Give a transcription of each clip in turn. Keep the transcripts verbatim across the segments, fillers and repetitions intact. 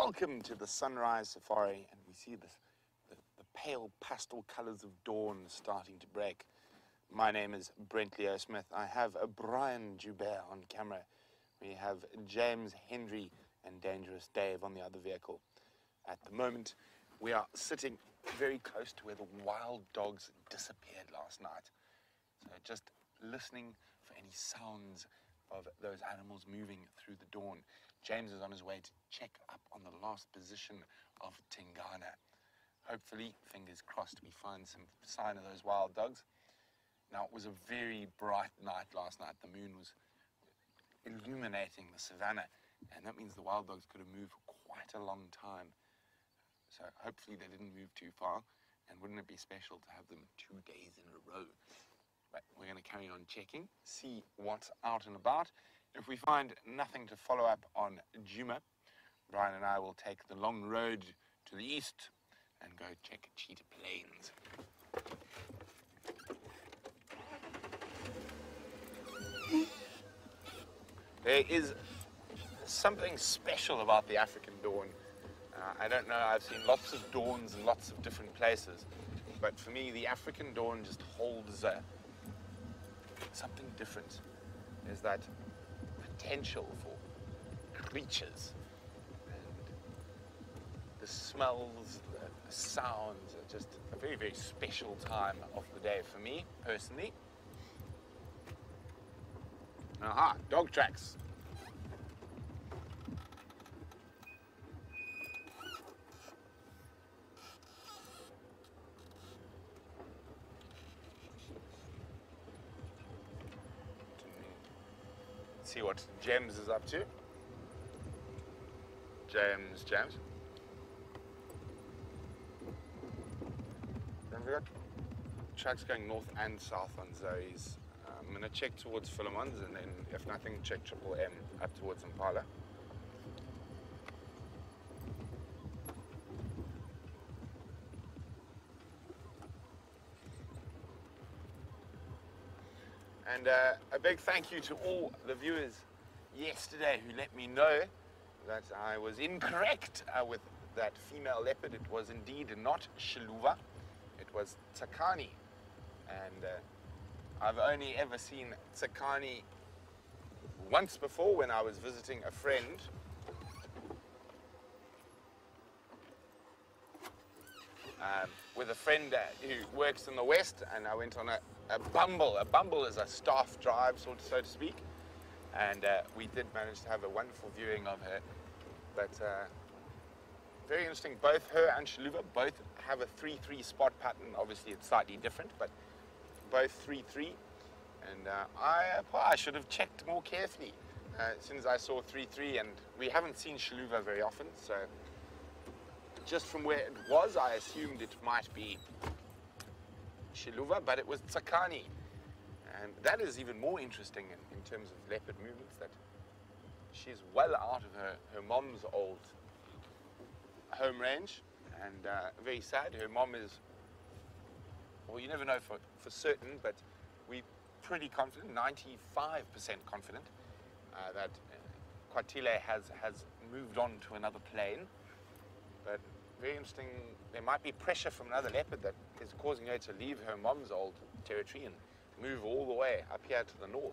Welcome to the sunrise safari, and we see this, the, the pale pastel colors of dawn starting to break. My name is Brent Leo Smith. I have a Brian Joubert on camera. We have James Hendry and Dangerous Dave on the other vehicle. At the moment, we are sitting very close to where the wild dogs disappeared last night. So just listening for any sounds of those animals moving through the dawn. James is on his way to check up on the last position of Tingana. Hopefully, fingers crossed, we find some sign of those wild dogs. Now, it was a very bright night last night. The moon was illuminating the savannah, and that means the wild dogs could have moved for quite a long time. So hopefully they didn't move too far, and wouldn't it be special to have them two days in a row? But we're going to carry on checking, see what's out and about. If we find nothing to follow up on Djuma, Brian and I will take the long road to the east and go check Cheetah Plains. There is something special about the African dawn. Uh, I don't know, I've seen lots of dawns in lots of different places, but for me, the African dawn just holds uh, something different. There's that potential for creatures, and the smells, the, the sounds are just a very, very special time of the day for me, personally. Aha, dog tracks. See what James is up to. James, James. Then we got tracks going north and south on Zoe's. I'm going to check towards Philemon's, and then if nothing, check Triple M up towards Impala. And uh, a big thank you to all the viewers yesterday who let me know that I was incorrect uh, with that female leopard. It was indeed not Shaluva, it was Tsakani. And uh, I've only ever seen Tsakani once before when I was visiting a friend. Um, with a friend uh, who works in the West, and I went on a, a bumble. A bumble is a staff drive, so, so to speak, and uh, we did manage to have a wonderful viewing of her. But uh, very interesting, both her and Shaluva both have a three three spot pattern. Obviously it's slightly different, but both three three, and uh, I, I should have checked more carefully uh, since I saw three three, and we haven't seen Shaluva very often, so just from where it was, I assumed it might be Shaluva, but it was Tsakani. And that is even more interesting in, in terms of leopard movements, that she's well out of her, her mom's old home range, and uh, very sad. Her mom is, well, you never know for, for certain, but we're pretty confident, ninety-five percent confident, uh, that uh, Kwatile has, has moved on to another plane. But very interesting, there might be pressure from another leopard that is causing her to leave her mom's old territory and move all the way up here to the north.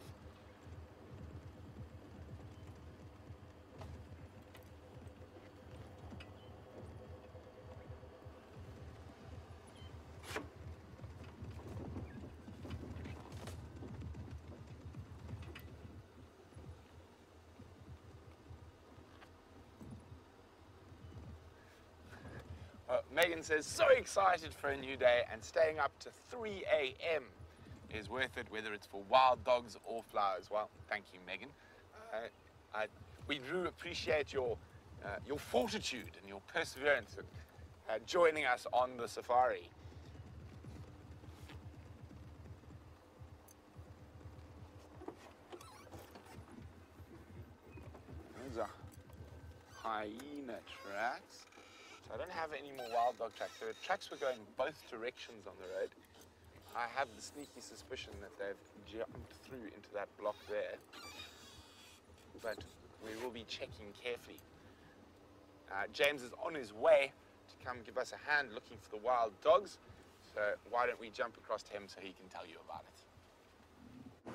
Uh, Megan says, so excited for a new day, and staying up to three A M is worth it, whether it's for wild dogs or flowers. Well, thank you, Megan. Uh, I, we do appreciate your, uh, your fortitude and your perseverance in uh, joining us on the safari. Those are hyena tracks. So I don't have any more wild dog tracks. The tracks were going both directions on the road. I have the sneaky suspicion that they've jumped through into that block there. But we will be checking carefully. Uh, James is on his way to come give us a hand looking for the wild dogs. So why don't we jump across to him so he can tell you about it.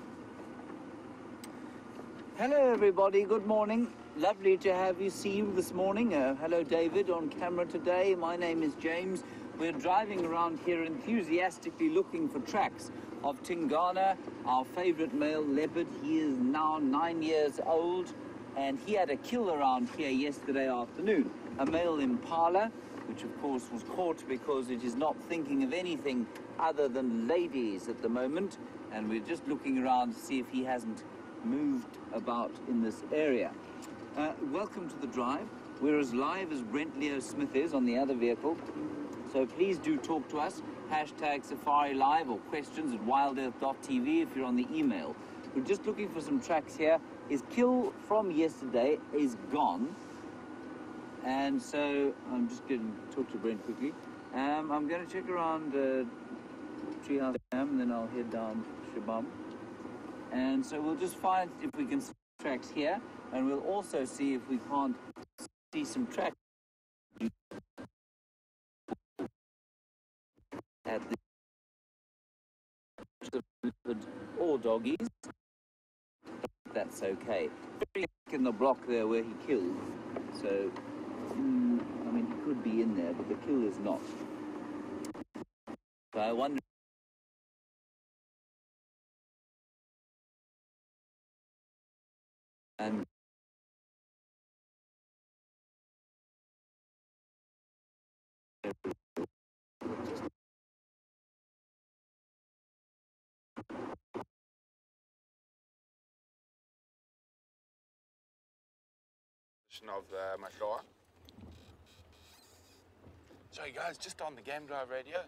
Hello everybody, good morning. Lovely to have you, see you this morning. Uh, hello David on camera today. My name is James. We're driving around here enthusiastically looking for tracks of Tingana, our favorite male leopard. He is now nine years old and he had a kill around here yesterday afternoon. A male impala, which of course was caught because it is not thinking of anything other than ladies at the moment. And we're just looking around to see if he hasn't moved about in this area. Uh, welcome to the drive. We're as live as Brent Leo Smith is on the other vehicle. So please do talk to us. Hashtag SafariLIVE or questions at wild earth dot T V if you're on the email. We're just looking for some tracks here. His kill from yesterday is gone. And so I'm just going to talk to Brent quickly. Um, I'm going to check around uh, Treehouse Dam and then I'll head down Shabam. And so we'll just find if we can see tracks here, and we'll also see if we can't see some tracks at the or doggies. That's okay. In the block there where he killed, so mm, I mean he could be in there, but the kill is not. So I wonder. And of the Mashoa. Sorry guys, just on the Game Drive radio.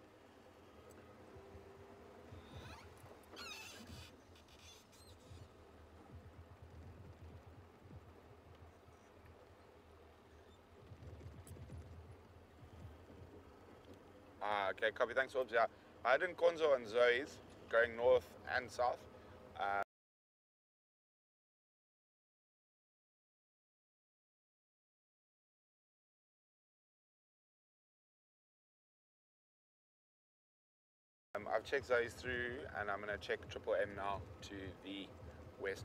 Ah, okay, copy. Thanks, Orbs. Yeah, I had in Konzo and Zoe's going north and south. Uh, um, I've checked Zoe's through, and I'm going to check Triple M now to the west.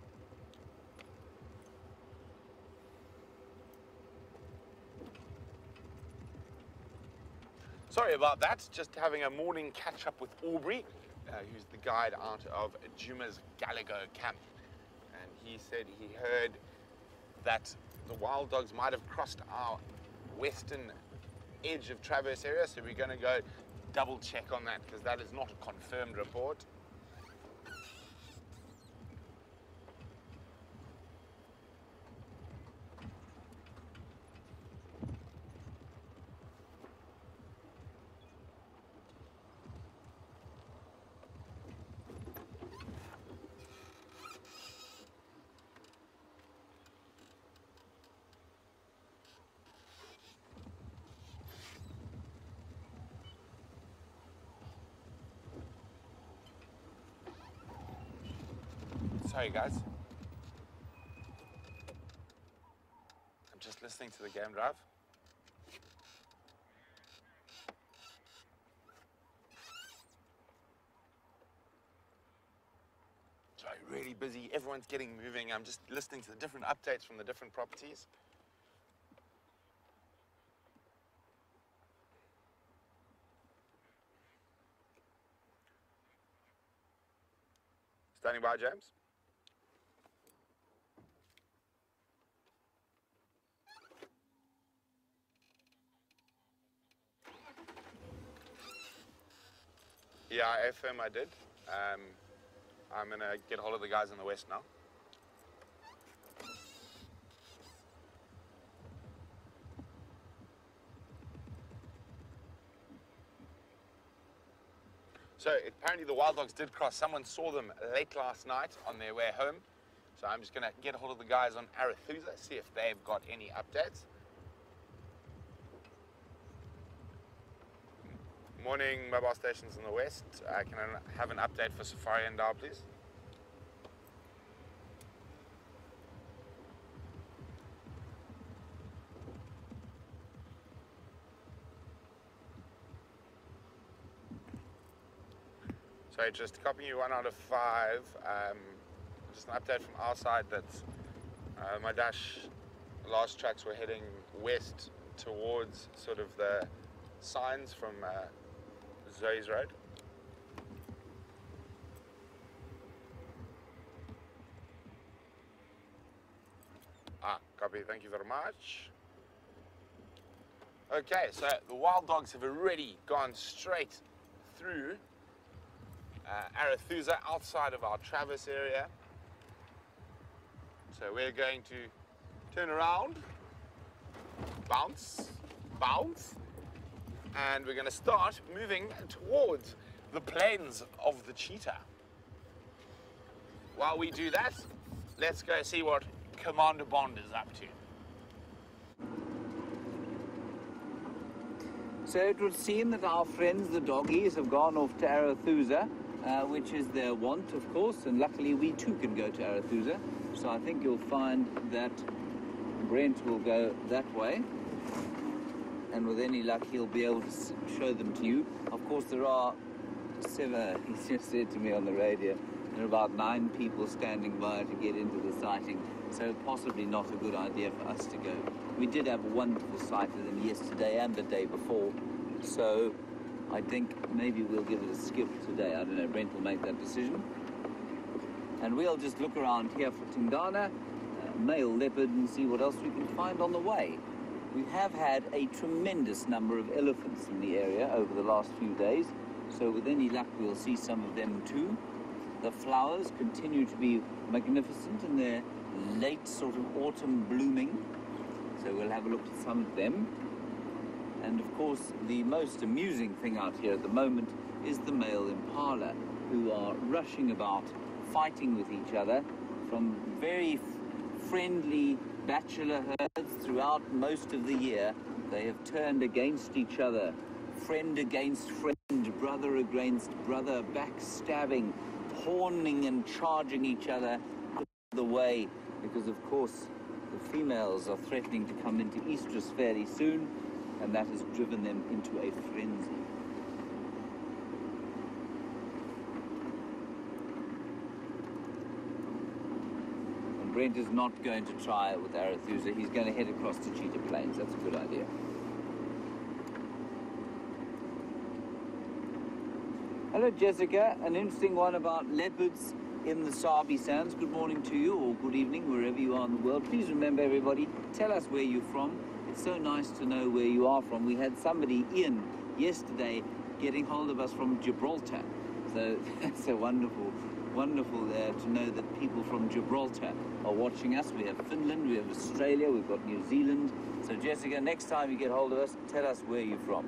Sorry about that, just having a morning catch up with Aubrey, uh, who's the guide out of Djuma's Gallagher camp. And he said he heard that the wild dogs might have crossed our western edge of Traverse area, so we're going to go double check on that because that is not a confirmed report. Sorry guys, I'm just listening to the Game Drive. Sorry, really busy, everyone's getting moving. I'm just listening to the different updates from the different properties. Standing by, James. Yeah, F M I did. Um, I'm going to get hold of the guys in the west now. So apparently the wild dogs did cross. Someone saw them late last night on their way home. So I'm just going to get hold of the guys on Arathusa, see if they've got any updates. Morning, mobile stations in the west. Uh, can I have an update for Safari and Dow, please? So just copying you one out of five. Um, just an update from our side that uh, my dash last tracks were heading west towards sort of the signs from uh, Zoe's Road. Ah, copy, thank you very much. Okay, so the wild dogs have already gone straight through uh, Arethusa outside of our Travis area. So we're going to turn around, bounce, bounce, and we're going to start moving towards the plains of the cheetah. While we do that, let's go see what Commander Bond is up to. So it would seem that our friends, the doggies, have gone off to Arethusa, uh, which is their want, of course, and luckily we too can go to Arethusa. So I think you'll find that Brent will go that way, and with any luck he'll be able to show them to you. Of course there are seven, he's just said to me on the radio, there are about nine people standing by to get into the sighting, so possibly not a good idea for us to go. We did have a wonderful sight of them yesterday and the day before, so I think maybe we'll give it a skip today. I don't know, Brent will make that decision. And we'll just look around here for Tingana, uh, male leopard, and see what else we can find on the way. We have had a tremendous number of elephants in the area over the last few days, so with any luck we'll see some of them too. The flowers continue to be magnificent in their late sort of autumn blooming, so we'll have a look at some of them. And of course the most amusing thing out here at the moment is the male impala, who are rushing about, fighting with each other from very friendly bachelor herds throughout most of the year. They have turned against each other, friend against friend, brother against brother, backstabbing, horning and charging each other out of the way, because of course the females are threatening to come into estrus fairly soon, and that has driven them into a frenzy. And Brent is not going to try it with Arethusa. He's going to head across to Cheetah Plains. That's a good idea. Hello, Jessica. An interesting one about leopards in the Sabi Sands. Good morning to you, or good evening, wherever you are in the world. Please remember, everybody, tell us where you're from. It's so nice to know where you are from. We had somebody, Ian, yesterday getting hold of us from Gibraltar. So that's a wonderful, wonderful uh, to know that people from Gibraltar are watching us. We have Finland, we have Australia, we've got New Zealand. So Jessica, next time you get hold of us, tell us where you're from.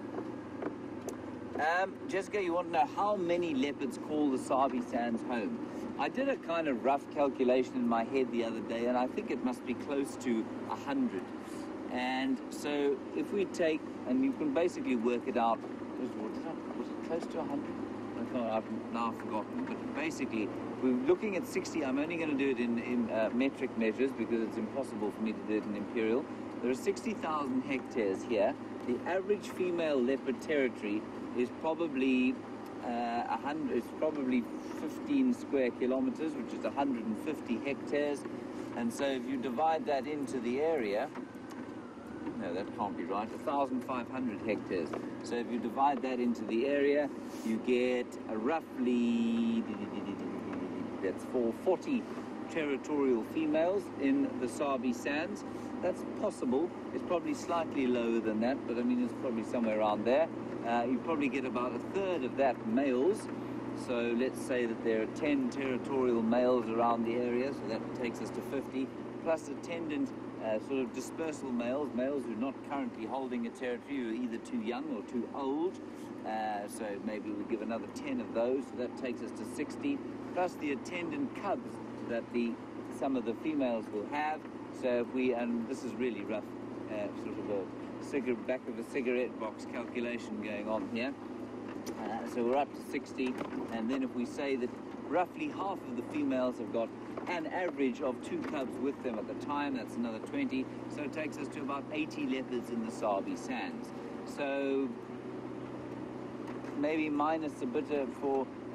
Um, Jessica, you want to know how many leopards call the Sabi Sands home? I did a kind of rough calculation in my head the other day, and I think it must be close to a hundred. And so if we take, and you can basically work it out, was, was it close to a hundred? I can't, I've now forgotten, but basically we're looking at sixty. I'm only going to do it in, in uh, metric measures because it's impossible for me to do it in imperial. There are sixty thousand hectares here. The average female leopard territory is probably uh, a hundred. It's probably fifteen square kilometers, which is one hundred fifty hectares. And so if you divide that into the area, no, that can't be right, one thousand five hundred hectares. So if you divide that into the area, you get a roughly, that's for forty territorial females in the Sabi Sands. That's possible. It's probably slightly lower than that, but I mean, it's probably somewhere around there. Uh, you probably get about a third of that males. So let's say that there are ten territorial males around the area, so that takes us to fifty, plus attendant uh, sort of dispersal males, males who are not currently holding a territory, who are either too young or too old. Uh, so maybe we give another ten of those, so that takes us to sixty, plus the attendant cubs that the some of the females will have. So if we, and this is really rough, uh, sort of a cigarette, back of a cigarette box calculation going on here. Uh, so we're up to sixty, and then if we say that roughly half of the females have got an average of two cubs with them at the time, that's another twenty, so it takes us to about eighty leopards in the Sabi Sands. So maybe minus a bit of for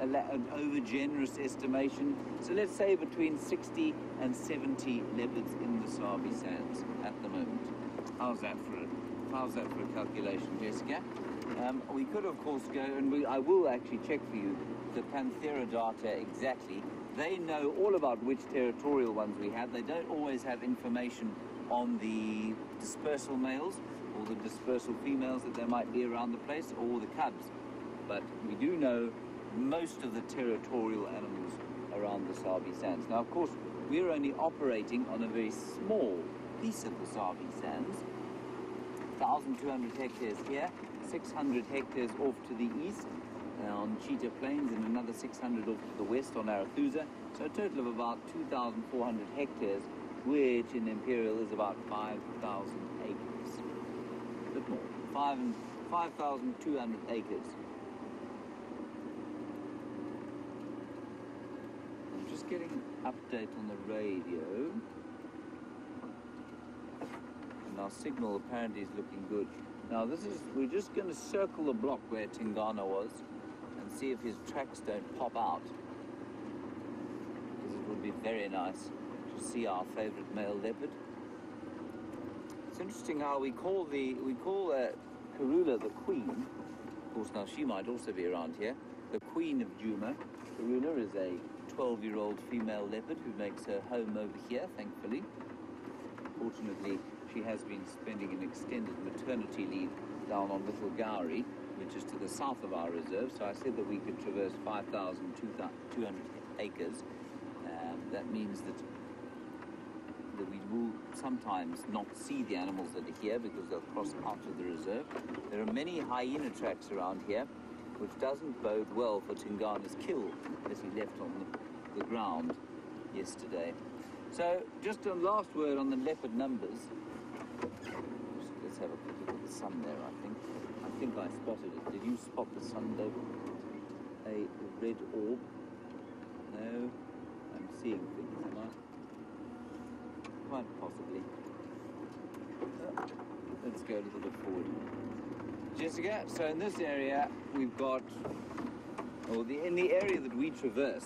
a, an over-generous estimation. So let's say between sixty and seventy leopards in the Sabi Sands at the moment. How's that for a, how's that for a calculation, Jessica? Um, we could, of course, go, and we, I will actually check for you the Panthera data exactly. They know all about which territorial ones we have. They don't always have information on the dispersal males or the dispersal females that there might be around the place, or the cubs. But we do know most of the territorial animals around the Sabi Sands. Now, of course, we're only operating on a very small piece of the Sabi Sands, one thousand two hundred hectares here, six hundred hectares off to the east on Cheetah Plains, and another six hundred off to the west on Arathusa. So a total of about two thousand four hundred hectares, which in Imperial is about five thousand acres. A bit more, five thousand two hundred acres. I'm just getting an update on the radio. And our signal apparently is looking good. Now this is, we're just going to circle the block where Tingana was and see if his tracks don't pop out. Because it would be very nice to see our favorite male leopard. It's interesting how we call the, we call uh, Karula the queen. Of course now she might also be around here. The queen of Djuma. Karula is a twelve-year-old female leopard who makes her home over here, thankfully. Fortunately, she has been spending an extended maternity leave down on Little Gowrie, which is to the south of our reserve. So I said that we could traverse five thousand two hundred acres. Um, that means that, that we will sometimes not see the animals that are here because they'll cross out of the reserve. There are many hyena tracks around here, which doesn't bode well for Tingana's kill as he left on the, the ground yesterday. So, just a last word on the leopard numbers. Let's have a quick look at the sun there, I think. I think I spotted it. Did you spot the sun, David? A red orb? No? I'm seeing things, am I? Quite possibly. Uh, let's go a little bit forward. Jessica, so in this area, we've got, or the, in the area that we traverse,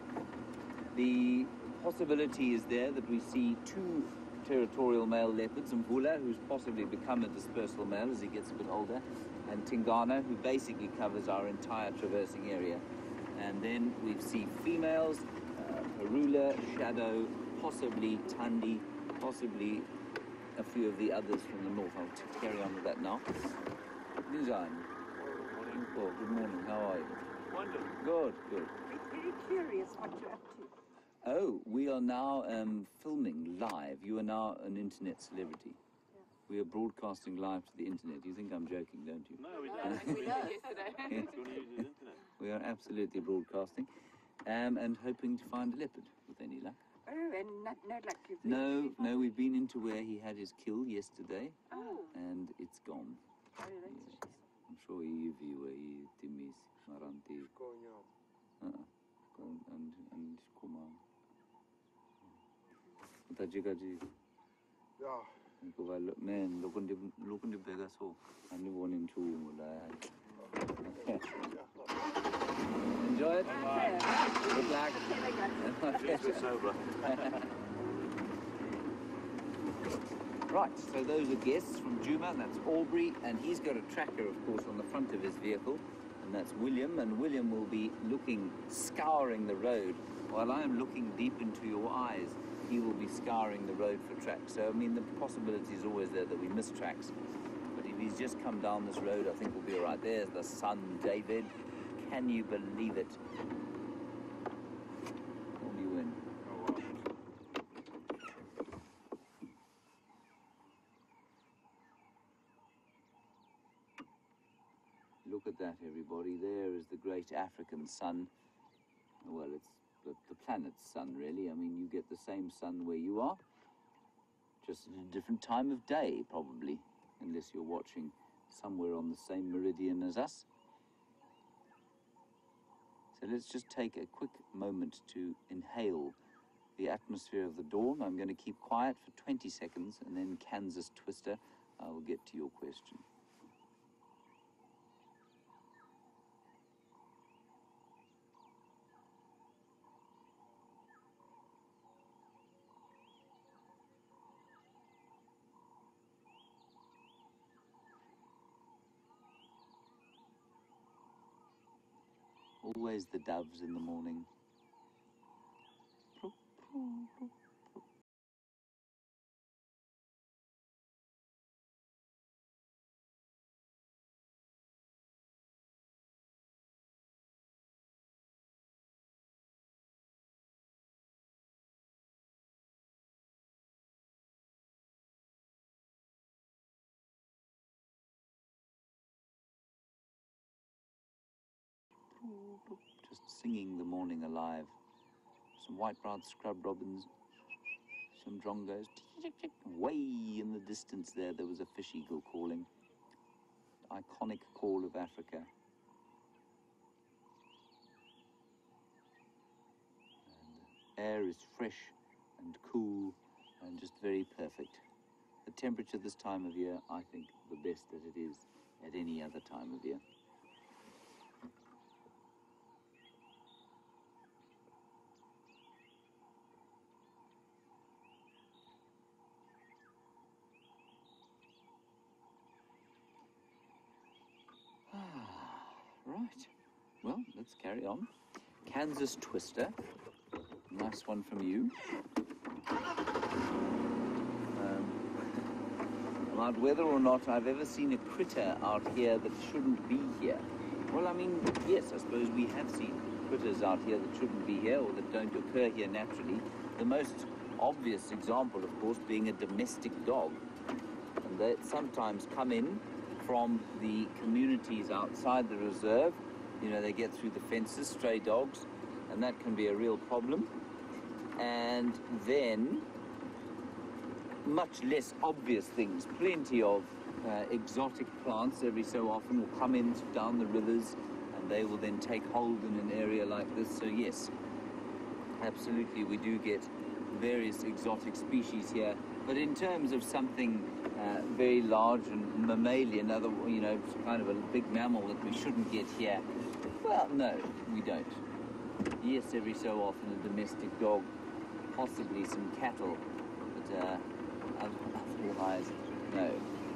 the possibility is there that we see two territorial male leopards, Mvula, who's possibly become a dispersal male as he gets a bit older, and Tingana, who basically covers our entire traversing area. And then we see females, uh, Harula, Shadow, possibly Tandi, possibly a few of the others from the north. I'll carry on with that now. Nizan. Oh, good morning. How are you? Wonderful. Good, good. I'm very curious what you're up to. Oh, we are now um, filming live. You are now an internet celebrity. Yeah. We are broadcasting live to the internet. You think I'm joking, don't you? No, we No, don't. we know. We're going to use the internet. We are absolutely broadcasting, um, and hoping to find a leopard with any luck. Oh, and not, no luck. You've been No, too far. no, we've been into where he had his kill yesterday, Oh, and it's gone. oh, that's a shame. I'm sure you view where he timis maranti. Uh, and and kuma. Tajigaji. Ja, Ko va men lokon de lokon de bega so. Ani wonin tu la. Enjoy it. Good luck. Yes, we're sober. Right, so those are guests from Djuma, that's Aubrey, and he's got a tracker, of course, on the front of his vehicle, and that's William, and William will be looking, scouring the road, while I am looking deep into your eyes. He will be scouring the road for tracks. So, I mean, the possibility is always there that we miss tracks. But if he's just come down this road, I think we'll be all right. There's the sun, David. Can you believe it? Will you win? Look at that, everybody. There is the great African sun. Well, it's the, the planet's sun, really. I mean, you get the same sun where you are, just at a different time of day, probably, unless you're watching somewhere on the same meridian as us. So let's just take a quick moment to inhale the atmosphere of the dawn. I'm going to keep quiet for twenty seconds, and then Kansas Twister, I will get to your question. Always the doves in the morning. Just singing the morning alive. Some white-browed scrub robins, some drongos. Way in the distance there, there was a fish eagle calling. Iconic call of Africa. And the air is fresh and cool and just very perfect. The temperature this time of year, I think, the best that it is at any other time of year. Right, well, let's carry on. Kansas Twister, nice one from you. Um, about whether or not I've ever seen a critter out here that shouldn't be here. Well, I mean, yes, I suppose we have seen critters out here that shouldn't be here or that don't occur here naturally. The most obvious example, of course, being a domestic dog. And they sometimes come in from the communities outside the reserve. You know, they get through the fences, stray dogs, and that can be a real problem. And then much less obvious things, plenty of uh, exotic plants every so often will come in down the rivers, and they will then take hold in an area like this. So yes, absolutely, we do get various exotic species here. But in terms of something uh, very large and mammalian, other, you know, kind of a big mammal that we shouldn't get here, well, no, we don't. Yes, every so often a domestic dog, possibly some cattle, but uh, otherwise, no.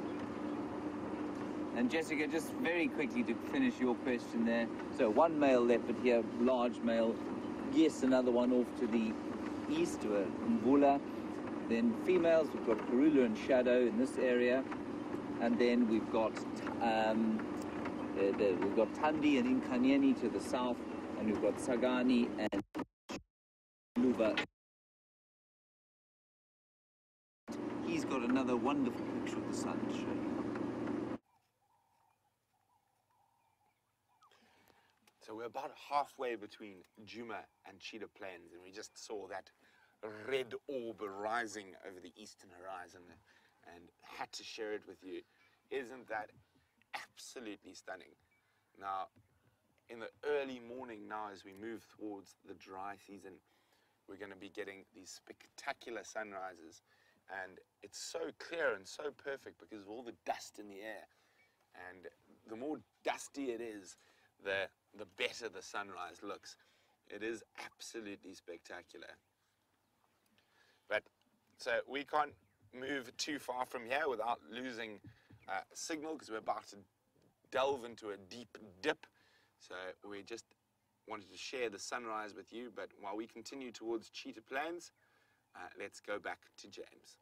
And Jessica, just very quickly to finish your question there. So one male leopard here, large male. Yes, another one off to the east, to a Mvula. Then females, we've got Karula and Shadow in this area. And then we've got um, uh, the, we've got Tandi and Inkanyeni to the south. And we've got Sagani and Luva. He's got another wonderful picture of the sun to show you. So we're about halfway between Djuma and Cheetah Plains, and we just saw that red orb rising over the eastern horizon and had to share it with you. Isn't that absolutely stunning? Now, in the early morning now, as we move towards the dry season, we're going to be getting these spectacular sunrises. And it's so clear and so perfect because of all the dust in the air. And the more dusty it is, the, the better the sunrise looks. It is absolutely spectacular. But so we can't move too far from here without losing uh, signal because we're about to delve into a deep dip. So we just wanted to share the sunrise with you. But while we continue towards Cheetah Plains, uh, let's go back to James.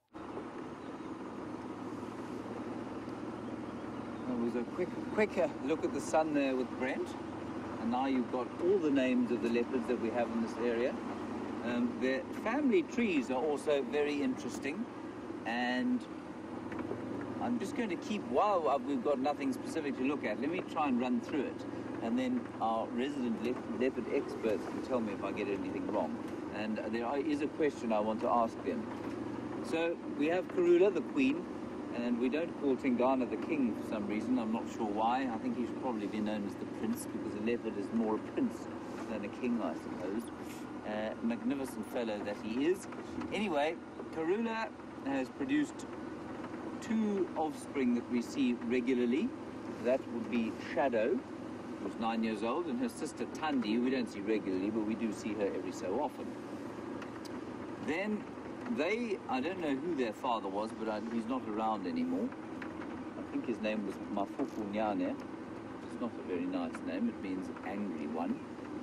There was a quick, quicker look at the sun there with Brent. And now you've got all the names of the leopards that we have in this area. Um, the family trees are also very interesting, and I'm just going to keep, while we've got nothing specific to look at, let me try and run through it, and then our resident le leopard experts can tell me if I get anything wrong. And there is a question I want to ask them. So we have Karula, the queen, and we don't call Tingana the king for some reason. I'm not sure why. I think he should probably be known as the prince, because a leopard is more a prince than a king, I suppose. Uh, magnificent fellow that he is. Anyway, Karula has produced two offspring that we see regularly. That would be Shadow, who's nine years old, and her sister Tandi, who we don't see regularly, but we do see her every so often. Then they, I don't know who their father was, but I, he's not around anymore. I think his name was Mafufu Nyane, which is It's not a very nice name, it means angry one.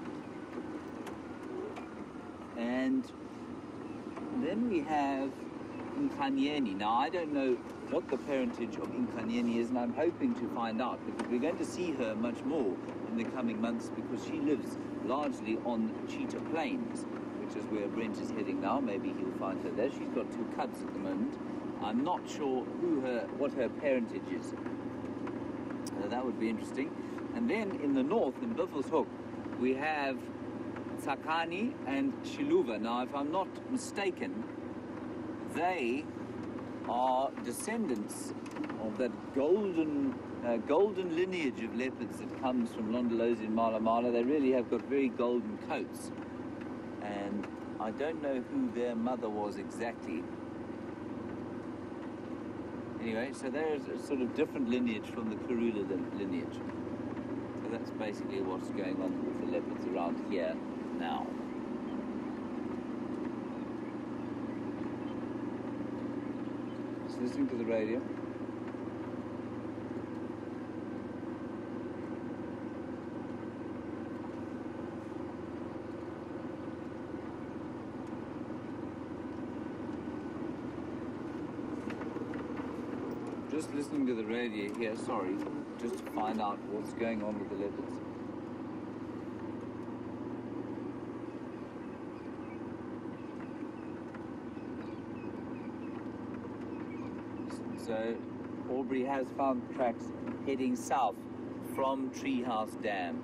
And then we have Nkanyeni. Now, I don't know what the parentage of Nkanyeni is, and I'm hoping to find out, because we're going to see her much more in the coming months, because she lives largely on Cheetah Plains, which is where Brent is heading now. Maybe he'll find her there. She's got two cubs at the moment. I'm not sure who her, what her parentage is. Uh, that would be interesting. And then in the north, in Buffelshoek, we have Tsakani and Shiluva. Now, if I'm not mistaken, they are descendants of that golden uh, golden lineage of leopards that comes from Londolozi and Mala Mala. They really have got very golden coats. And I don't know who their mother was exactly. Anyway, so there's a sort of different lineage from the Karula lineage. So that's basically what's going on with the leopards around here now. Just listening to the radio. Just listening to the radio here, sorry, just to find out what's going on with the leopards. So, Aubrey has found tracks heading south from Treehouse Dam.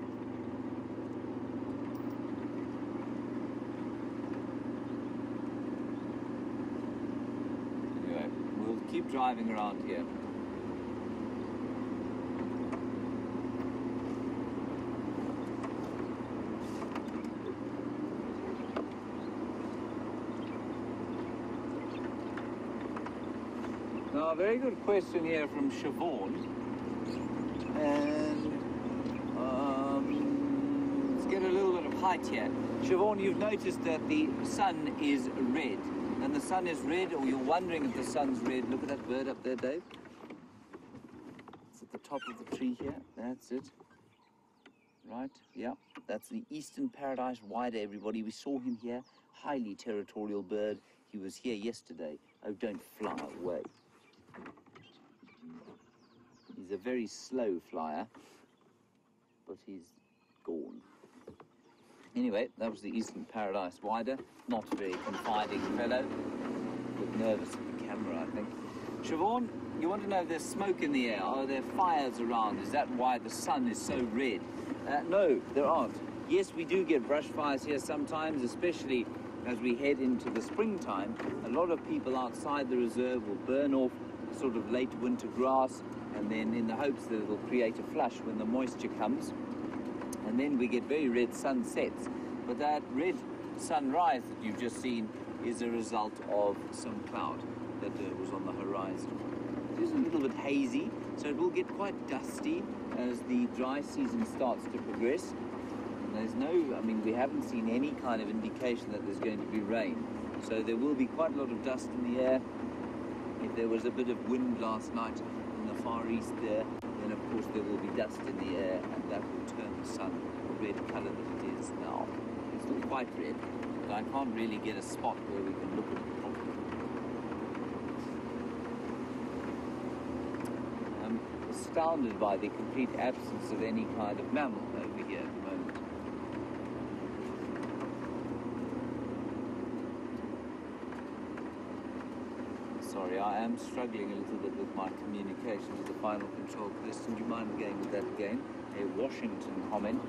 Anyway, we'll keep driving around here. Now, a very good question here from Siobhan. And um, let's get a little bit of height here. Siobhan, you've noticed that the sun is red. And the sun is red, or you're wondering if the sun's red. Look at that bird up there, Dave. It's at the top of the tree here. That's it. Right, yeah. That's the Eastern Paradise Wider, everybody. We saw him here. Highly territorial bird. He was here yesterday. Oh, don't fly away. He's a very slow flyer, but he's gone. Anyway, that was the Eastern Paradise Wider. Not a very confiding fellow. A bit nervous at the camera, I think. Siobhan, you want to know if there's smoke in the air? Are there fires around? Is that why the sun is so red? Uh, no, there aren't. Yes, we do get brush fires here sometimes, especially as we head into the springtime. A lot of people outside the reserve will burn off sort of late winter grass, and then in the hopes that it'll create a flush when the moisture comes. And then we get very red sunsets. But that red sunrise that you've just seen is a result of some cloud that uh, was on the horizon. It is a little bit hazy, so it will get quite dusty as the dry season starts to progress. And there's no, I mean, we haven't seen any kind of indication that there's going to be rain. So there will be quite a lot of dust in the air. If there was a bit of wind last night in the far east there, then of course there will be dust in the air, and that will turn the sun the red colour that it is now. It's not quite red, but I can't really get a spot where we can look at it properly. I'm astounded by the complete absence of any kind of mammal over here at the moment. Sorry, I am struggling a little bit with my communication with the final control question. Do you mind going with that again? A Washington comment.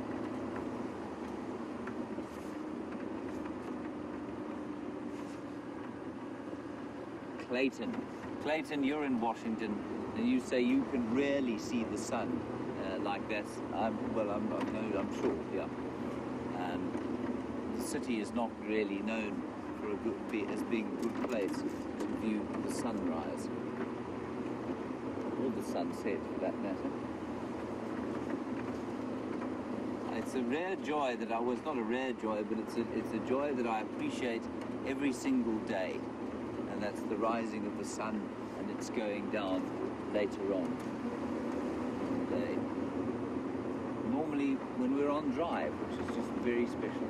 Clayton. Clayton, you're in Washington, and you say you can rarely see the sun uh, like that. Um, well, I'm, I'm, no, I'm sure, yeah. Um, the city is not really known for a good, be, as being a good place to view the sunrise, or the sunset for that matter. It's a rare joy that I, well, it's not a rare joy, but it's a, it's a joy that I appreciate every single day, and that's the rising of the sun and it's going down later on in the day. normally when we're on drive, which is just very special.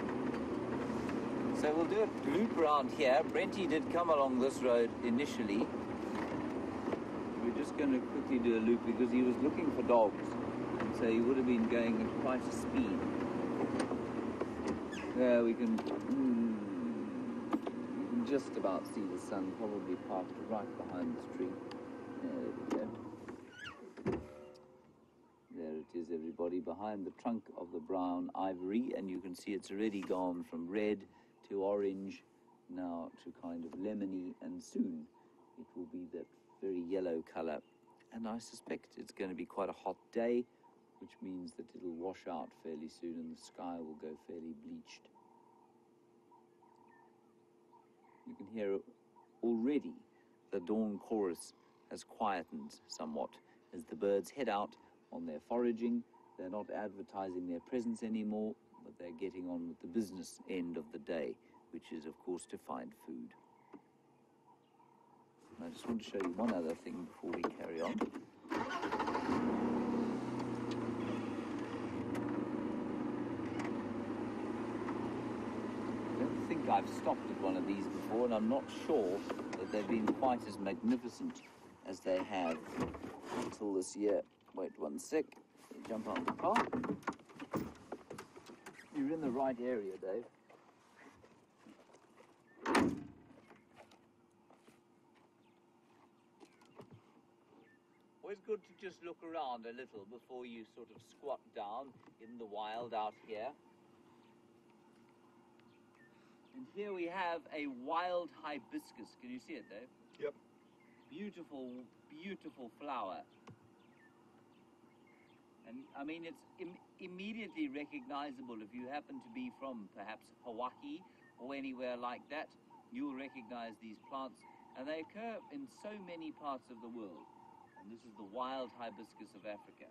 So we'll do a loop around here. Brenty did come along this road initially. We're just going to quickly do a loop because he was looking for dogs. And so he would have been going at quite a speed. There we can, mm, you can just about see the sun probably parked right behind this tree. There we go. There it is, everybody, behind the trunk of the brown ivory, and you can see it's already gone from red to orange, now to kind of lemony, and soon it will be that very yellow colour. And I suspect it's going to be quite a hot day, which means that it'll wash out fairly soon and the sky will go fairly bleached. You can hear already the dawn chorus has quietened somewhat as the birds head out on their foraging. They're not advertising their presence anymore, but they're getting on with the business end of the day, which is, of course, to find food. And I just want to show you one other thing before we carry on. I don't think I've stopped at one of these before, and I'm not sure that they've been quite as magnificent as they have until this year. Wait one sec. Jump out of the car. You're in the right area, Dave. Always good to just look around a little before you sort of squat down in the wild out here. And here we have a wild hibiscus. Can you see it, Dave? Yep. Beautiful, beautiful flower. And I mean, it's im immediately recognizable if you happen to be from perhaps Hawaii or anywhere like that. You'll recognize these plants, and they occur in so many parts of the world. And this is the wild hibiscus of Africa.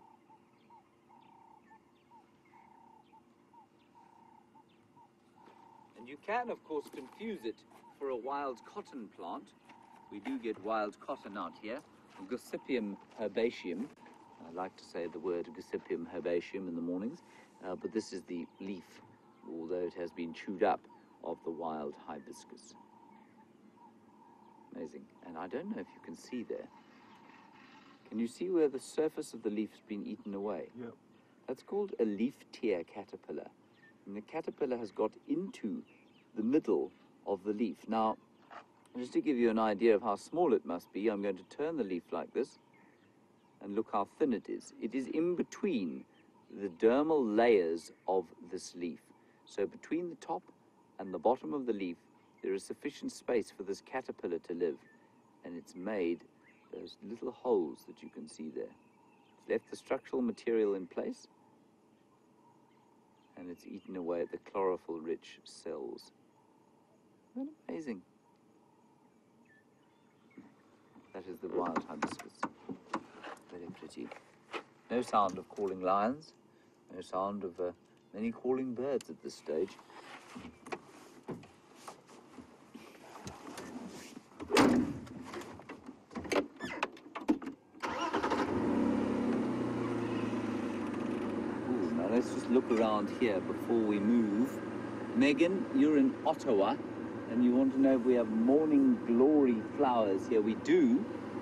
And you can, of course, confuse it for a wild cotton plant. We do get wild cotton out here, Gossypium herbaceum. I like to say the word Gossypium herbaceum in the mornings, uh, but this is the leaf, although it has been chewed up, of the wild hibiscus. Amazing. And I don't know if you can see there. Can you see where the surface of the leaf has been eaten away? Yep. That's called a leaf tear caterpillar. And the caterpillar has got into the middle of the leaf. Now, just to give you an idea of how small it must be, I'm going to turn the leaf like this and look how thin it is. It is in between the dermal layers of this leaf. So between the top and the bottom of the leaf, there is sufficient space for this caterpillar to live. And it's made those little holes that you can see there. It's left the structural material in place, and it's eaten away at the chlorophyll-rich cells. Isn't that amazing? That is the wild hibiscus. Very pretty. No sound of calling lions, no sound of uh, many calling birds at this stage. Let's just look around here before we move. Megan, you're in Ottawa, and you want to know if we have morning glory flowers here. We do.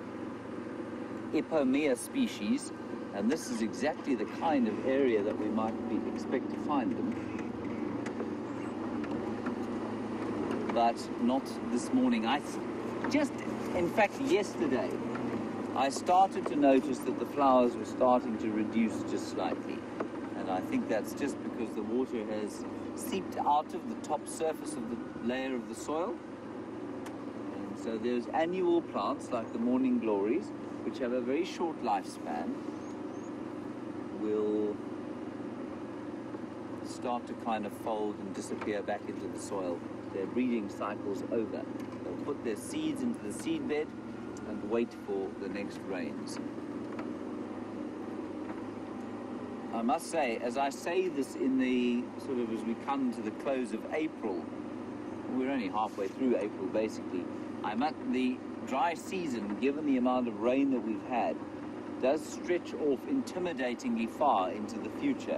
Ipomea species, and this is exactly the kind of area that we might be, expect to find them. But not this morning. I just, in fact, yesterday, I started to notice that the flowers were starting to reduce just slightly. And I think that's just because the water has seeped out of the top surface of the layer of the soil. And so there's annual plants like the morning glories, which have a very short lifespan, will start to kind of fold and disappear back into the soil. Their breeding cycle's over. They'll put their seeds into the seed bed and wait for the next rains. I must say, as I say this in the sort of as we come to the close of April, we're only halfway through April basically, I'm at the dry season, given the amount of rain that we've had, does stretch off intimidatingly far into the future.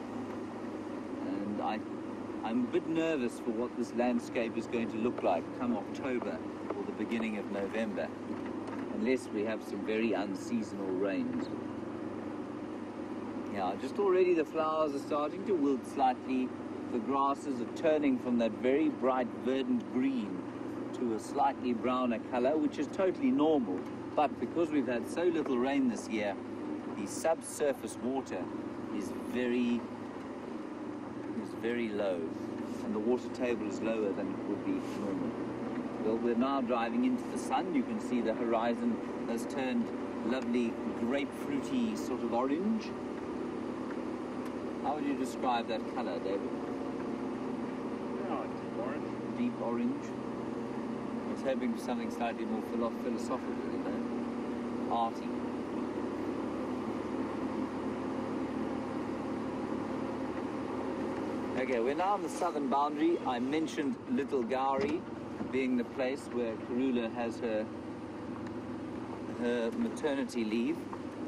And I, I'm a bit nervous for what this landscape is going to look like come October or the beginning of November, unless we have some very unseasonal rains. Yeah, just already the flowers are starting to wilt slightly. The grasses are turning from that very bright verdant green to a slightly browner color, which is totally normal. But because we've had so little rain this year, the subsurface water is very, is very low, and the water table is lower than it would be normal. Well, we're now driving into the sun. You can see the horizon has turned lovely grapefruity sort of orange. How would you describe that color, David? Oh, deep orange. Deep orange. I was hoping for something slightly more philo philosophical, you know, arty. Okay, we're now on the southern boundary. I mentioned Little Gowrie being the place where Karula has her her maternity leave.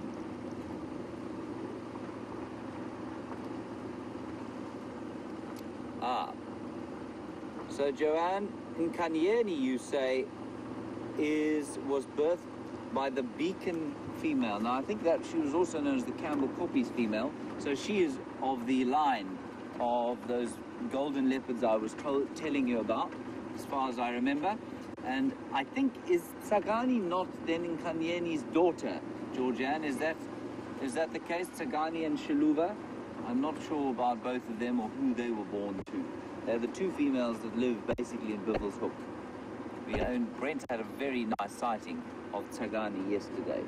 Ah. So Joanne Nkanyeni, you say, is was birthed by the Beacon female. Now I think that she was also known as the Campbell Koppies female. So she is of the line of those golden leopards I was told, telling you about, as far as I remember. And I think, is Tsagani not then Nkanyeni's daughter, Georgianne? Is that is that the case, Tsagani and Shaluva? I'm not sure about both of them or who they were born to. They're the two females that live basically in Bivels Hook. We own, Brent had a very nice sighting of Tsagani yesterday.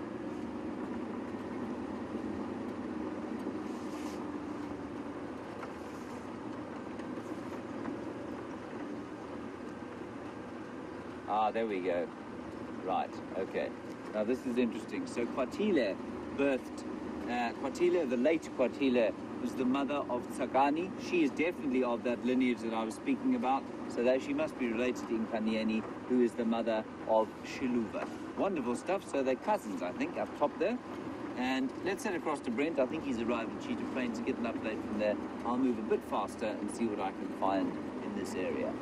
Ah, there we go. Right, okay. Now this is interesting. So Kwatile birthed, uh, Kwatile, the late Kwatile, was the mother of Tsagani. She is definitely of that lineage that I was speaking about. So that she must be related to Nkanyeni, who is the mother of Shiluva. Wonderful stuff. So they're cousins, I think, up top there. And let's head across to Brent. I think he's arrived at Cheetah Plains to get an update from there. I'll move a bit faster and see what I can find in this area.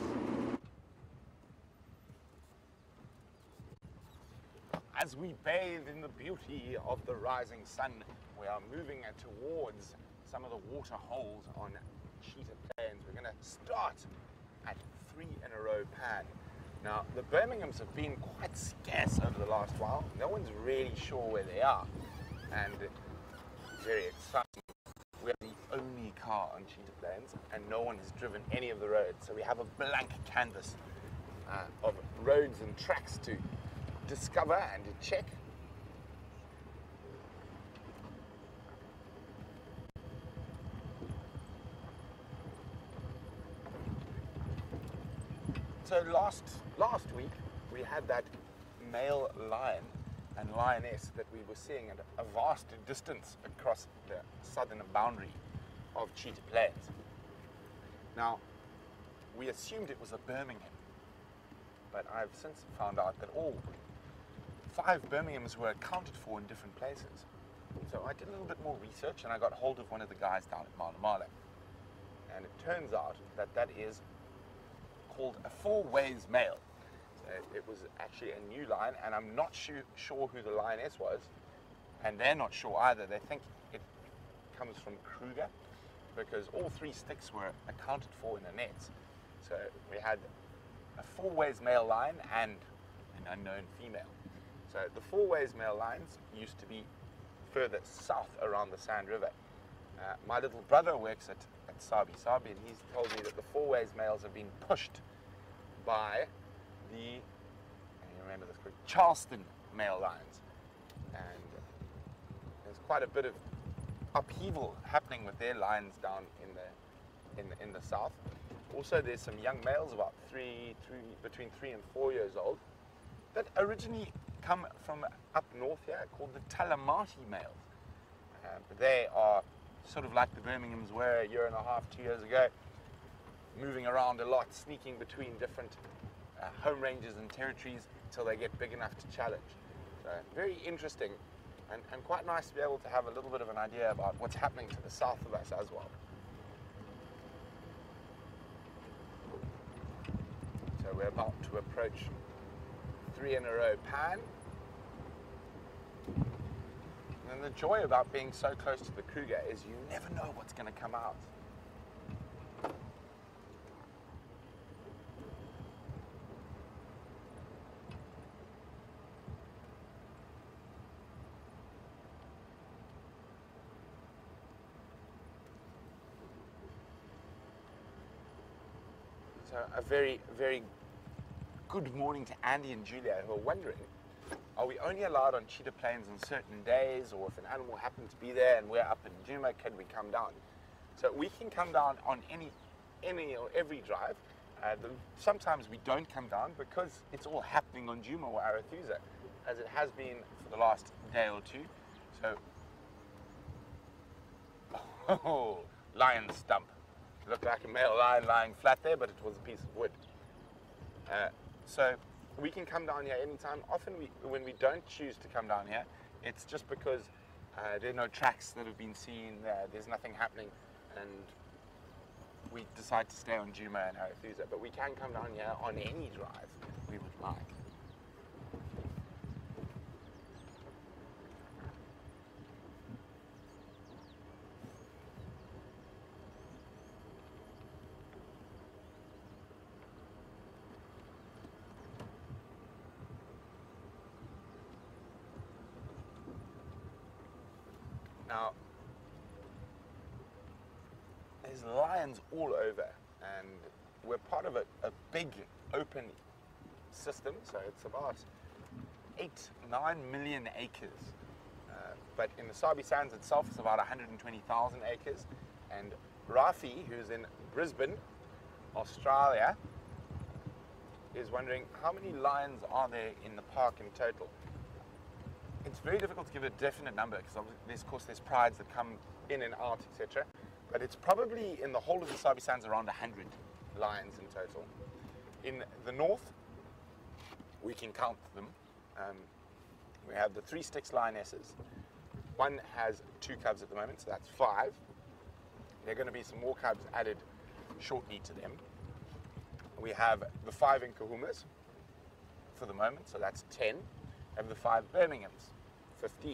As we bathe in the beauty of the rising sun, we are moving towards some of the water holes on Cheetah Plains. We're going to start at three in a row pan. Now, the Birminghams have been quite scarce over the last while. No one's really sure where they are. And very exciting. We're the only car on Cheetah Plains, and no one has driven any of the roads. So we have a blank canvas uh, of roads and tracks to discover and to check. So last last week we had that male lion and lioness that we were seeing at a vast distance across the southern boundary of Cheetah Plains. Now, we assumed it was a Birmingham, but I've since found out that all five Birminghams were accounted for in different places. So I did a little bit more research and I got hold of one of the guys down at Malamala. And it turns out that that is called a four-ways male. So it was actually a new lion, and I'm not sure, sure who the lioness was, and they're not sure either. They think it comes from Kruger, because all three sticks were accounted for in the nets. So we had a four-ways male lion and an unknown female. So the four-ways male lions used to be further south around the Sand River. Uh, my little brother works at, at Sabi Sand, and he's told me that the four-ways males have been pushed by the, you remember this quick, Charleston male lions. And there's quite a bit of upheaval happening with their lions down in the in the, in the south. Also, there's some young males, about three, three, between three and four years old, that originally come from up north here, called the Talamati males. Uh, but they are sort of like the Birminghams were a year and a half, two years ago, moving around a lot, sneaking between different uh, home ranges and territories until they get big enough to challenge. So very interesting. And, and quite nice to be able to have a little bit of an idea about what's happening to the south of us as well. So we're about to approach three in a row pan. And the joy about being so close to the Kruger is you never know what's going to come out. So a very, very good morning to Andy and Julia, who are wondering, are we only allowed on cheetah plains on certain days, or if an animal happens to be there and we're up in Djuma, can we come down? So we can come down on any, any or every drive. Uh, the, sometimes we don't come down because it's all happening on Djuma or Arathusa, as it has been for the last day or two. So, oh, lion stump. Looked like a male lion lying flat there, but it was a piece of wood. Uh, so we can come down here anytime. Often we, when we don't choose to come down here, it's just because uh, there are no tracks that have been seen, uh, there's nothing happening, and we decide to stay on Djuma and Arathusa. But we can come down here on any drive we would like. Now, there's lions all over, and we're part of a, a big open system, so it's about eight, nine million acres. Uh, but in the Sabi Sands itself, it's about one hundred twenty thousand acres. And Rafi, who's in Brisbane, Australia, is wondering how many lions are there in the park in total. It's very difficult to give a definite number because there's, of course, there's prides that come in and out, et cetera. But it's probably in the whole of the Sabi Sands around one hundred lions in total. In the north, we can count them. Um, we have the three sticks lionesses. One has two cubs at the moment, so that's five. There are going to be some more cubs added shortly to them. We have the five in Kahumas for the moment, so that's ten. We have the five Birminghams, fifteen.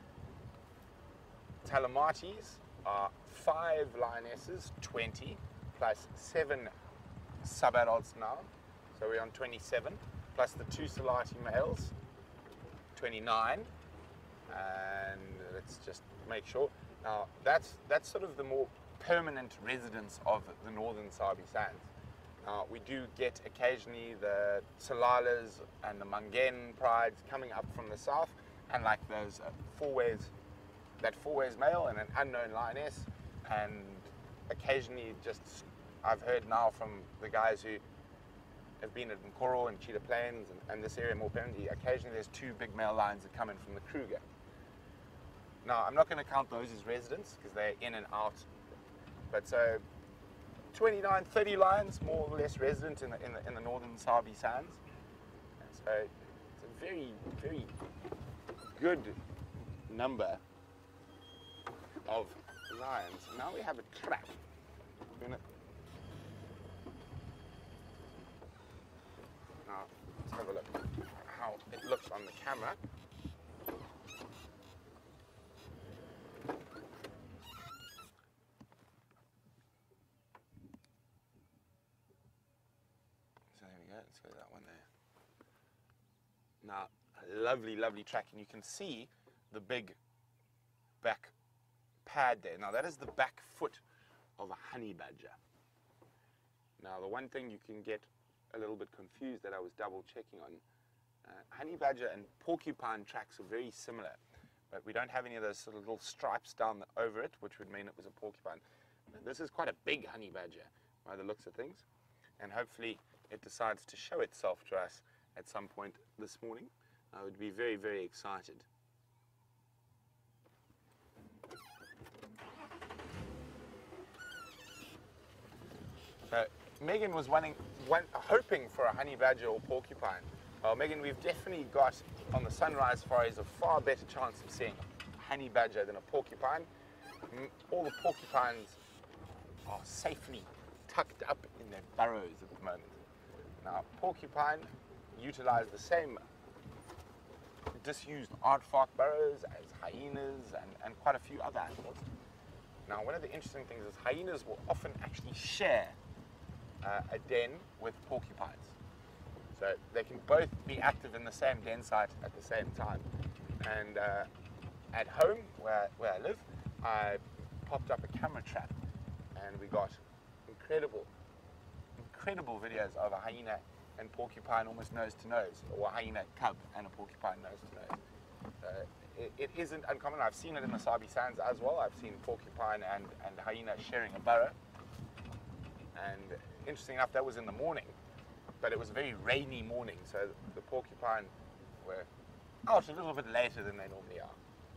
Talamatis are five lionesses, twenty, plus seven sub-adults now, so we're on twenty-seven, plus the two Salati males, twenty-nine, and let's just make sure. Now, that's, that's sort of the more permanent residents of the northern Sabi Sands. Now, we do get occasionally the Salalas and the Mangen prides coming up from the south, and like those uh, four-ways, that four-ways male and an unknown lioness, and occasionally just, I've heard now from the guys who have been at Nkoro and Cheetah Plains and, and this area more permanently, occasionally there's two big male lions that come in from the Kruger. Now, I'm not going to count those as residents because they're in and out, but so twenty-nine, thirty lions, more or less resident in the, in the, in the northern Sabi Sands. So it's a very, very good number of lions. Now we have a track. We're gonna... Now let's have a look how it looks on the camera. Let's go to that one there. Now, a lovely, lovely track, and you can see the big back pad there. Now, that is the back foot of a honey badger. Now, the one thing you can get a little bit confused that I was double checking on, uh, honey badger and porcupine tracks are very similar, but we don't have any of those sort of little stripes down the, over it, which would mean it was a porcupine. Now, this is quite a big honey badger by the looks of things, and hopefully it decides to show itself to us at some point this morning. I would be very, very excited. So Megan was wanting, one, hoping for a honey badger or porcupine, Well, Megan, we've definitely got on the sunrise safaris a far better chance of seeing a honey badger than a porcupine. M- All the porcupines are safely tucked up in their burrows at the moment. Now, porcupine utilize the same disused aardvark burrows as hyenas and, and quite a few other animals. Now, one of the interesting things is hyenas will often actually share uh, a den with porcupines. So they can both be active in the same den site at the same time. And uh, at home, where, where I live, I popped up a camera trap and we got incredible, incredible videos of a hyena and porcupine almost nose to nose, or a hyena cub and a porcupine nose to nose. So it, it isn't uncommon. I've seen it in the Sabi Sands as well. I've seen porcupine and, and hyena sharing a burrow. And interesting enough, that was in the morning. But it was a very rainy morning, so the porcupine were out a little bit later than they normally are.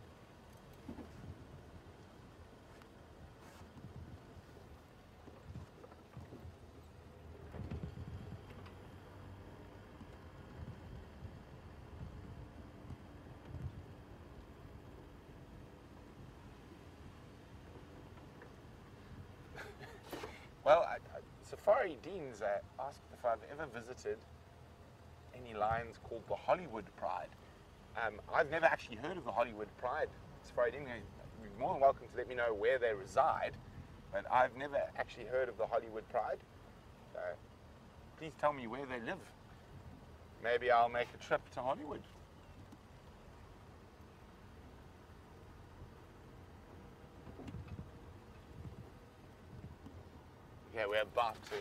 Well, I, I, Safari Deans uh, asked if I've ever visited any lions called the Hollywood Pride. Um, I've never actually heard of the Hollywood Pride. Safari Dean, you're more than welcome to let me know where they reside, but I've never actually heard of the Hollywood Pride. So please tell me where they live. Maybe I'll make a trip to Hollywood. Okay, we're about to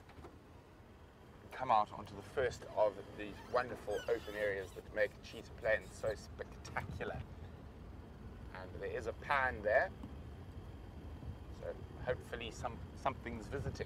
come out onto the first of these wonderful open areas that make Cheetah Plains so spectacular. And there is a pan there, so hopefully some something's visiting.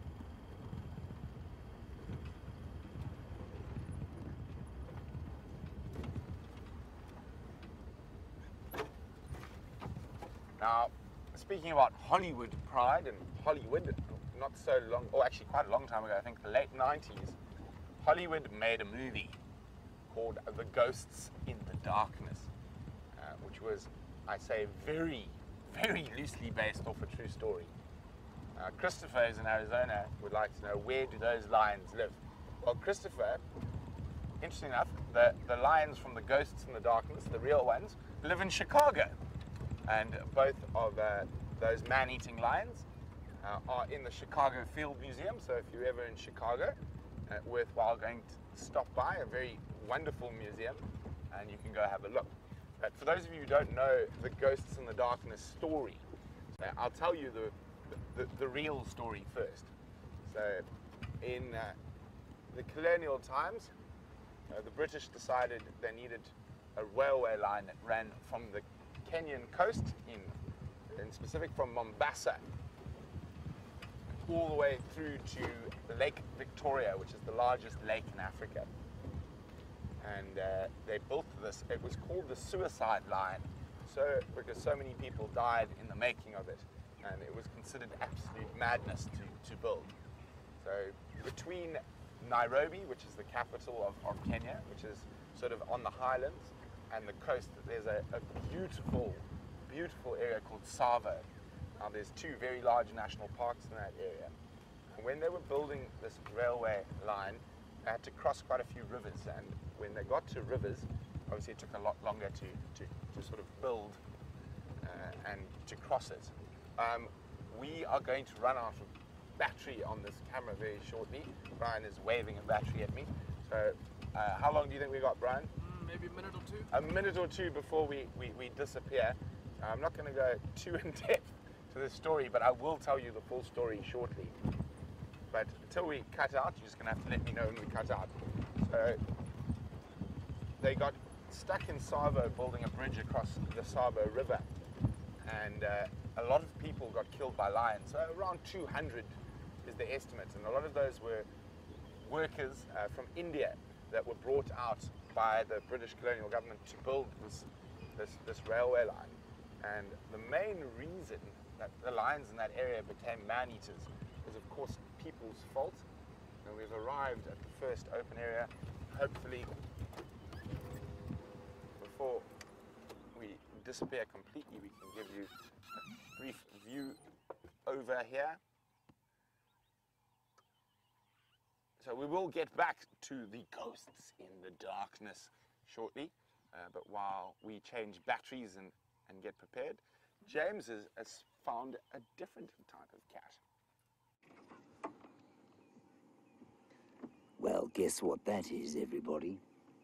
Now, speaking about Hollywood Pride and Hollywood, not so long, or actually quite a long time ago, I think the late nineties, Hollywood made a movie called The Ghosts in the Darkness, uh, which was, I say, very, very loosely based off a true story. Uh, Christopher is in Arizona, would like to know, where do those lions live? Well, Christopher, interesting enough, the, the lions from The Ghosts in the Darkness, the real ones, live in Chicago. And both of uh, those man-eating lions uh, are in the Chicago Field Museum. So if you're ever in Chicago, uh, worthwhile going to stop by, a very wonderful museum, and you can go have a look. But for those of you who don't know the Ghosts in the Darkness story, so I'll tell you the, the, the real story first. So in uh, the colonial times, uh, the British decided they needed a railway line that ran from the Kenyan coast, in, in specific from Mombasa, all the way through to Lake Victoria, which is the largest lake in Africa. And uh, they built this, it was called the Suicide Line, so because so many people died in the making of it, and it was considered absolute madness to, to build. So between Nairobi, which is the capital of, of Kenya, which is sort of on the highlands, and the coast, there's a, a beautiful, beautiful area called Tsavo. Now there's two very large national parks in that area. And when they were building this railway line, they had to cross quite a few rivers, and when they got to rivers, obviously it took a lot longer to, to, to sort of build uh, and to cross it. Um, we are going to run out of battery on this camera very shortly. Brian is waving a battery at me. So uh, how long do you think we got, Brian? Maybe a minute or two? A minute or two before we, we, we disappear. I'm not going to go too in depth to this story, but I will tell you the full story shortly. But until we cut out, you're just going to have to let me know when we cut out. So they got stuck in Tsavo building a bridge across the Tsavo River, and uh, a lot of people got killed by lions. So around two hundred is the estimate, and a lot of those were workers uh, from India that were brought out by the British colonial government to build this, this, this railway line. And the main reason that the lions in that area became man-eaters was, of course, people's fault. And we've arrived at the first open area. hopefully, before we disappear completely, we can give you a brief view over here. So we will get back to the ghosts in the darkness shortly, uh, but while we change batteries and, and get prepared, James has, has found a different type of cat. Well, guess what that is, everybody?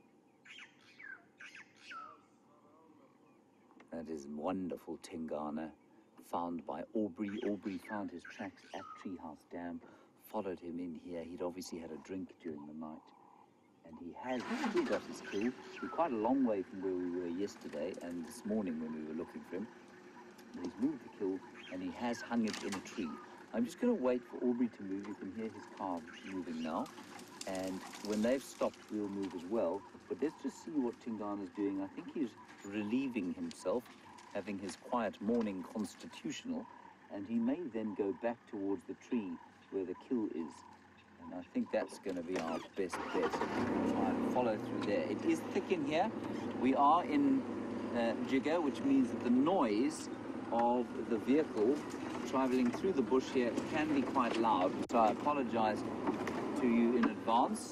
That is wonderful Tingana, found by Aubrey. Aubrey found his tracks at Treehouse Dam, followed him in here. He'd obviously had a drink during the night. And he has still got his kill. We're quite a long way from where we were yesterday and this morning when we were looking for him. But he's moved the kill and he has hung it in a tree. I'm just going to wait for Aubrey to move. You can hear his car moving now. And when they've stopped, we'll move as well. But let's just see what Tingana's doing. I think he's relieving himself, having his quiet morning constitutional, and he may then go back towards the tree where the kill is. And I think that's going to be our best bet. Try and follow through there. It is thick in here. We are in uh, Jigga, which means that the noise of the vehicle traveling through the bush here can be quite loud. So I apologize to you in advance.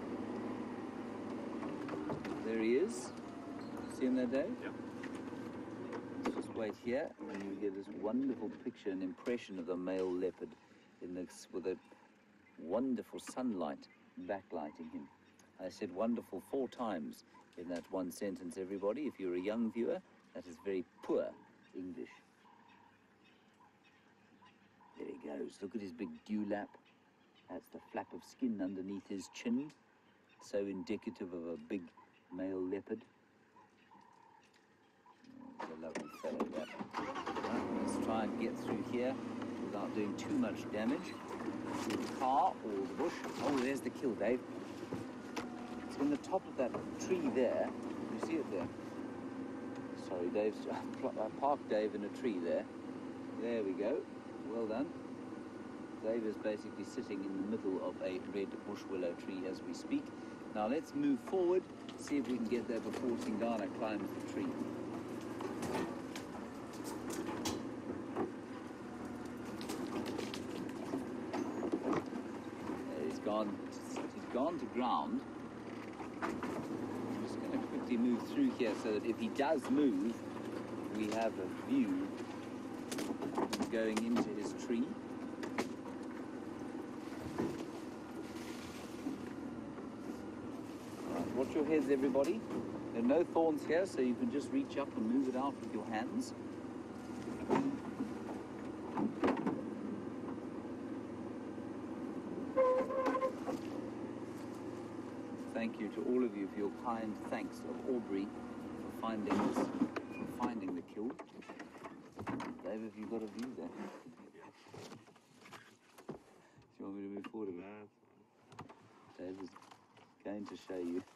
There he is. See him there, Dave? Yep. Let's just wait here, and you get this wonderful picture, an impression of the male leopard in this, with a wonderful sunlight backlighting him. I said wonderful four times in that one sentence, everybody. If you're a young viewer, that is very poor English. There he goes. Look at his big dewlap. That's the flap of skin underneath his chin, so indicative of a big male leopard. Oh, he's a lovely fellow, that. Right, let's try and get through here without doing too much damage to the car or the bush. Oh, there's the kill, Dave. It's in the top of that tree there. You see it there? Sorry, Dave's I parked Dave in a tree there. There we go. Well done. Dave is basically sitting in the middle of a red bush willow tree as we speak. Now let's move forward, see if we can get there before Tingana climbs the tree. There he's gone. He's gone to ground. I'm just going to quickly move through here so that if he does move, we have a view going into his tree. Watch your heads, everybody. There are no thorns here, so you can just reach up and move it out with your hands. Thank you to all of you for your kind thanks of Aubrey for finding this, for finding the kill. Dave, have you got a view there? Do you want me to move forward a bit? Dave is going to show you.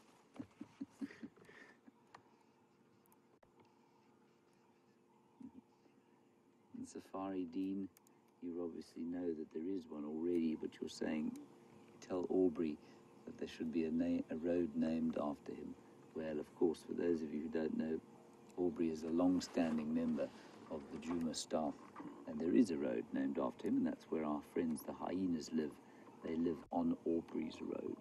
In Safari Dean, you obviously know that there is one already, but you're saying, tell Aubrey that there should be a, na a road named after him. Well, of course, for those of you who don't know, Aubrey is a long-standing member of the Djuma staff, and there is a road named after him, and that's where our friends, the hyenas, live. They live on Aubrey's Road.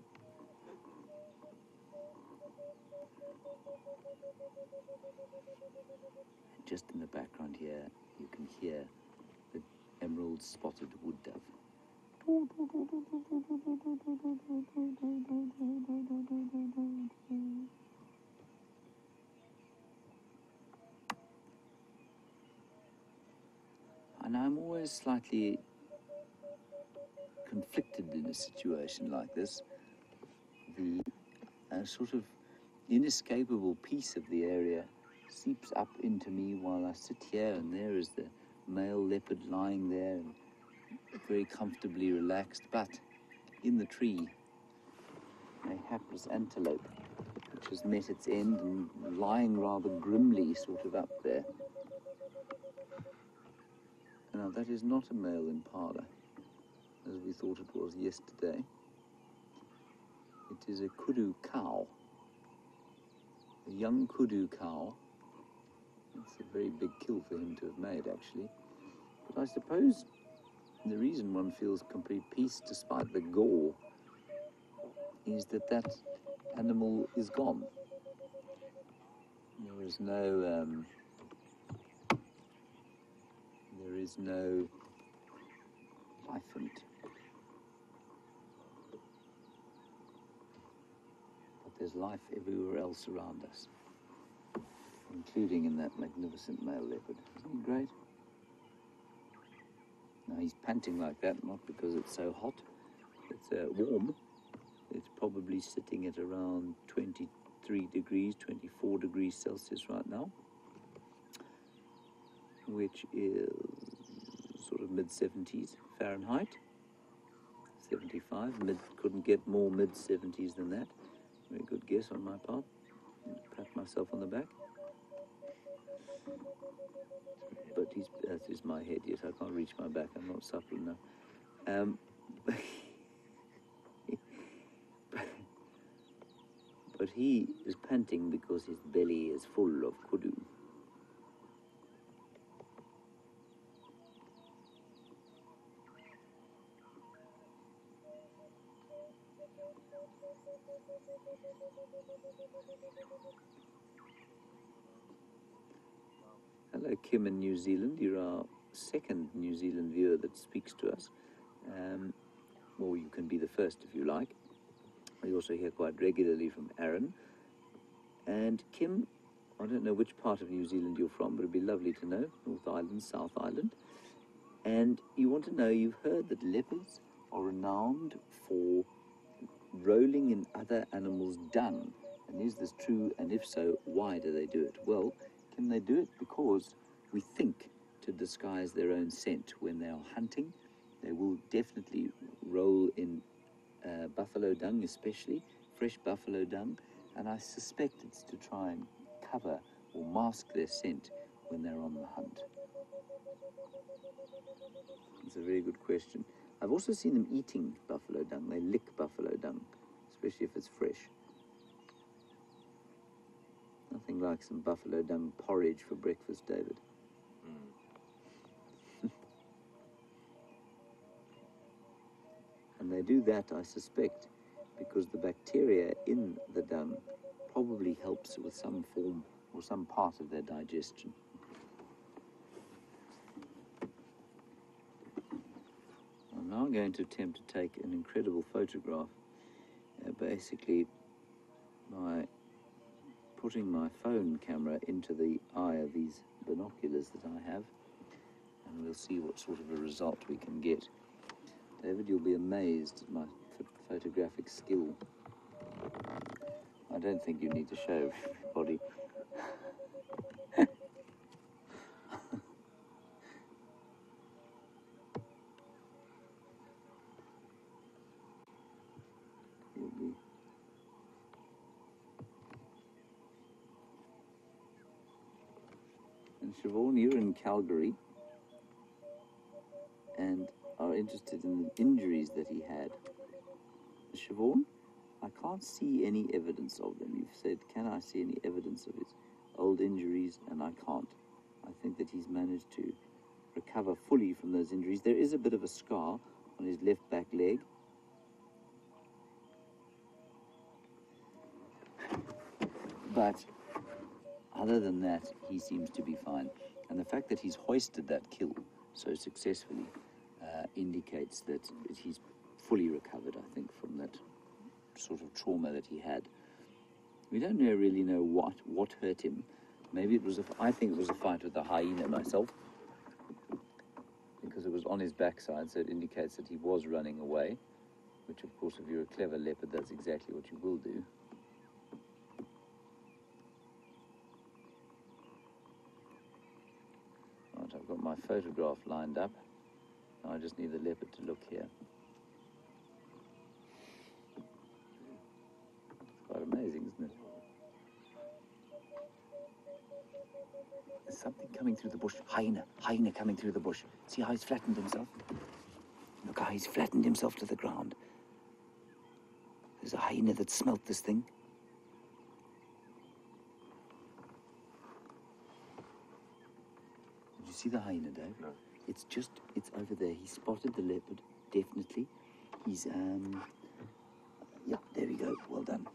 Just in the background here, you can hear the emerald-spotted wood dove. And I'm always slightly conflicted in a situation like this. The uh, sort of inescapable peace of the area seeps up into me while I sit here, and there is the male leopard lying there and very comfortably relaxed, but in the tree a hapless antelope which has met its end and lying rather grimly sort of up there. Now that is not a male impala as we thought it was yesterday. It is a kudu cow, a young kudu cow. It's a very big kill for him to have made, actually. But I suppose the reason one feels complete peace despite the gore is that that animal is gone. There is no, um, there is no life in it. But there's life everywhere else around us, including in that magnificent male leopard. Isn't he great? Now he's panting like that, not because it's so hot. It's uh, warm. It's probably sitting at around twenty-three degrees, twenty-four degrees Celsius right now, which is sort of mid seventies Fahrenheit, seventy-five. Mid, couldn't get more mid seventies than that. Very good guess on my part. Pat myself on the back. But he's, that is my head, yes, I can't reach my back, I'm not supple enough. Um, but he is panting because his belly is full of kudu. Hello, Kim in New Zealand. You're our second New Zealand viewer that speaks to us. Um, or you can be the first if you like. We also hear quite regularly from Aaron. And Kim, I don't know which part of New Zealand you're from, but it'd be lovely to know. North Island, South Island. And you want to know, you've heard that leopards are renowned for rolling in other animals' dung. And is this true? And if so, why do they do it? Well, can they do it because we think to disguise their own scent when they are hunting? They will definitely roll in uh, buffalo dung, especially fresh buffalo dung, and I suspect it's to try and cover or mask their scent when they're on the hunt. It's a very good question. I've also seen them eating buffalo dung. They lick buffalo dung, especially if it's fresh. Nothing like some buffalo dung porridge for breakfast, David. Mm. And they do that, I suspect, because the bacteria in the dung probably helps with some form or some part of their digestion. I'm now going to attempt to take an incredible photograph, uh, basically by putting my phone camera into the eye of these binoculars that I have, and we'll see what sort of a result we can get. David, you'll be amazed at my photographic skill. I don't think you need to show everybody. You'll be And Siobhan, you're in Calgary and are interested in the injuries that he had. Siobhan, I can't see any evidence of them. You've said, can I see any evidence of his old injuries? And I can't. I think that he's managed to recover fully from those injuries. There is a bit of a scar on his left back leg. But other than that, he seems to be fine. And the fact that he's hoisted that kill so successfully uh, indicates that he's fully recovered, I think, from that sort of trauma that he had. We don't know, really know what, what hurt him. Maybe it was, a, I think it was a fight with a hyena myself, because it was on his backside, so it indicates that he was running away, which of course, if you're a clever leopard, that's exactly what you will do. Right, I've got my photograph lined up. Now I just need the leopard to look here. It's quite amazing, isn't it? There's something coming through the bush. Hyena, hyena coming through the bush. See how he's flattened himself? Look how he's flattened himself to the ground. There's a hyena that smelt this thing. Did you see the hyena, Dave? No. It's just, it's over there. He spotted the leopard, definitely. He's, um, yeah, there we go. Well done.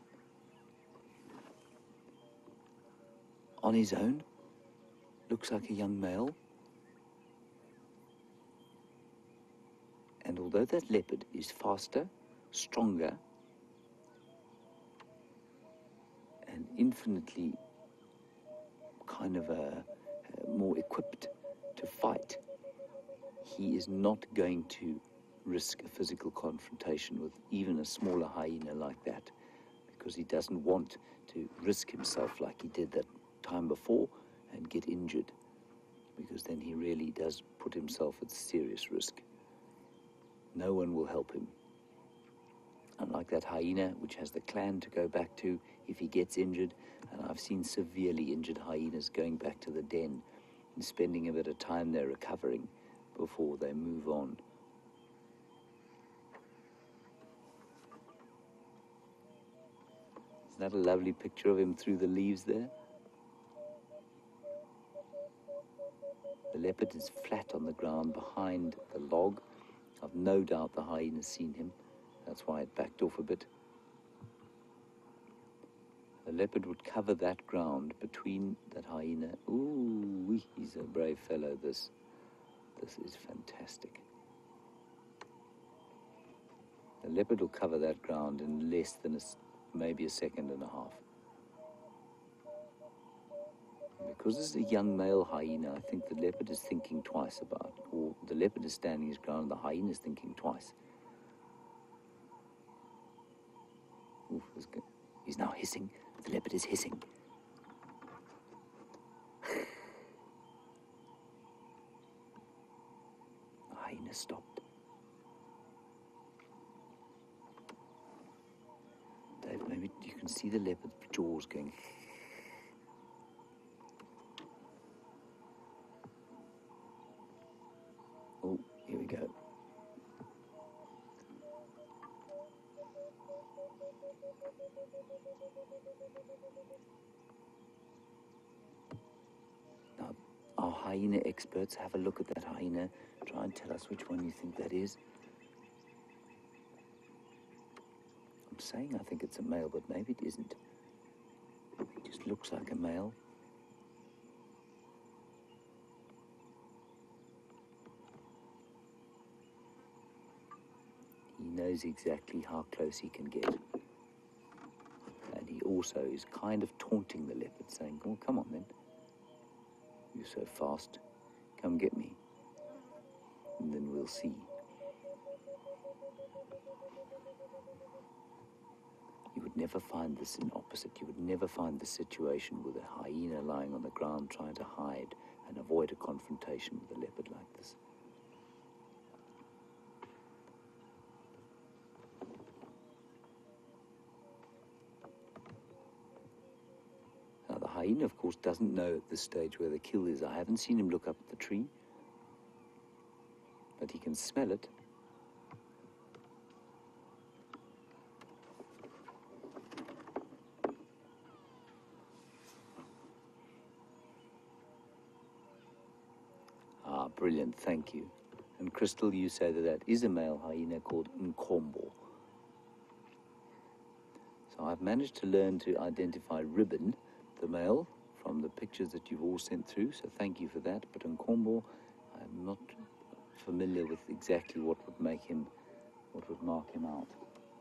On his own. Looks like a young male. And although that leopard is faster, stronger, and infinitely kind of a, a more equipped to fight, he is not going to risk a physical confrontation with even a smaller hyena like that, because he doesn't want to risk himself like he did that time before and get injured, because then he really does put himself at serious risk. No one will help him. Unlike that hyena, which has the clan to go back to if he gets injured, and I've seen severely injured hyenas going back to the den and spending a bit of time there recovering before they move on. Isn't that a lovely picture of him through the leaves there? The leopard is flat on the ground behind the log. I've no doubt the hyena's seen him. That's why it backed off a bit. The leopard would cover that ground between that hyena. Ooh, he's a brave fellow, this. This is fantastic. The leopard will cover that ground in less than a, maybe a second and a half. Because this is a young male hyena, I think the leopard is thinking twice about it. Or the leopard is standing his ground, the hyena is thinking twice. Oof, he's now hissing. The leopard is hissing. The hyena stopped. Dave, maybe you can see the leopard's jaws going. Oh, here we go. Now, our hyena experts, have a look at that hyena. Try and tell us which one you think that is. I'm saying I think it's a male, but maybe it isn't. It just looks like a male. He knows exactly how close he can get. And he also is kind of taunting the leopard, saying, oh, come on then. You're so fast. Come get me. And then we'll see. You would never find this in opposite. You would never find the situation with a hyena lying on the ground trying to hide and avoid a confrontation with a leopard like this. Now, the hyena, of course, doesn't know at this stage where the kill is. I haven't seen him look up at the tree, but he can smell it. Ah, brilliant, thank you. And Crystal, you say that that is a male hyena called Nkombo. So I've managed to learn to identify Ribbon, the male, from the pictures that you've all sent through, so thank you for that. But Nkombo, I'm not familiar with exactly what would make him, what would mark him out.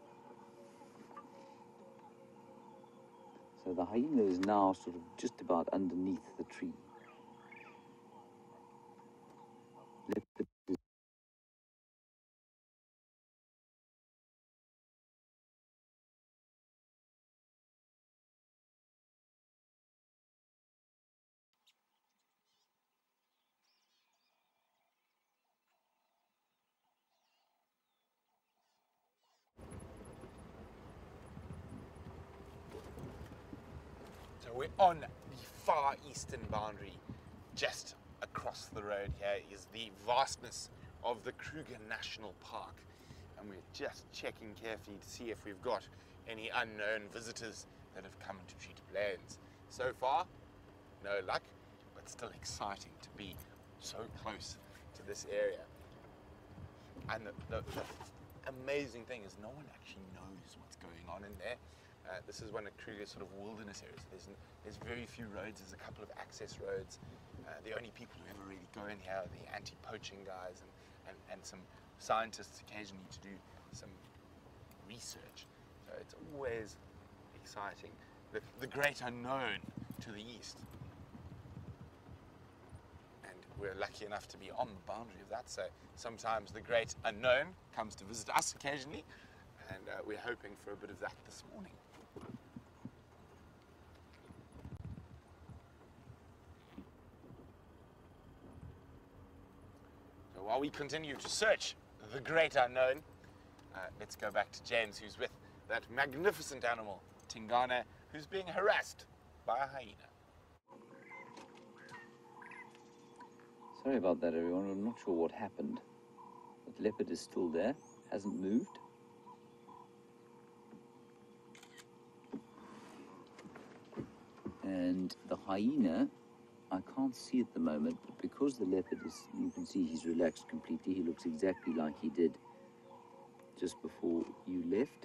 So the hyena is now sort of just about underneath the tree. So we're on the far eastern boundary. Just across the road here is the vastness of the Kruger National Park. And we're just checking carefully to see if we've got any unknown visitors that have come into treaty plains. So far, no luck, but still exciting to be so close to this area. And the, the, the amazing thing is no one actually knows what's going on in there. Uh, this is one of Kruger's sort of wilderness areas. There's, there's very few roads. There's a couple of access roads. Uh, the only people who ever really go in here are the anti-poaching guys and, and, and some scientists occasionally to do some research. So it's always exciting. The, the great unknown to the east. And we're lucky enough to be on the boundary of that. So sometimes the great unknown comes to visit us occasionally. And uh, we're hoping for a bit of that this morning. So while we continue to search the great unknown, uh, let's go back to James, who's with that magnificent animal, Tingana, who's being harassed by a hyena. Sorry about that, everyone. I'm not sure what happened. But leopard is still there, hasn't moved. And the hyena, I can't see at the moment, but because the leopard is, you can see he's relaxed completely. He looks exactly like he did just before you left.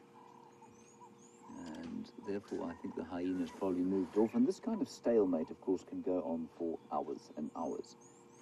And therefore, I think the hyena's probably moved off. And this kind of stalemate, of course, can go on for hours and hours.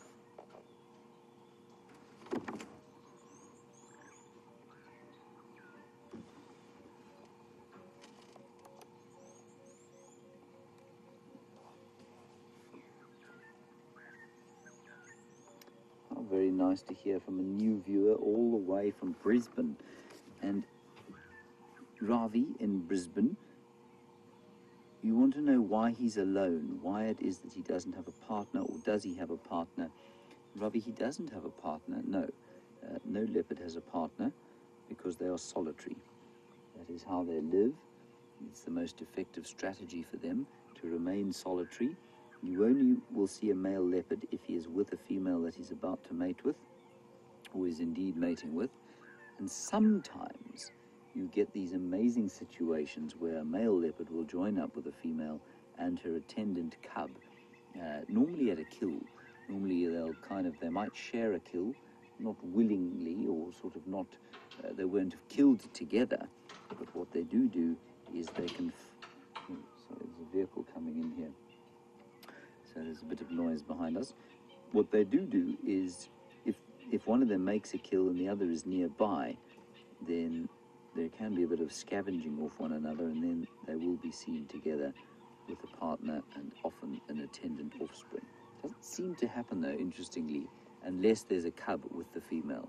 Very nice to hear from a new viewer all the way from Brisbane. And Ravi in Brisbane, you want to know why he's alone, why it is that he doesn't have a partner, or does he have a partner? Ravi, he doesn't have a partner, no. Uh, no leopard has a partner because they are solitary. That is how they live. It's the most effective strategy for them to remain solitary. You only will see a male leopard if he is with a female that he's about to mate with, or is indeed mating with. And sometimes you get these amazing situations where a male leopard will join up with a female and her attendant cub, uh, normally at a kill. Normally they'll kind of, they might share a kill, not willingly, or sort of not, uh, they won't have killed together, but what they do do is they can, f oh, sorry, there's a vehicle coming in here. So there's a bit of noise behind us. What they do do is, if, if one of them makes a kill and the other is nearby, then there can be a bit of scavenging off one another, and then they will be seen together with a partner and often an attendant offspring. Doesn't seem to happen though, interestingly, unless there's a cub with the female.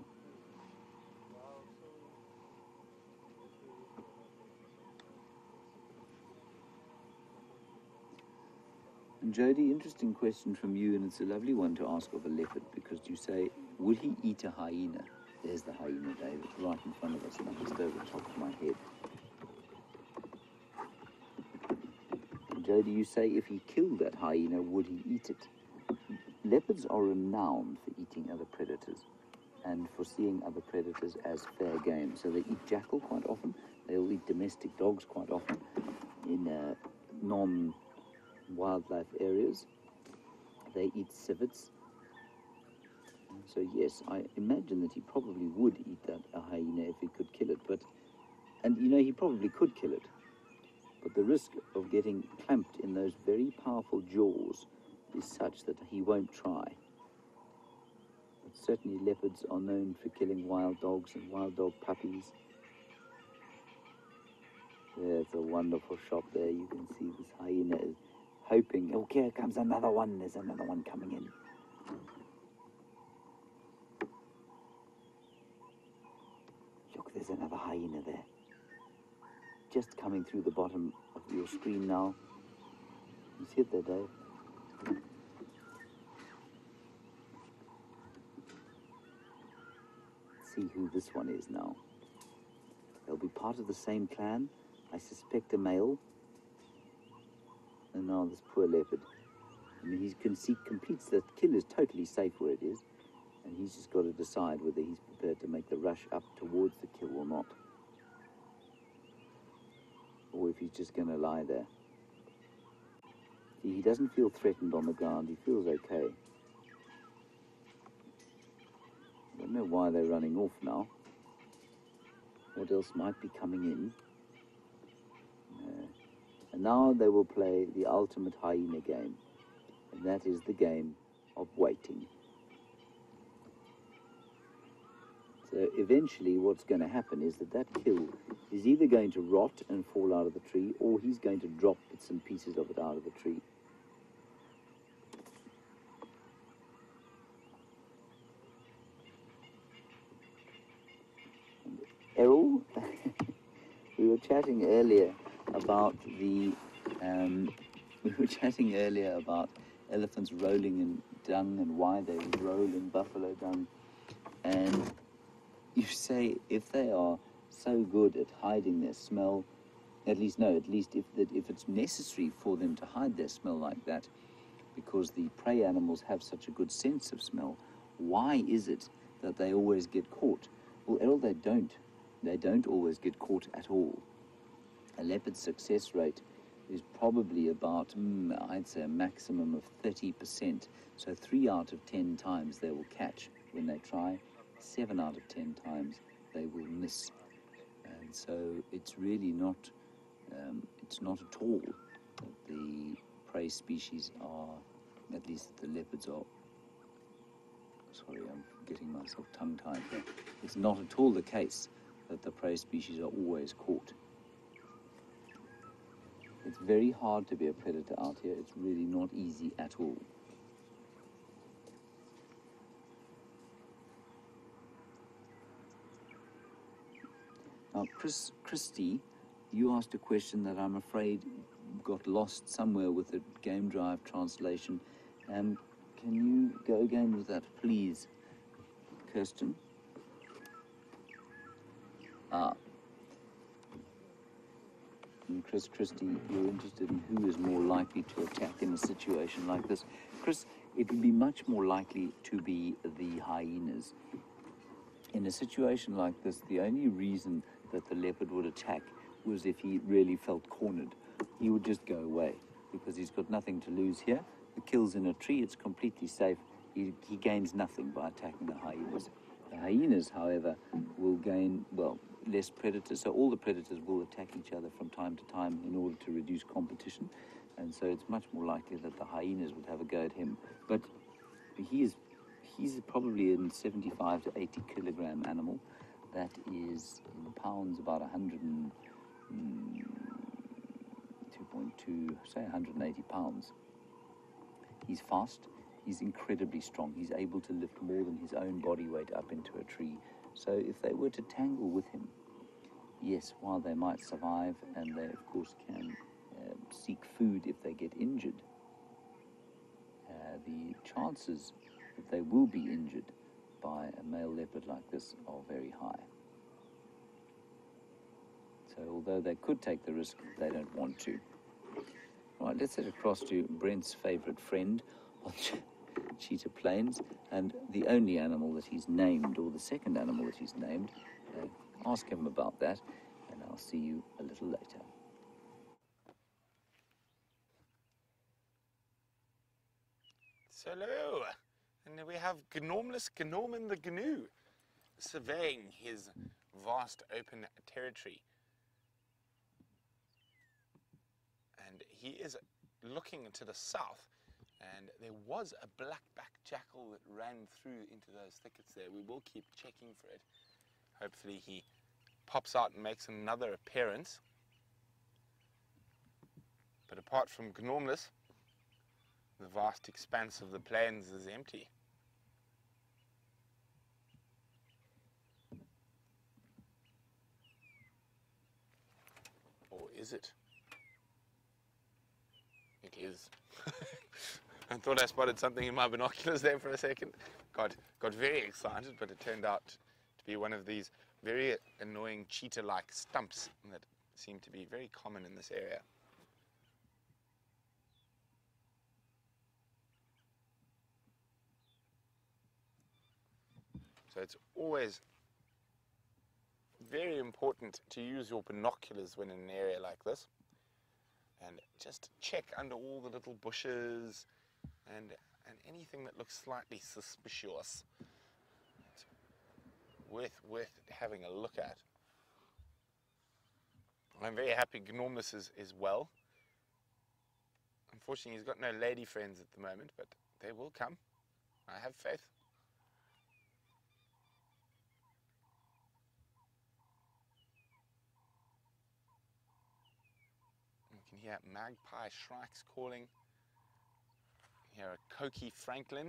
And Jody, interesting question from you, and it's a lovely one to ask of a leopard, because you say, would he eat a hyena? There's the hyena, David, right in front of us, and just over the top of my head. And Jody, you say, if he killed that hyena, would he eat it? Leopards are renowned for eating other predators and for seeing other predators as fair game. So they eat jackal quite often. They'll eat domestic dogs quite often in uh, non wildlife areas. They eat civets. So yes, I imagine that he probably would eat that a hyena if he could kill it. But, and you know, he probably could kill it. But the risk of getting clamped in those very powerful jaws is such that he won't try. But certainly leopards are known for killing wild dogs and wild dog puppies. There's a wonderful shot there. You can see this hyena is hoping, oh, here comes another one. There's another one coming in. Look, there's another hyena there. Just coming through the bottom of your screen now. You see it there, Dave? Let's see who this one is now. They'll be part of the same clan. I suspect a male. And now this poor leopard. I mean, he can see, completes the kill is totally safe where it is, and he's just got to decide whether he's prepared to make the rush up towards the kill or not. if he's just going to lie there. See, he doesn't feel threatened on the ground. He feels okay. I don't know why they're running off now. What else might be coming in? Uh, and now they will play the ultimate hyena game, and that is the game of waiting. So eventually what's going to happen is that that kill is either going to rot and fall out of the tree, or he's going to drop bits and pieces of it out of the tree. And Errol, we were chatting earlier about the, um, we were chatting earlier about elephants rolling in dung and why they would roll in buffalo dung. And you say if they are so good at hiding their smell, at least no, at least if that if it's necessary for them to hide their smell like that, because the prey animals have such a good sense of smell, why is it that they always get caught? Well, Errol, they don't. They don't always get caught at all. A leopard's success rate is probably about, mm, I'd say, a maximum of thirty percent. So three out of ten times they will catch when they try. Seven out of ten times they will miss. And so it's really not, um, it's not at all that the prey species are, at least the leopards are, sorry, I'm getting myself tongue-tied here. It's not at all the case that the prey species are always caught. It's very hard to be a predator out here. It's really not easy at all. Now, Chris, Christy, you asked a question that I'm afraid got lost somewhere with the Game Drive translation. Um, can you go again with that, please, Kirsten? Ah. And Chris, Christy, you're interested in who is more likely to attack in a situation like this. Chris, it would be much more likely to be the hyenas. In a situation like this, the only reason that the leopard would attack was if he really felt cornered. He would just go away because he's got nothing to lose here. The kill's in a tree, it's completely safe. He, he gains nothing by attacking the hyenas. The hyenas, however, will gain, well, less predators. So all the predators will attack each other from time to time in order to reduce competition. And so it's much more likely that the hyenas would have a go at him. But he is, he's probably a seventy-five to eighty kilogram animal. That is, in pounds, about one hundred and, mm, two point two, say one hundred eighty pounds. He's fast. He's incredibly strong. He's able to lift more than his own body weight up into a tree. So if they were to tangle with him, yes, while they might survive, and they of course can uh, seek food if they get injured, uh, the chances that they will be injured by a male leopard like this are very high. So although they could take the risk, they don't want to. All right, let's head across to Brent's favourite friend on Cheetah Plains, and the only animal that he's named, or the second animal that he's named. Uh, ask him about that, and I'll see you a little later. So hello, and we have Gnormless Gnorman the Gnu surveying his vast open territory. And he is looking to the south, and there was a black-back jackal that ran through into those thickets there. We will keep checking for it. Hopefully he pops out and makes another appearance. But apart from Gnormless, the vast expanse of the plains is empty. Or is it? It is. I thought I spotted something in my binoculars there for a second. Got, got very excited, but it turned out to be one of these very annoying cheetah-like stumps that seem to be very common in this area. So it's always very important to use your binoculars when in an area like this. And just check under all the little bushes and, and anything that looks slightly suspicious. It's worth, worth having a look at. I'm very happy Gnormus is, is well. Unfortunately, he's got no lady friends at the moment, but they will come. I have faith. You can hear magpie shrikes calling. You hear a coqui franklin.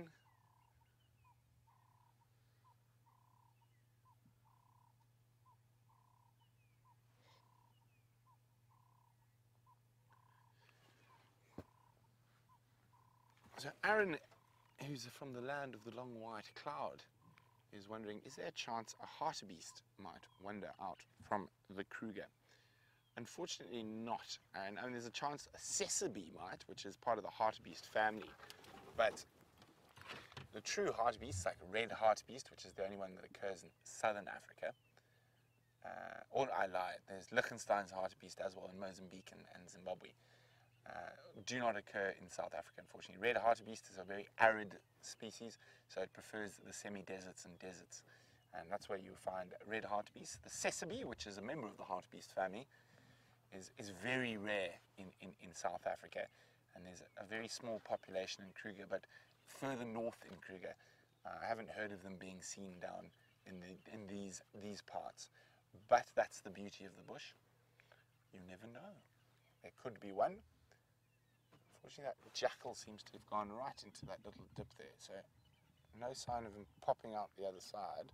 So Aaron, who's from the land of the long white cloud, is wondering, is there a chance a hartebeest might wander out from the Kruger? Unfortunately not. And I mean, there's a chance a Sabi might, which is part of the hartebeest family. But the true hartebeest, like a red hartebeest, which is the only one that occurs in southern Africa, uh, or I lie, there's Liechtenstein's hartebeest as well in Mozambique and, and Zimbabwe. Uh, do not occur in South Africa, unfortunately. Red hartebeest is a very arid species, so it prefers the semi-deserts and deserts. And that's where you find red hartebeest. The Sabi, which is a member of the hartebeest family, is, is very rare in, in, in South Africa. And there's a, a very small population in Kruger, but further north in Kruger, uh, I haven't heard of them being seen down in, the, in these, these parts. But that's the beauty of the bush. You never know. There could be one. Unfortunately, that jackal seems to have gone right into that little dip there, so no sign of him popping out the other side.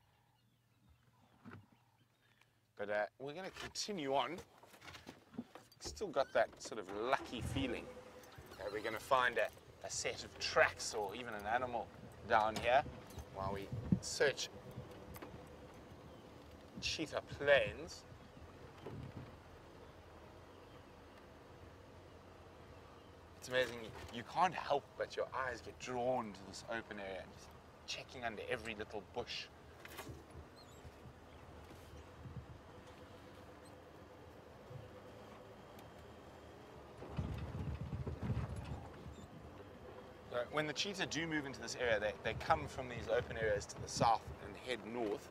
But uh, we're going to continue on. Still got that sort of lucky feeling that we're going to find a, a set of tracks or even an animal down here while we search cheetah plains. It's amazing, you can't help but your eyes get drawn to this open area and just checking under every little bush. So when the cheetah do move into this area, they, they come from these open areas to the south and head north.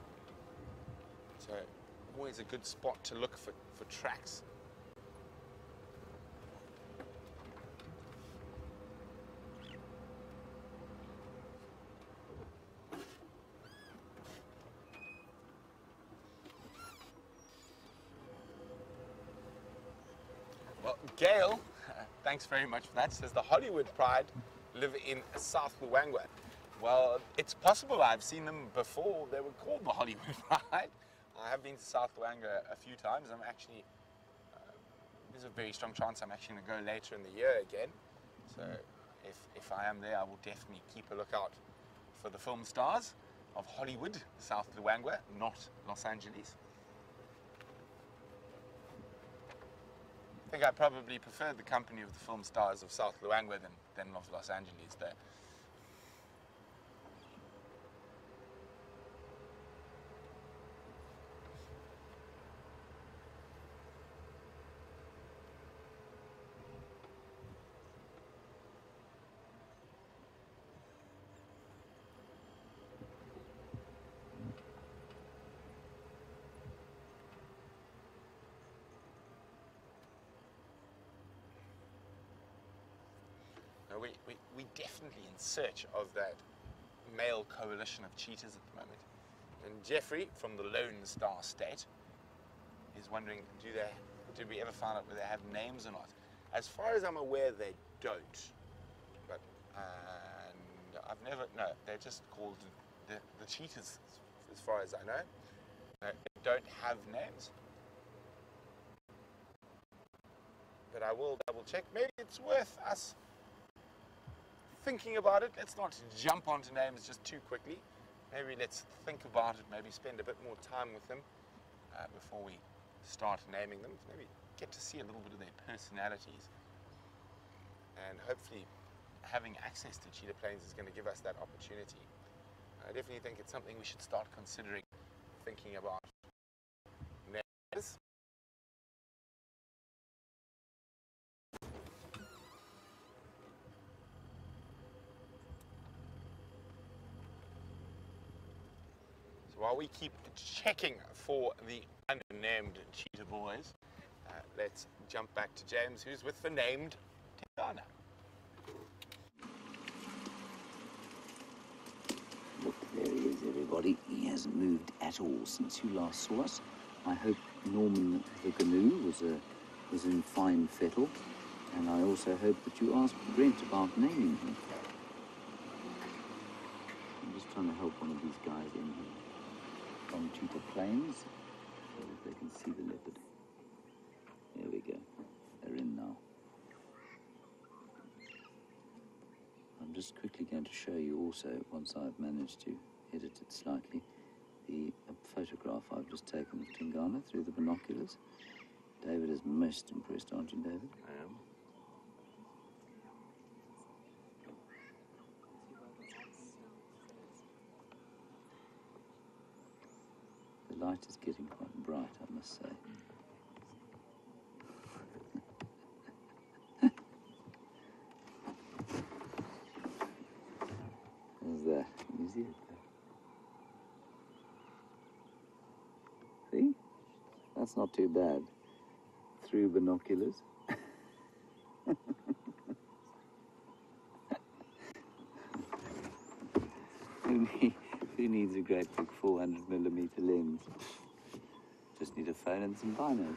So always a good spot to look for, for tracks. Well, Gail, thanks very much for that, says the Hollywood Pride live in South Luangwa. Well, it's possible. I've seen them before. They were called the Hollywood Pride. I have been to South Luangwa a few times. I'm actually, uh, there's a very strong chance I'm actually going to go later in the year again. So if, if I am there, I will definitely keep a lookout for the film stars of Hollywood, South Luangwa, not Los Angeles. I think I probably prefer the company of the film stars of South Luangwa than, than of Los Angeles there. We, we, we definitely in search of that male coalition of cheetahs at the moment. And Jeffrey from the Lone Star State is wondering, do they, did we ever find out whether they have names or not? As far as I'm aware, they don't. But, and I've never, no, they're just called the, the cheetahs, as far as I know. They don't have names. But I will double check. Maybe it's worth us thinking about it. Let's not jump onto names just too quickly. Maybe let's think about it, maybe spend a bit more time with them uh, before we start naming them. Maybe get to see a little bit of their personalities. And hopefully having access to cheetah plains is going to give us that opportunity. I definitely think it's something we should start considering thinking about. is. So while we keep checking for the unnamed cheetah boys, uh, let's jump back to James, who's with the named Tingana. Look, there he is, everybody. He hasn't moved at all since you last saw us. I hope Norman the canoe was, a, was in fine fettle, and I also hope that you asked Brent about naming him. I'm just trying to help one of these guys in here from Cheetah Plains so that they can see the leopard. There we go. They're in now. I'm just quickly going to show you also, once I've managed to edit it slightly, the photograph I've just taken of Tingana through the binoculars. David is most impressed, aren't you, David? I am. The light is getting quite bright, I must say. There's that. Can you see it there? See? That's not too bad. Through binoculars. who, need, who needs a great big four hundred millimeter lens? Just need a phone and some binos.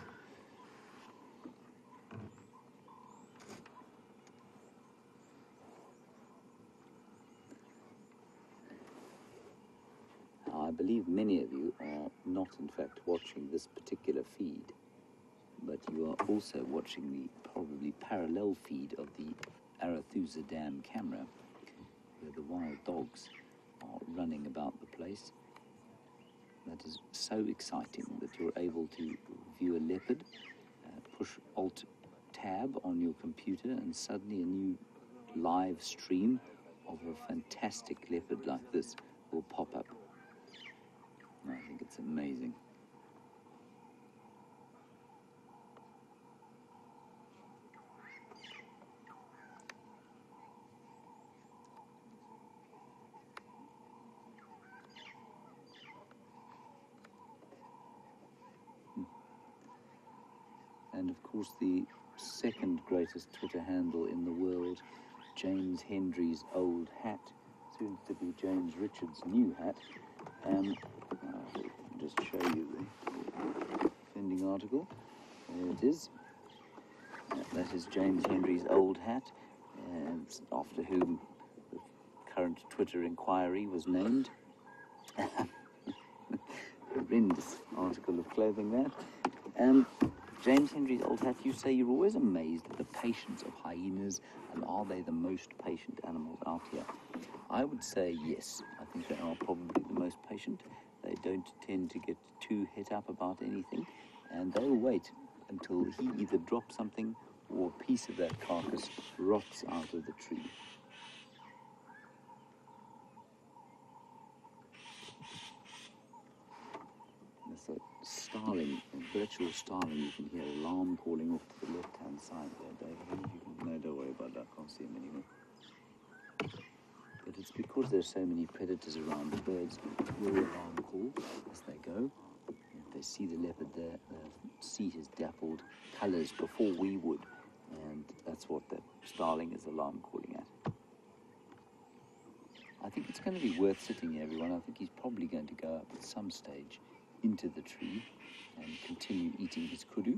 I believe many of you are not, in fact, watching this particular feed, but you are also watching the probably parallel feed of the Arathusa Dam camera, where the wild dogs are running about the place. That is so exciting that you're able to view a leopard, uh, push Alt-Tab on your computer, and suddenly a new live stream of a fantastic leopard like this will pop up. I think it's amazing. And of course the second greatest Twitter handle in the world, James Hendry's old hat, soon to be James Richards' new hat. Um, I'll just show you the offending article. There it is. Uh, that is James Hendry's old hat, and after whom the current Twitter inquiry was named. Horrendous article of clothing there. Um, James Hendry's old hat, you say you're always amazed at the patience of hyenas, and are they the most patient animals out here? I would say yes. I think they are probably the most patient. They don't tend to get too hit up about anything, and they'll wait until he either drops something or a piece of that carcass rots out of the tree. There's a starling, a virtual starling. You can hear alarm calling off to the left-hand side there, David. I don't know if you can, no, don't worry about that. I can't see him anymore. But it's because there's so many predators around. The birds will alarm call as they go. If they see the leopard there, they'll see his dappled colours before we would. And that's what that starling is alarm calling at. I think it's going to be worth sitting here, everyone. I think he's probably going to go up at some stage into the tree and continue eating his kudu.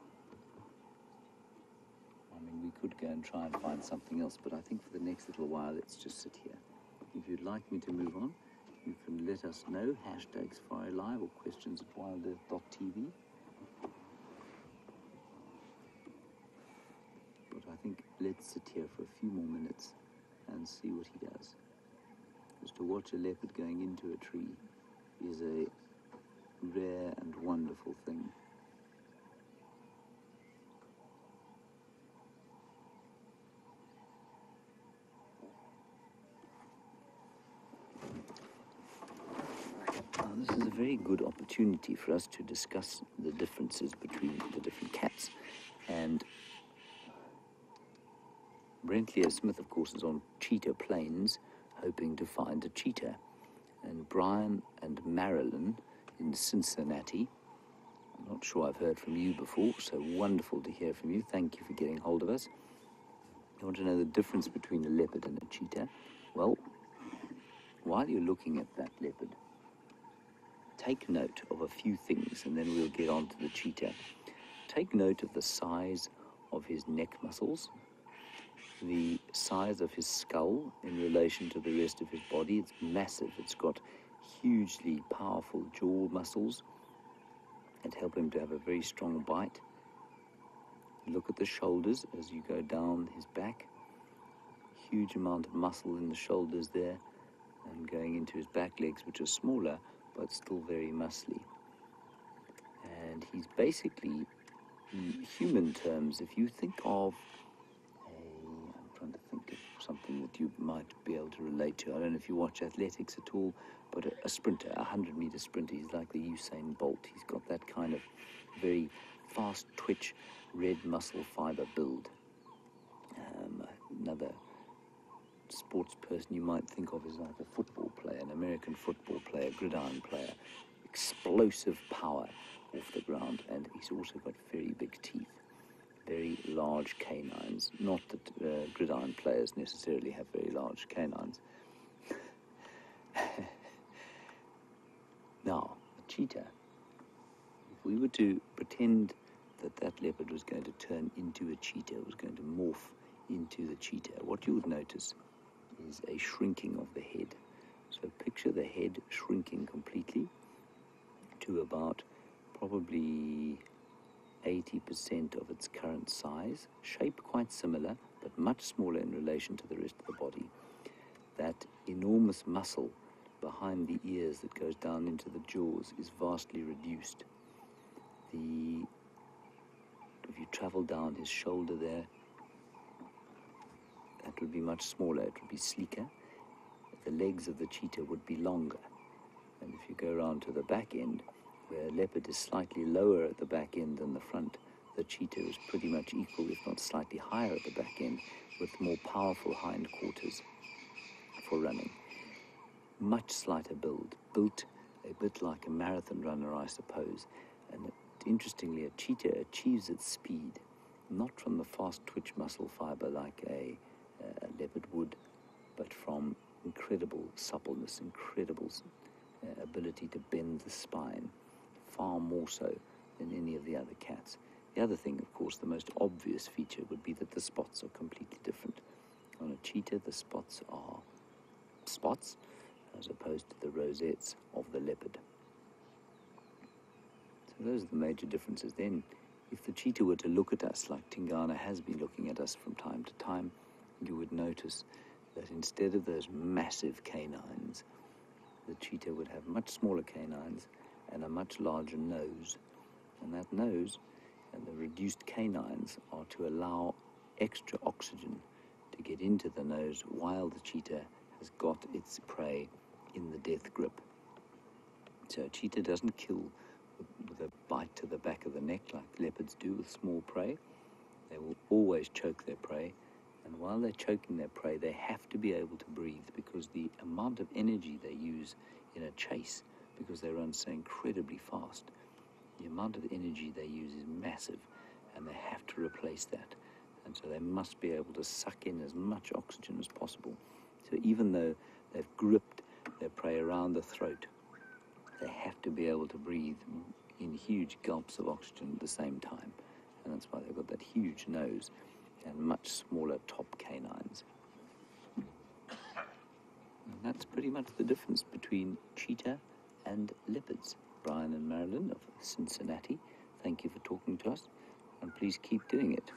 I mean, we could go and try and find something else, but I think for the next little while, let's just sit here. If you'd like me to move on, you can let us know, hashtag SafariLIVE or questions at wild earth dot t v. But I think let's sit here for a few more minutes and see what he does. Because to watch a leopard going into a tree is a rare and wonderful thing. Now this is a very good opportunity for us to discuss the differences between the different cats. And Brent Smith, of course, is on cheetah plains, hoping to find a cheetah. And Brian and Marilyn in Cincinnati. I'm not sure I've heard from you before, so wonderful to hear from you. Thank you for getting hold of us. You want to know the difference between a leopard and a cheetah? Well, while you're looking at that leopard, take note of a few things, and then we'll get on to the cheetah. Take note of the size of his neck muscles, the size of his skull in relation to the rest of his body. It's massive. It's got hugely powerful jaw muscles that help him to have a very strong bite. Look at the shoulders as you go down his back. Huge amount of muscle in the shoulders there, and going into his back legs, which are smaller but still very muscly. And he's basically, in human terms, if you think of I'm trying to think of something that you might be able to relate to. I don't know if you watch athletics at all, but a, a sprinter, a hundred meter sprinter, he's like the Usain Bolt. He's got that kind of very fast twitch, red muscle fiber build. Um, another sports person you might think of is like a football player, an American football player, gridiron player. Explosive power off the ground, and he's also got very big teeth. Very large canines. Not that uh, gridiron players necessarily have very large canines. Now, a cheetah. If we were to pretend that that leopard was going to turn into a cheetah, was going to morph into the cheetah, what you would notice is a shrinking of the head. So picture the head shrinking completely to about probably eighty percent of its current size, shape quite similar, but much smaller in relation to the rest of the body. That enormous muscle behind the ears that goes down into the jaws is vastly reduced. The, if you travel down his shoulder there, that would be much smaller, it would be sleeker. The legs of the cheetah would be longer. And if you go around to the back end, where a leopard is slightly lower at the back end than the front, the cheetah is pretty much equal, if not slightly higher at the back end, with more powerful hind quarters for running. Much slighter build, built a bit like a marathon runner, I suppose. And it, interestingly, a cheetah achieves its speed, not from the fast twitch muscle fiber like a, a leopard would, but from incredible suppleness, incredible uh, ability to bend the spine, far more so than any of the other cats. The other thing, of course, the most obvious feature would be that the spots are completely different. On a cheetah, the spots are spots, as opposed to the rosettes of the leopard. So those are the major differences. Then, if the cheetah were to look at us like Tingana has been looking at us from time to time, you would notice that instead of those massive canines, the cheetah would have much smaller canines and a much larger nose. And that nose and the reduced canines are to allow extra oxygen to get into the nose while the cheetah has got its prey in the death grip. So a cheetah doesn't kill with a bite to the back of the neck like leopards do with small prey. They will always choke their prey, and while they're choking their prey, they have to be able to breathe, because the amount of energy they use in a chase, because they run so incredibly fast, the amount of energy they use is massive, and they have to replace that. And so they must be able to suck in as much oxygen as possible. So even though they've gripped their prey around the throat, they have to be able to breathe in huge gulps of oxygen at the same time. And that's why they've got that huge nose and much smaller top canines. And that's pretty much the difference between cheetah and leopards. Brian and Marilyn of Cincinnati, thank you for talking to us, and please keep doing it.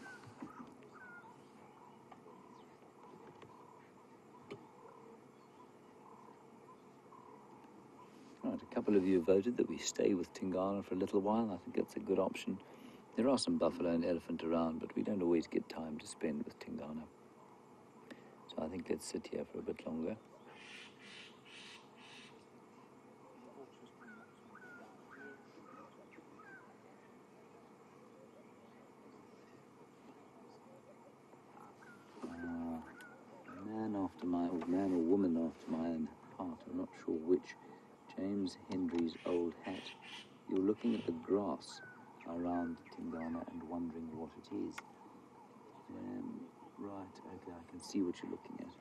Right, a couple of you voted that we stay with Tingana for a little while. I think that's a good option. There are some buffalo and elephant around, but we don't always get time to spend with Tingana. So I think let's sit here for a bit longer. which. James Hendry's old hat. You're looking at the grass around Tingana and wondering what it is. Um, right, okay, I can see what you're looking at.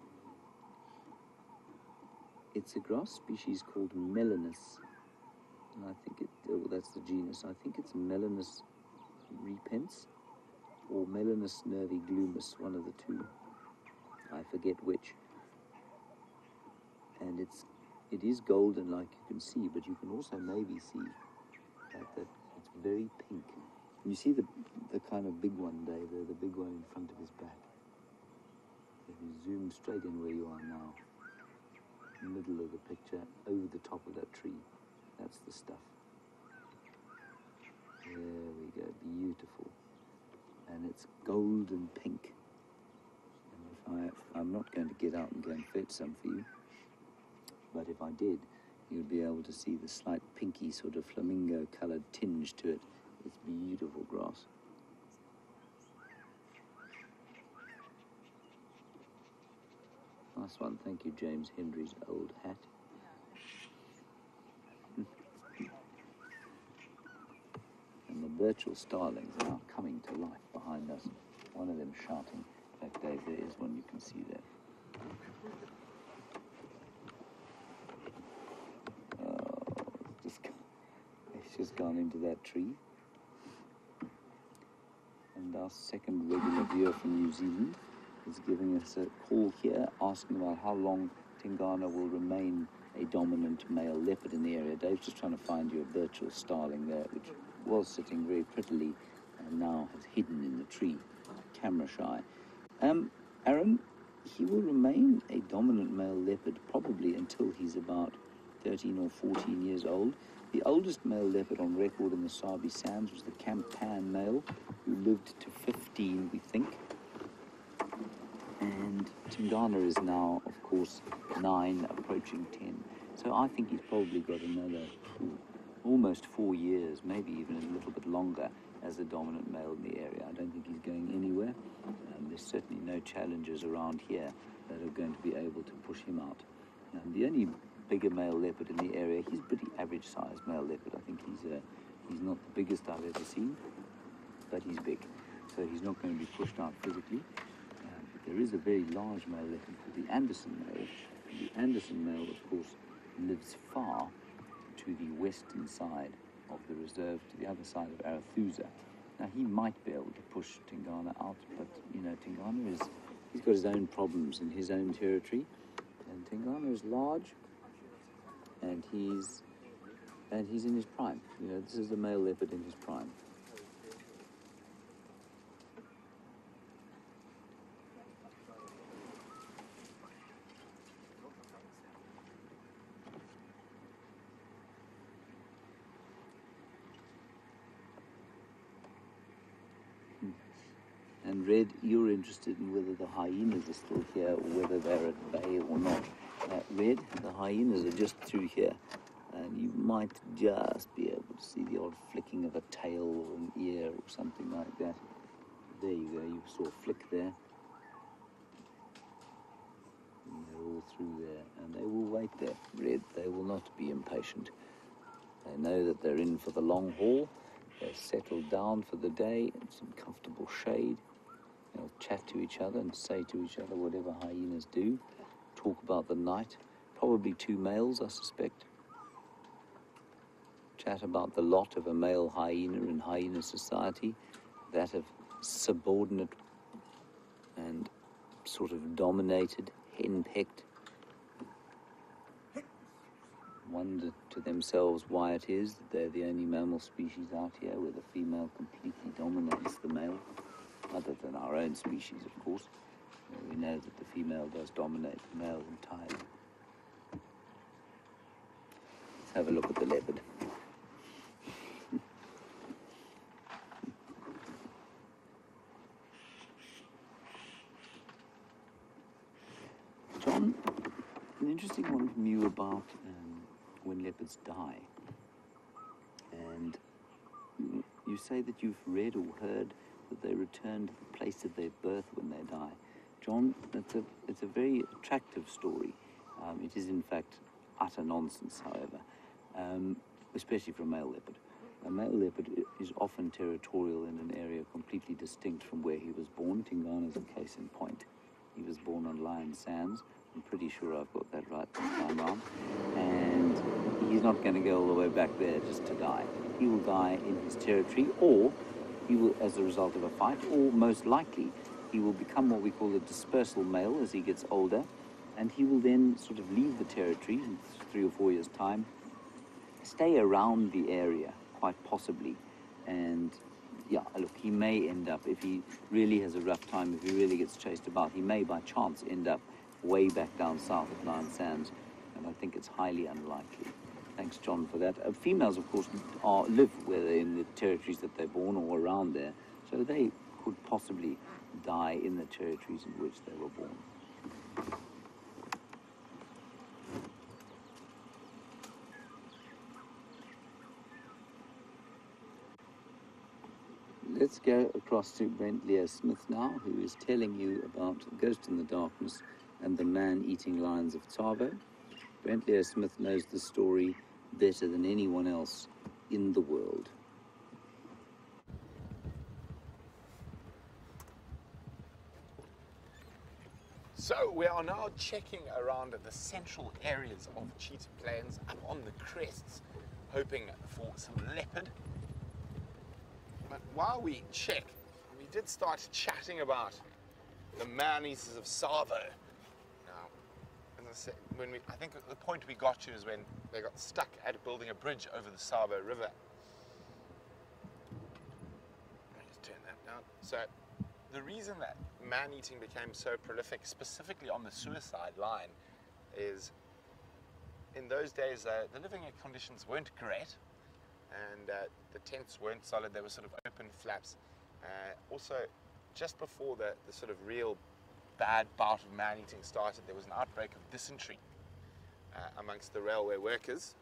It's a grass species called Melanus. And I think it, oh, that's the genus. I think it's Melanus repens or Melanus nerviglumus, one of the two. I forget which. And it's it is golden, like you can see, but you can also maybe see that, that it's very pink. And you see the the kind of big one, Dave, there, the big one in front of his back. If you zoom straight in where you are now, middle of the picture, over the top of that tree, that's the stuff. There we go, beautiful. And it's golden pink. And if I, I'm not going to get out and go and fetch some for you, but if I did, you'd be able to see the slight pinky sort of flamingo-coloured tinge to it. It's beautiful grass. Nice one, thank you, James Hendry's old hat. And the virtual starlings are now coming to life behind us. One of them shouting. In fact, Dave, there is one, you can see there. Oh, it's just, it's just gone into that tree. And our second regular viewer from New Zealand is giving us a call here, asking about how long Tingana will remain a dominant male leopard in the area. Dave's just trying to find you a virtual starling there, which was sitting very prettily and now has hidden in the tree, camera shy. Um, Aaron, he will remain a dominant male leopard probably until he's about thirteen or fourteen years old. The oldest male leopard on record in the Sabi Sands was the Campan male, who lived to fifteen, we think. And Tingana is now, of course, nine, approaching ten. So I think he's probably got another ooh, almost four years, maybe even a little bit longer, as a dominant male in the area. I don't think he's going anywhere. Um, there's certainly no challengers around here that are going to be able to push him out. Um, the only bigger male leopard in the area, he's a pretty average-sized male leopard. I think he's a, he's not the biggest I've ever seen, but he's big. So he's not going to be pushed out physically. Um, but there is a very large male leopard called the Anderson male. The Anderson male, of course, lives far to the western side of the reserve, to the other side of Arathusa. Now, he might be able to push Tingana out, but, you know, Tingana is, he's got his own problems in his own territory, and Tingana is large, and he's, and he's in his prime. You know, this is a male leopard in his prime. And Red, you're interested in whether the hyenas are still here or whether they're at bay or not. Uh, Red, the hyenas are just through here, and you might just be able to see the odd flicking of a tail or an ear or something like that. There you go, you saw a flick there. And they're all through there, and they will wait there, Red. They will not be impatient. They know that they're in for the long haul. They're settled down for the day in some comfortable shade. They'll chat to each other and say to each other whatever hyenas do. Talk about the night. Probably two males, I suspect. Chat about the lot of a male hyena in hyena society. That of subordinate and sort of dominated, henpecked. Wonder to themselves why it is that they're the only mammal species out here where the female completely dominates the male. Other than our own species, of course. We know that the female does dominate the male entirely. Let's have a look at the leopard. John, an interesting one from you about um, when leopards die. And you, you say that you've read or heard that they return to the place of their birth when they die. John, it's a, it's a very attractive story. Um, it is, in fact, utter nonsense, however, um, especially for a male leopard. A male leopard is often territorial in an area completely distinct from where he was born. Tingana is a case in point. He was born on Lion Sands. I'm pretty sure I've got that right this time round. And he's not going to go all the way back there just to die. He will die in his territory, or he will, as a result of a fight, or most likely, he will become what we call a dispersal male as he gets older, and he will then sort of leave the territory in three or four years' time, stay around the area, quite possibly, and yeah, look, he may end up, if he really has a rough time, if he really gets chased about, he may by chance end up way back down south at Lion Sands, and I think it's highly unlikely. Thanks, John, for that. Uh, females, of course, are, live whether in the territories that they're born or around there, so they could possibly die in the territories in which they were born. Let's go across to Brent Smith now, who is telling you about Ghost in the Darkness and the man-eating lions of Tsavo. Brent Smith knows the story better than anyone else in the world. So we are now checking around the central areas of Cheetah Plains, up on the crests, hoping for some leopard. But while we check, we did start chatting about the man-eaters of Tsavo. Now, as I said, when we, I think the point we got to is when they got stuck at building a bridge over the Tsavo River. Let me just turn that down. So, the reason that man-eating became so prolific, specifically on the suicide line, is in those days uh, the living conditions weren't great, and uh, the tents weren't solid. They were sort of open flaps. Uh, also, just before the, the sort of real bad bout of man-eating started, there was an outbreak of dysentery uh, amongst the railway workers.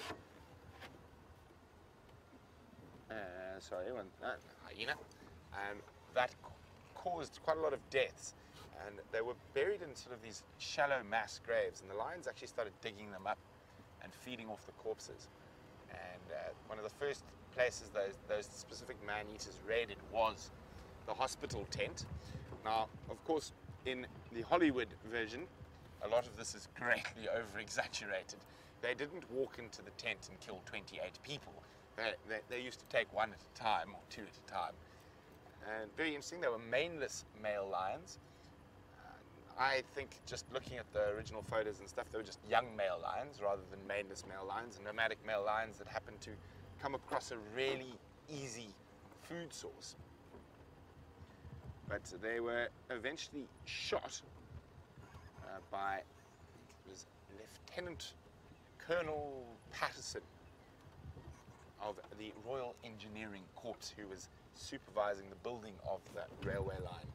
Uh, sorry, one, uh, hyena. And that caused quite a lot of deaths, and they were buried in sort of these shallow mass graves, and the lions actually started digging them up and feeding off the corpses. And uh, one of the first places those, those specific man-eaters raided was the hospital tent. Now, of course, in the Hollywood version, a lot of this is greatly over-exaggerated. They didn't walk into the tent and kill twenty-eight people. They, they, they used to take one at a time, or two at a time. And very interesting, they were maneless male lions. Uh, I think just looking at the original photos and stuff, they were just young male lions rather than maneless male lions, and nomadic male lions that happened to come across a really easy food source. But they were eventually shot uh, by, it was Lieutenant Colonel Patterson of the Royal Engineering Corps, who was supervising the building of the railway line.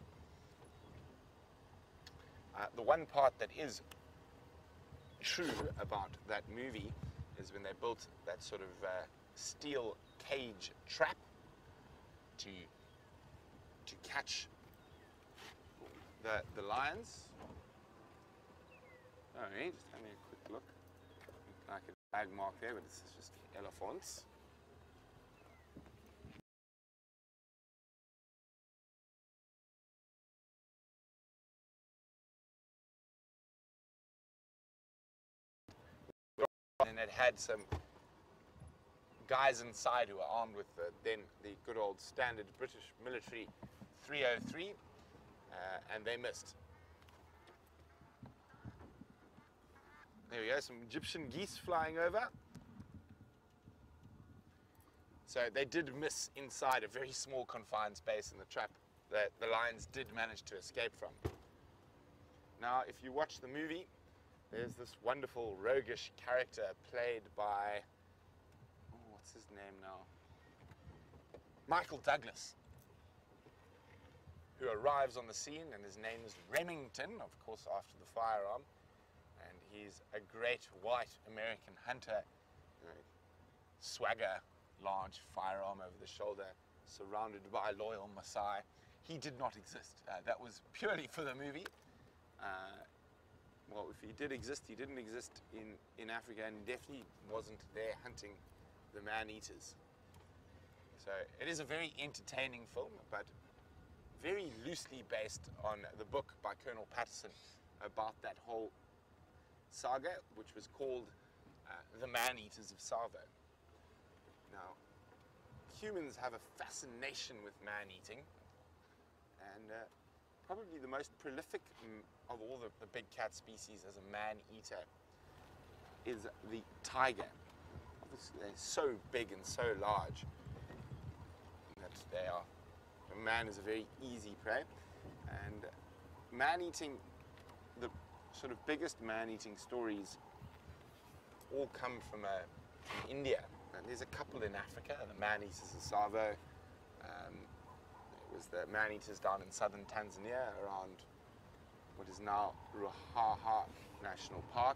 Uh, the one part that is true about that movie is when they built that sort of uh, steel cage trap to to catch the the lions. Alright, just having a quick look. Like a tag mark there, but it's just elephants. And it had some guys inside who were armed with the, then the good old standard British military three oh three, uh, and they missed. There we go, some Egyptian geese flying over. So they did miss inside a very small confined space in the trap that the lions did manage to escape from. Now, if you watch the movie, there's this wonderful roguish character played by, oh, what's his name now? Michael Douglas, who arrives on the scene, and his name is Remington, of course, after the firearm. And he's a great white American hunter, you know, swagger, large firearm over the shoulder, surrounded by loyal Maasai. He did not exist. Uh, that was purely for the movie. Uh, well, if he did exist, he didn't exist in, in Africa, and he definitely wasn't there hunting the man-eaters. So it is a very entertaining film, but very loosely based on the book by Colonel Patterson about that whole saga, which was called uh, The Man-Eaters of Savo. Now, humans have a fascination with man-eating, and uh, probably the most prolific mm, of all the, the big cat species as a man-eater is the tiger. Obviously, they're so big and so large that they are, man is a very easy prey. And man-eating, the sort of biggest man-eating stories all come from, uh, from India. And there's a couple in Africa, the man-eaters of Savo. Um, it was the man-eaters down in southern Tanzania around what is now Ruaha National Park.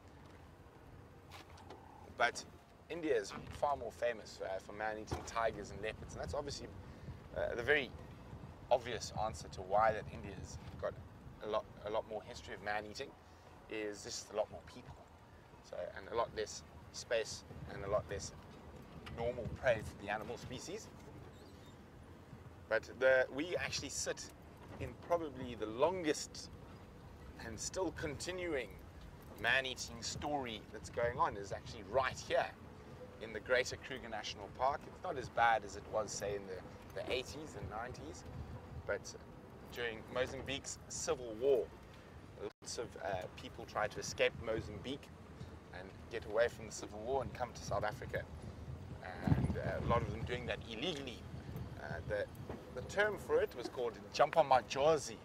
But India is far more famous uh, for man-eating tigers and leopards, and that's obviously uh, the very obvious answer to why that India's got a lot, a lot more history of man-eating is just a lot more people, so and a lot less space and a lot less normal prey for the animal species. But the, we actually sit in probably the longest and still continuing man-eating story that's going on is actually right here in the greater Kruger National Park. It's not as bad as it was, say, in the, the eighties and nineties, but during Mozambique's civil war, lots of uh, people tried to escape Mozambique and get away from the civil war and come to South Africa. And uh, a lot of them doing that illegally. Uh, the, the term for it was called Djuma Waterhole.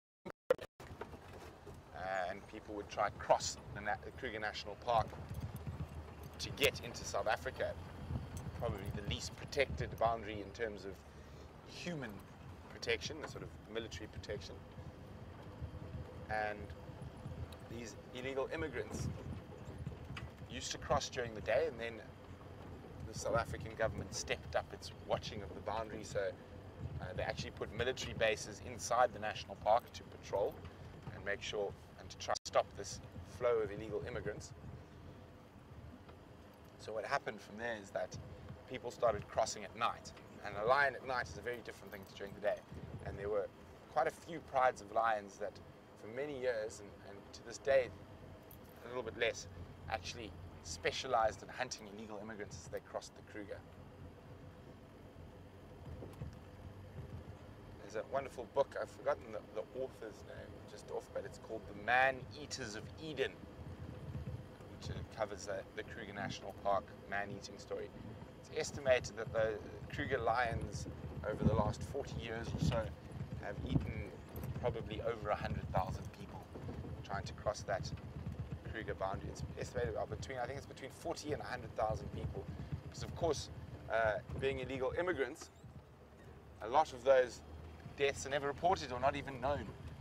And people would try to cross the, Na the Kruger National Park to get into South Africa. Probably the least protected boundary in terms of human protection, the sort of military protection. And these illegal immigrants used to cross during the day, and then the South African government stepped up its watching of the boundary, so uh, they actually put military bases inside the national park to patrol and make sure and to try to stop this flow of illegal immigrants. So what happened from there is that people started crossing at night, and a lion at night is a very different thing to during the day. And there were quite a few prides of lions that for many years, and, and to this day a little bit less, actually specialized in hunting illegal immigrants as they crossed the Kruger. There's a wonderful book, I've forgotten the, the author's name just off, but it's called The Man-Eaters of Eden, which covers the, the Kruger National Park man-eating story. It's estimated that the Kruger lions over the last forty years or so have eaten probably over one hundred thousand people trying to cross that Kruger boundary. It's estimated about between, I think it's between forty and one hundred thousand people, because of course, uh, being illegal immigrants, a lot of those deaths are never reported or not even known.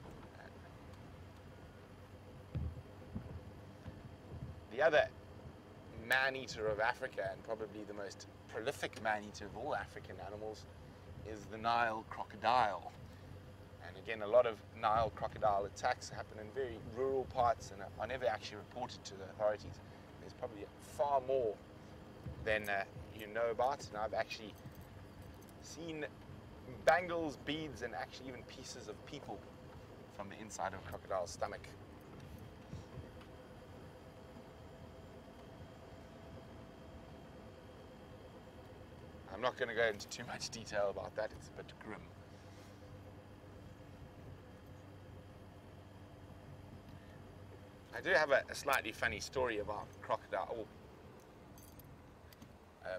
The other man-eater of Africa, and probably the most prolific man-eater of all African animals, is the Nile crocodile. And again, a lot of Nile crocodile attacks happen in very rural parts and are never actually reported to the authorities. There's probably far more than uh, you know about, and I've actually seen bangles, beads, and actually even pieces of people from the inside of a crocodile's stomach. I'm not going to go into too much detail about that, it's a bit grim. I do have a, a slightly funny story about crocodile. Um,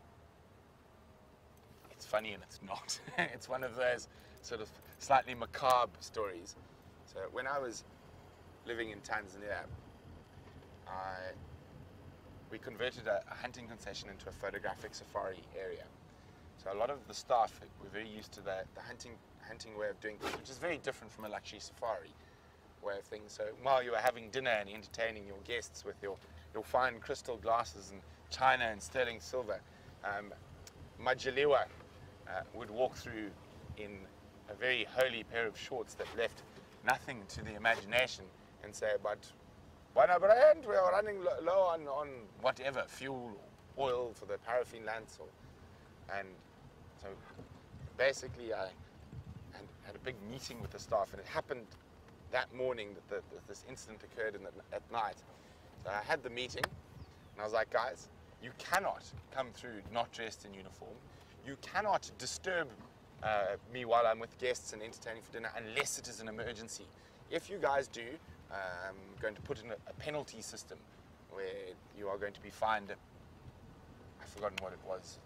it's funny and it's not. It's one of those sort of slightly macabre stories. So when I was living in Tanzania, I we converted a, a hunting concession into a photographic safari area. So a lot of the staff were very used to the, the hunting hunting way of doing things, which is very different from a luxury safari way of things. So while you were having dinner and entertaining your guests with your, your fine crystal glasses and china and sterling silver, um, Majaliwa uh, would walk through in a very holy pair of shorts that left nothing to the imagination and say, but Bwana Brent, we are running lo low on, on whatever, fuel, oil for the paraffin lamps. Or, and so basically I had, had a big meeting with the staff, and it happened that morning that the, the, this incident occurred in the, at night. So I had the meeting, and I was like, guys, you cannot come through not dressed in uniform. You cannot disturb uh, me while I'm with guests and entertaining for dinner unless it is an emergency. If you guys do, I'm going to put in a, a penalty system where you are going to be fined. I've forgotten what it was.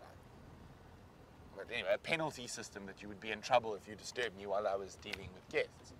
But anyway, a penalty system that you would be in trouble if you disturbed me while I was dealing with guests.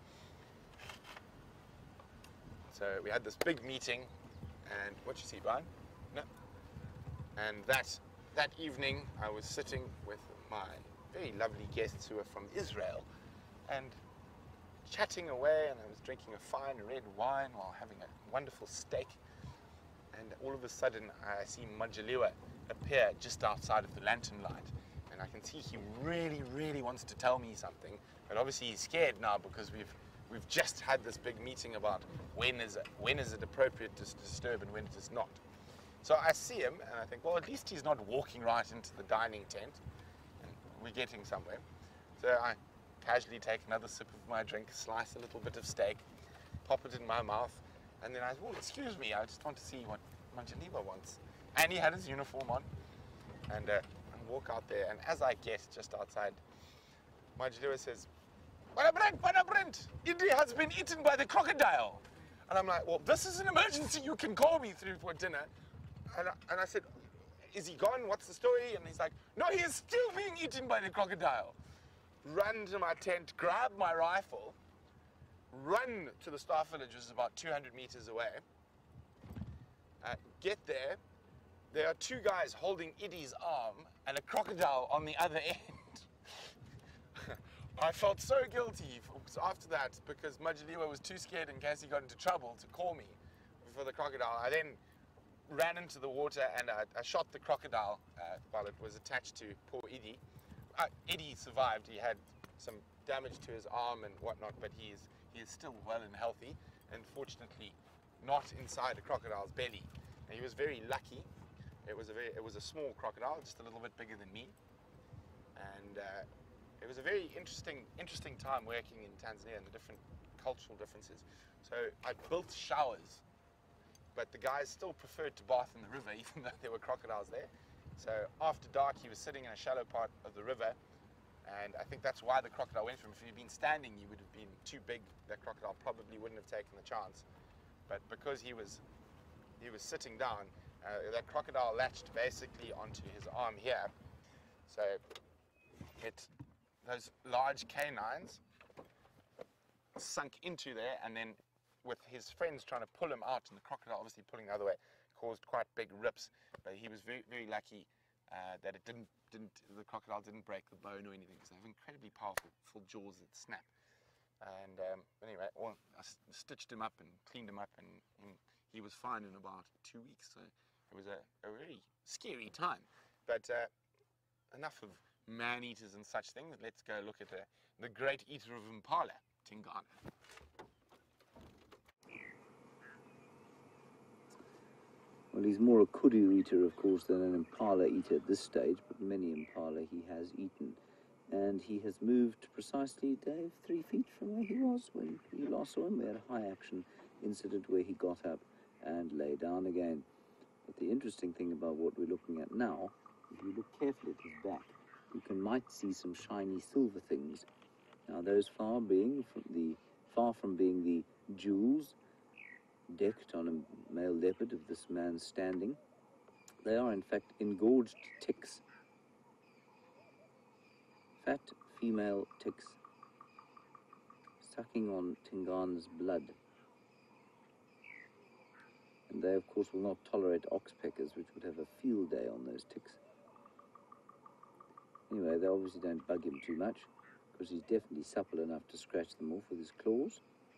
So we had this big meeting, and what you see, Brian? No. And that that evening, I was sitting with my very lovely guests who were from Israel, and chatting away, and I was drinking a fine red wine while having a wonderful steak. And all of a sudden, I see Majaliwa appear just outside of the lantern light, and I can see he really, really wants to tell me something, but obviously he's scared now because we've we've just had this big meeting about when is it, when is it appropriate to disturb and when it is not. So I see him, and I think, well, at least he's not walking right into the dining tent, and we're getting somewhere. So I casually take another sip of my drink, slice a little bit of steak, pop it in my mouth, and then I, well, excuse me, I just want to see what Majaliwa wants. And he had his uniform on, and uh, I walk out there, and as I get just outside, Majaliwa says, "Bwana Brent, Bwana Brent, Indy has been eaten by the crocodile." And I'm like, well, this is an emergency, you can call me through for dinner. And I, and I said, is he gone? What's the story? And he's like, no, he is still being eaten by the crocodile. Run to my tent, grab my rifle, run to the staff village, which is about two hundred meters away. Uh, get there. There are two guys holding Iddy's arm and a crocodile on the other end. I felt so guilty after that because Majaliwa was too scared in case he got into trouble to call me for the crocodile. I then ran into the water and I, I shot the crocodile uh, while it was attached to poor Iddy. Uh, Iddy survived. He had some damage to his arm and whatnot, but he is, he is still well and healthy, and fortunately not inside a crocodile's belly. And he was very lucky. It was a very, it was a small crocodile, just a little bit bigger than me, and uh, it was a very interesting, interesting time working in Tanzania and the different cultural differences. So I built showers, but the guys still preferred to bath in the river, even though there were crocodiles there. So after dark, he was sitting in a shallow part of the river, and I think that's why the crocodile went for him. If he'd been standing, he would have been too big. That crocodile probably wouldn't have taken the chance. But because he was, he was sitting down, uh, that crocodile latched basically onto his arm here. So it, those large canines sunk into there, and then with his friends trying to pull him out, and the crocodile obviously pulling the other way, caused quite big rips. But he was very, very lucky uh, that it didn't, didn't, the crocodile didn't break the bone or anything, because they have incredibly powerful full jaws that snap. And um, anyway, well, I stitched him up and cleaned him up, and, and he was fine in about two weeks. So it was a, a very scary time. But uh, enough of man-eaters and such things. Let's go look at uh, the great eater of impala, Tingana. Well, he's more a kudu eater, of course, than an impala eater at this stage, but many impala he has eaten. And he has moved precisely, Dave, three feet from where he was when you last saw him. We had a high-action incident where he got up and lay down again. But the interesting thing about what we're looking at now, if you look carefully at his back, you can might see some shiny silver things. Now, those far being from the far from being the jewels decked on a male leopard of this man standing, they are in fact engorged ticks. Fat female ticks sucking on Tingana's blood. And they, of course, will not tolerate oxpeckers, which would have a field day on those ticks. Anyway, they obviously don't bug him too much, because he's definitely supple enough to scratch them off with his claws.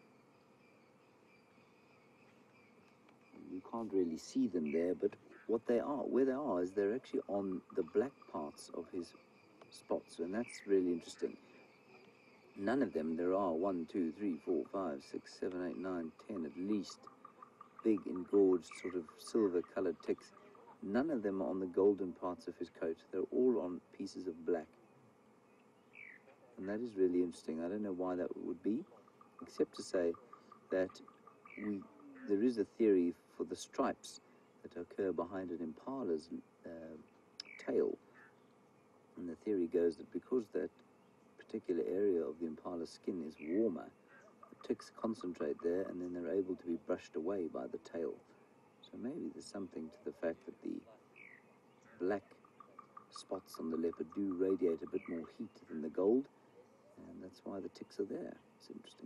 You can't really see them there, but what they are, where they are, is they're actually on the black parts of his spots, and that's really interesting. none of them, there are one, two, three, four, five, six, seven, eight, nine, ten at least, big engorged sort of silver coloured ticks. None of them are on the golden parts of his coat. They're all on pieces of black. And that is really interesting. I don't know why that would be, except to say that we, there is a theory for the stripes that occur behind an impala's uh, tail. And the theory goes that because that particular area of the impala's skin is warmer, the ticks concentrate there and then they're able to be brushed away by the tail. So maybe there's something to the fact that the black spots on the leopard do radiate a bit more heat than the gold, and that's why the ticks are there. It's interesting.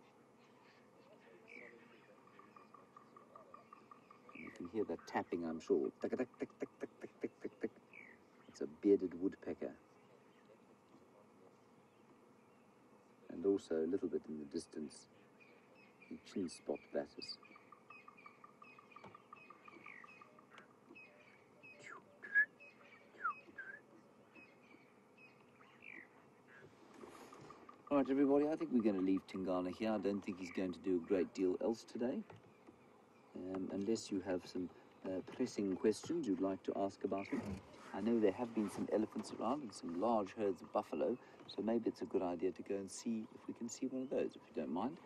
You can hear that tapping, I'm sure. Tick, tick, tick, tick, tick, tick, tick, tick, tick. It's a bearded woodpecker. And also a little bit in the distance, the chin spot batters. All right, everybody, I think we're going to leave Tingana here. I don't think he's going to do a great deal else today. Um, unless you have some uh, pressing questions you'd like to ask about him. I know there have been some elephants around and some large herds of buffalo, so maybe it's a good idea to go and see if we can see one of those, if you don't mind.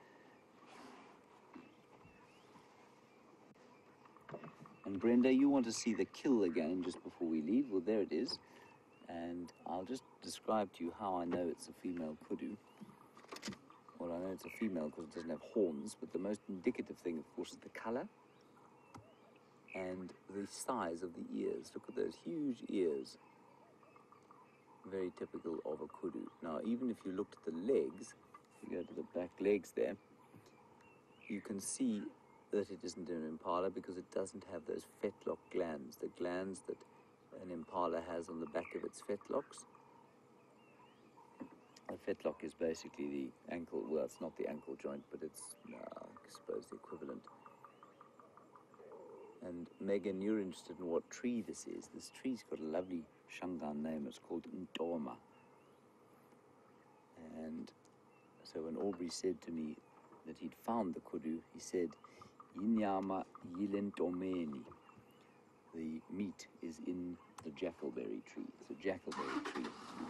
And Brenda, you want to see the kill again just before we leave? Well, there it is. And I'll just describe to you how I know it's a female kudu. Well, I know it's a female because it doesn't have horns, but the most indicative thing, of course, is the color and the size of the ears. Look at those huge ears. Very typical of a kudu. Now, even if you looked at the legs, if you go to the back legs there, you can see that it isn't an impala because it doesn't have those fetlock glands, the glands that an impala has on the back of its fetlocks. The fetlock is basically the ankle, well, it's not the ankle joint, but it's, uh, I suppose, the equivalent. And Megan, you're interested in what tree this is. This tree's got a lovely Shangaan name. It's called Ntoma. And so when Aubrey said to me that he'd found the kudu, he said, Yinyama yilentomeni. The meat is in the jackalberry tree. It's a jackalberry tree.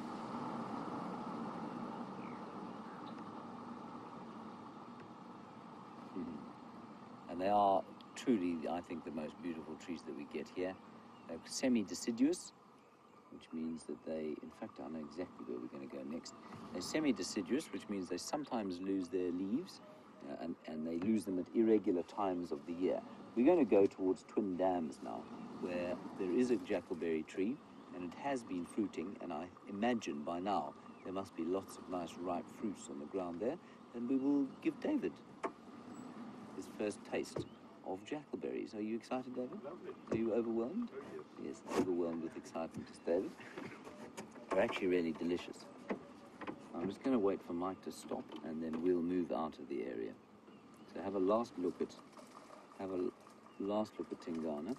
And they are truly, I think, the most beautiful trees that we get here. They're semi-deciduous, which means that they, in fact, I know exactly where we're going to go next. They're semi-deciduous, which means they sometimes lose their leaves, uh, and, and they lose them at irregular times of the year. We're going to go towards Twin Dams now, where there is a jackalberry tree, and it has been fruiting, and I imagine by now there must be lots of nice ripe fruits on the ground there, and we will give David his first taste of jackalberries. Are you excited, David? Lovely. Are you overwhelmed? Oh, yes. Yes, overwhelmed with excitement, is David. They're actually really delicious. I'm just going to wait for Mike to stop, and then we'll move out of the area. So have a last look at, have a last look at Tingana.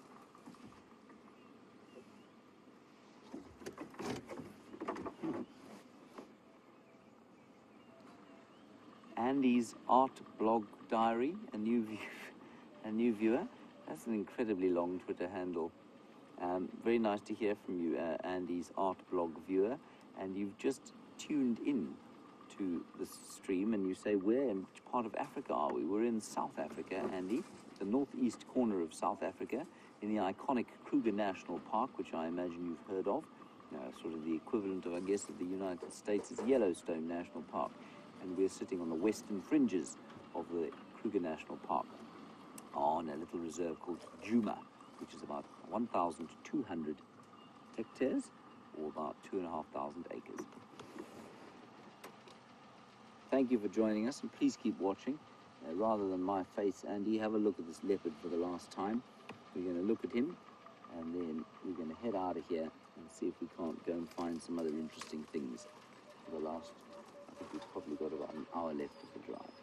Andy's art blog diary, a new view, a new viewer. That's an incredibly long Twitter handle. Um, very nice to hear from you, uh, Andy's art blog viewer. And you've just tuned in to the stream, and you say, where in which part of Africa are we? We're in South Africa, Andy, the northeast corner of South Africa, in the iconic Kruger National Park, which I imagine you've heard of. Uh, sort of the equivalent of, I guess, of the United States is Yellowstone National Park. And we're sitting on the western fringes of the Kruger National Park on a little reserve called Djuma, which is about one thousand two hundred hectares, or about two and a half thousand acres. Thank you for joining us, and please keep watching. Uh, rather than my face, Andy, have a look at this leopard for the last time. We're going to look at him, and then we're going to head out of here and see if we can't go and find some other interesting things for the last. I think we've probably got about an hour left of the drive.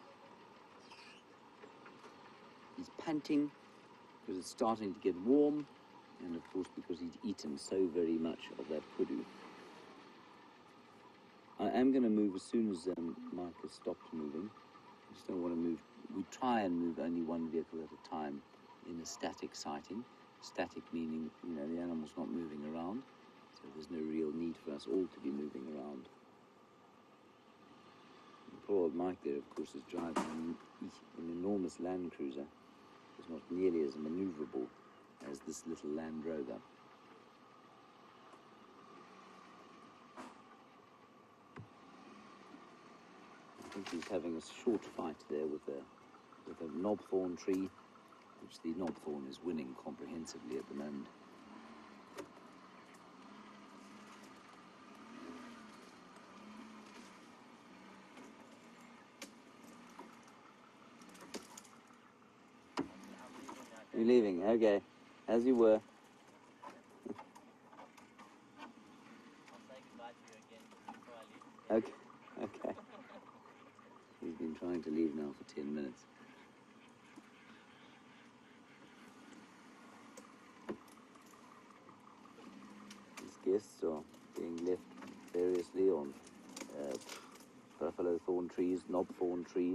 He's panting because it's starting to get warm, and of course because he's eaten so very much of that kudu. I am going to move as soon as um, Mike has stopped moving. I just don't want to move. We try and move only one vehicle at a time in a static sighting. Static meaning, you know, the animal's not moving around. So there's no real need for us all to be moving around. And poor old Mike there, of course, is driving an, an enormous Land Cruiser. It's not nearly as maneuverable as this little Land Rover. I think he's having a short fight there with a with a knobthorn tree, which the knobthorn is winning comprehensively at the moment. You're leaving, okay. As you were. Okay, okay. He's been trying to leave now for ten minutes. His guests are being left variously on uh, buffalo thorn trees, knob thorn trees.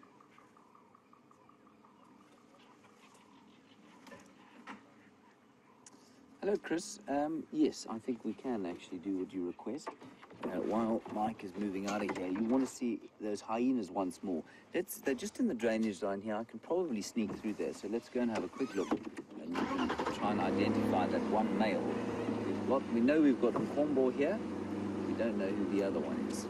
Hello, Chris. Um, yes, I think we can actually do what you request. Uh, while Mike is moving out of here, you want to see those hyenas once more. Let's, they're just in the drainage line here. I can probably sneak through there, so let's go and have a quick look and you can try and identify that one male. We've got, we know we've got Nkombo here. We don't know who the other one is.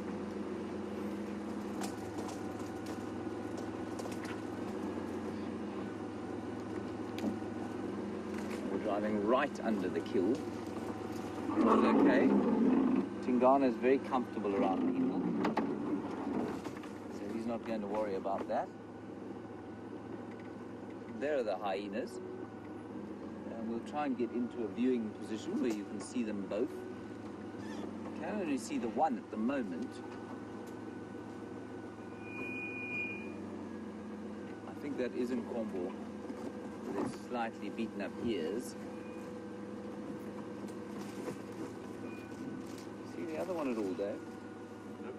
We're driving right under the kill. It's okay. Tingana is very comfortable around people, so he's not going to worry about that. There are the hyenas, and we'll try and get into a viewing position where you can see them both. You can only see the one at the moment. I think that is Nkombo with his slightly beaten up ears. The other one at all, Dave? Nope.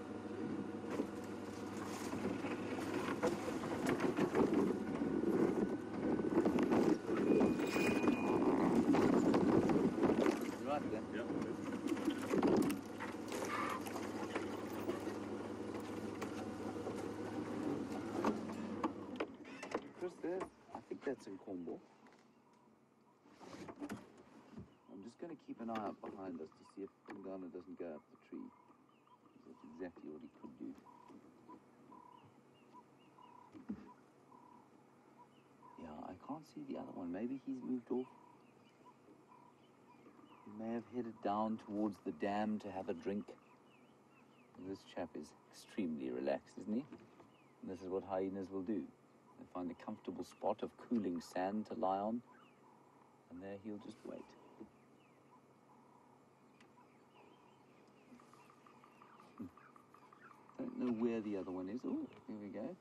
You right there? Yep. Chris, there. I think that's Nkombo. I'm just going to keep an eye out behind us to see if Tingana doesn't go up the tree. That's exactly what he could do. Yeah, I can't see the other one. Maybe he's moved off. He may have headed down towards the dam to have a drink. This chap is extremely relaxed, isn't he? And this is what hyenas will do. They find a comfortable spot of cooling sand to lie on, and there he'll just wait. Don't know where the other one is. Oh, here we go.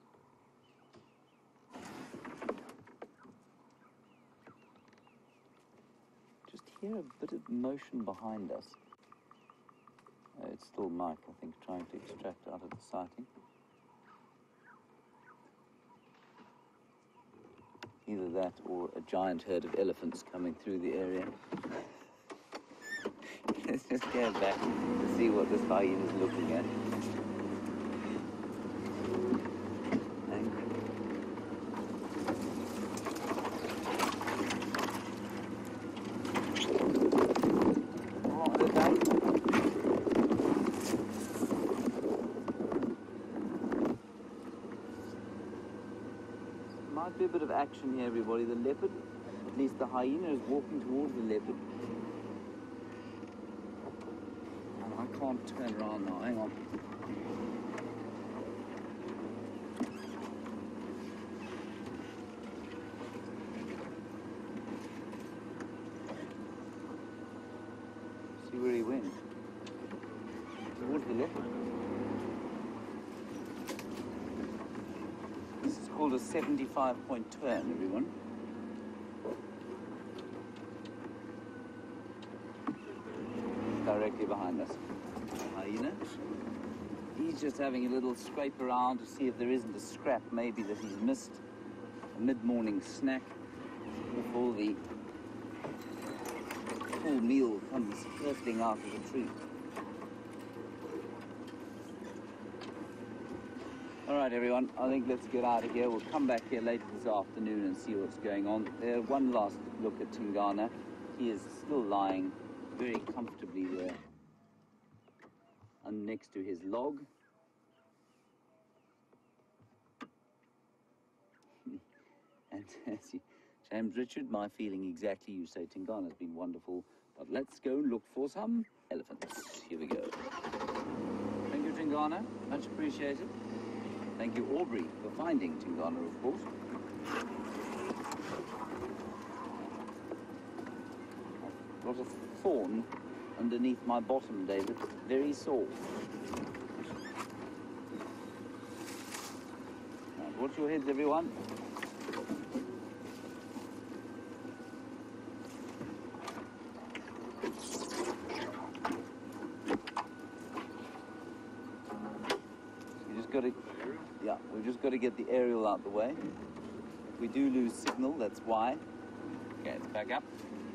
Just hear a bit of motion behind us. Uh, it's still Mike, I think, trying to extract out of the sighting. Either that or a giant herd of elephants coming through the area. Let's just go back to see what this hyena is looking at. Might be a bit of action here, everybody. The leopard, at least the hyena, is walking towards the leopard. And I can't turn around now. Hang on. See where he went. Towards the leopard. This is called a seventy-five point turn, everyone. Directly behind us. Hyena. He's just having a little scrape around to see if there isn't a scrap maybe that he's missed. A mid-morning snack before the full meal comes hurtling out of the tree. All right, everyone, I think let's get out of here. We'll come back here later this afternoon and see what's going on. Uh, one last look at Tingana. He is still lying very comfortably there and next to his log. And as you, James Richard, my feeling exactly. You say Tingana's been wonderful, but let's go and look for some elephants. Here we go. Thank you, Tingana. Much appreciated. Thank you, Aubrey, for finding Tingana, of course. Got a thorn underneath my bottom, David. Very sore. Right, watch your heads, everyone. You just got to, yeah, we've just got to get the aerial out the way. If we do lose signal, that's why. Okay, it's back up.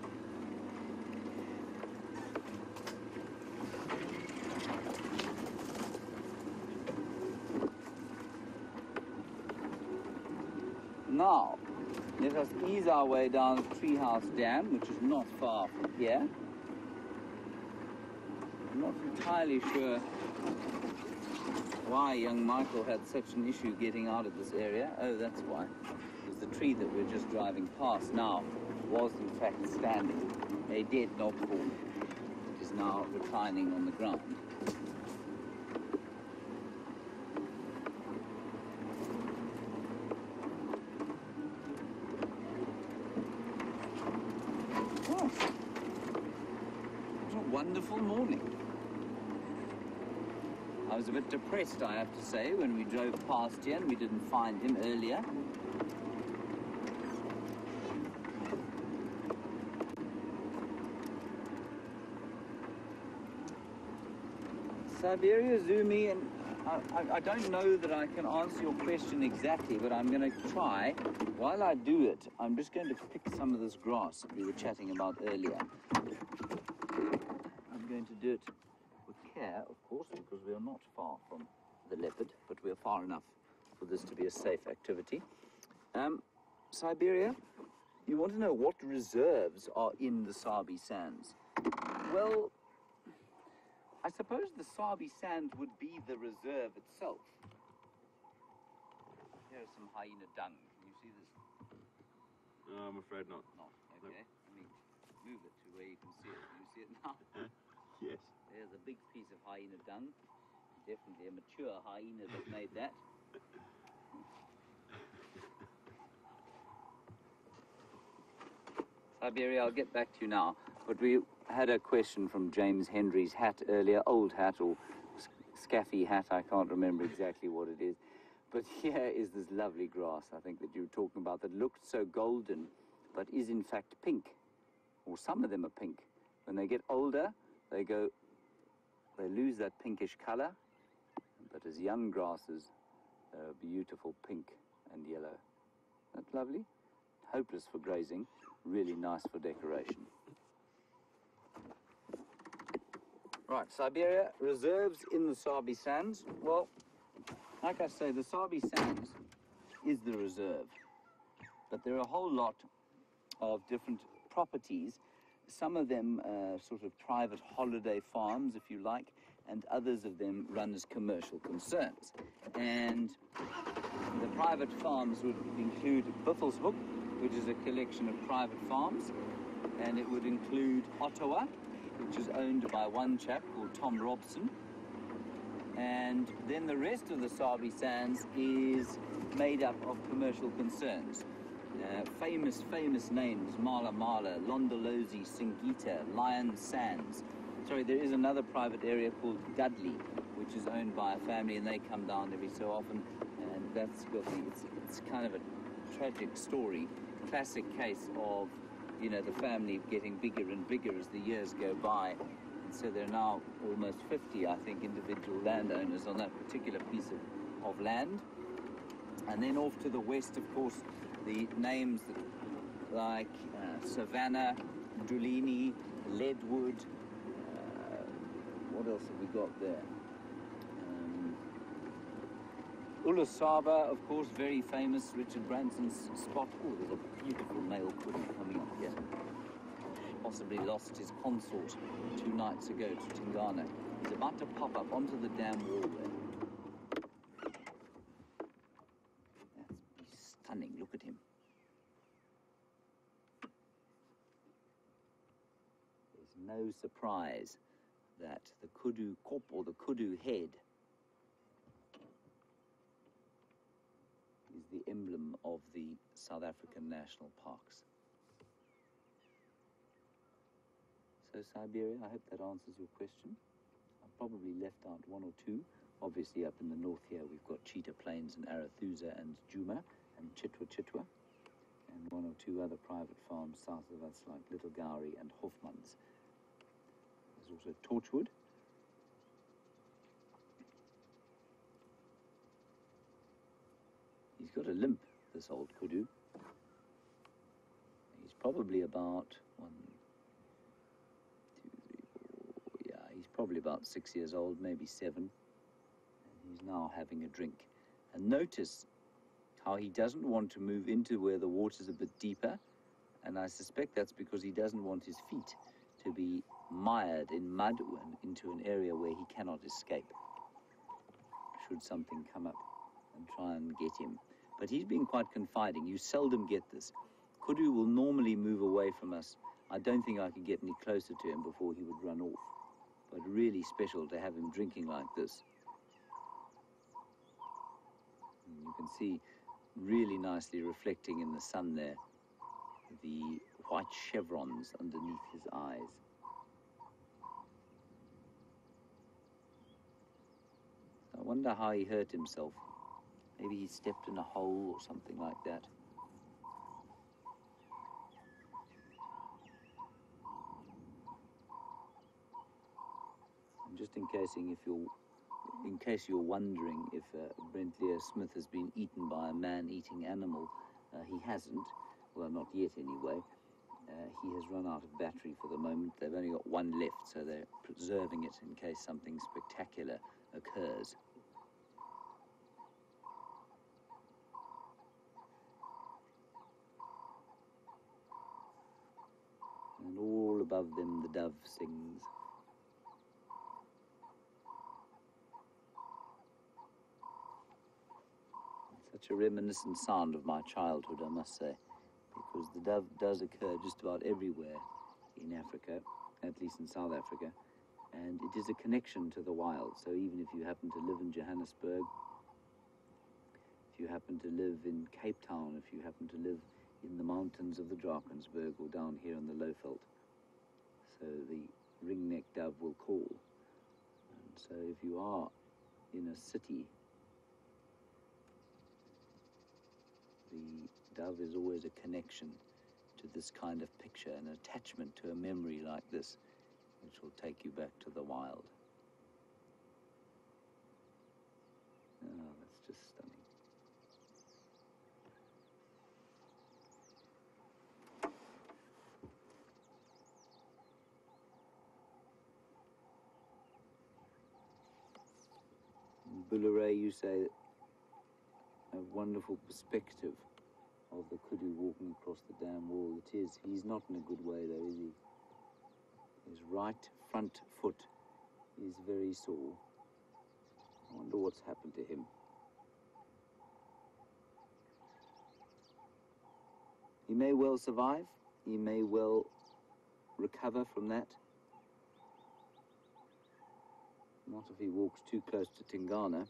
Now, let us ease our way down Treehouse Dam, which is not far from here. I'm not entirely sure why young Michael had such an issue getting out of this area. Oh, that's why. Because the tree that we're just driving past now was in fact standing. A dead knobthorn. It is now reclining on the ground. Wonderful morning. I was a bit depressed, I have to say, when we drove past here and we didn't find him earlier. Siberia Zumi, and I, I, I don't know that I can answer your question exactly, but I'm going to try. While I do it, I'm just going to pick some of this grass that we were chatting about earlier. Going to do it with care, of course, because we are not far from the leopard, but we are far enough for this to be a safe activity. Um, Siberia, you want to know what reserves are in the Sabi Sands? Well, I suppose the Sabi Sand would be the reserve itself. Here is some hyena dung. Can you see this? No, I'm afraid not. Not, okay. Nope. Let me move it to where you can see it. Can you see it now? Yes. There's a big piece of hyena dung. Definitely a mature hyena that made that. Siberia, I'll get back to you now. But we had a question from James Hendry's hat earlier, old hat or scaffy hat, I can't remember exactly what it is. But here is this lovely grass, I think, that you were talking about, that looked so golden, but is in fact pink. Or some of them are pink. When they get older, they go, they lose that pinkish color, but as young grasses, they're a beautiful pink and yellow. Isn't that lovely? Hopeless for grazing, really nice for decoration. Right, Siberia, reserves in the Sabi Sands. Well, like I say, the Sabi Sands is the reserve, but there are a whole lot of different properties. Some of them uh, sort of private holiday farms, if you like, and others of them run as commercial concerns. And the private farms would include Buffelshoek, which is a collection of private farms, and it would include Ottawa, which is owned by one chap called Tom Robson. And then the rest of the Sabi Sands is made up of commercial concerns. Uh, famous, famous names, Mala Mala, Londolozi, Singita, Lion Sands. Sorry, there is another private area called Dudley, which is owned by a family, and they come down every so often, and that's got the, it's, it's kind of a tragic story, classic case of, you know, the family getting bigger and bigger as the years go by, And so there are now almost fifty, I think, individual landowners on that particular piece of, of land. And then off to the west, of course, the names that, like uh, Savannah, Dulini, Leadwood, uh, what else have we got there? Um, Ulasaba, of course, very famous, Richard Branson's spot. Oh, there's a beautiful male pudding coming up here. Possibly lost his consort two nights ago to Tingana. He's about to pop up onto the dam wall there. That's stunning, look at him. There's no surprise that the kudu kop, or the kudu head, is the emblem of the South African national parks. So Siberia, I hope that answers your question. I probably left out one or two. Obviously up in the north here we've got Cheetah Plains and Arathusa and Djuma and Chitwa Chitwa, and one or two other private farms south of us like Little Gowrie and Hofmans. There's also Torchwood. He's got a limp, this old kudu. He's probably about one, two, three, four, yeah, he's probably about six years old, maybe seven. And he's now having a drink. And notice how he doesn't want to move into where the water's a bit deeper. And I suspect that's because he doesn't want his feet to be mired in mud and into an area where he cannot escape, should something come up and try and get him. But he's been quite confiding. You seldom get this. Kudu will normally move away from us. I don't think I could get any closer to him before he would run off. But really special to have him drinking like this. And you can see really nicely reflecting in the sun there the white chevrons underneath his eyes. I wonder how he hurt himself. Maybe he stepped in a hole or something like that. And just in case if you're, in case you're wondering if uh, Brent Lea Smith has been eaten by a man-eating animal, uh, he hasn't. Well, not yet anyway. Uh, he has run out of battery for the moment. They've only got one left, so they're preserving it in case something spectacular occurs. And all above them the dove sings. Such a reminiscent sound of my childhood, I must say, because the dove does occur just about everywhere in Africa, at least in South Africa, and it is a connection to the wild. So even if you happen to live in Johannesburg, if you happen to live in Cape Town, if you happen to live in the mountains of the Drakensberg or down here in the Lowveld, so the ring-necked dove will call. And so if you are in a city, the dove is always a connection to this kind of picture, an attachment to a memory like this, which will take you back to the wild. Oh, that's just stunning. Bularay, you say, a wonderful perspective of the kudu walking across the dam wall. It is. He's not in a good way though, is he? His right front foot is very sore. I wonder what's happened to him. He may well survive. He may well recover from that. Not if he walks too close to Tingana.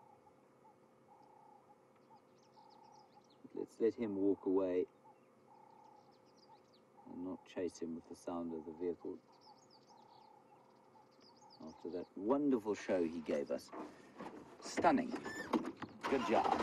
Let's let him walk away and not chase him with the sound of the vehicle. After that wonderful show he gave us. Stunning. Good job.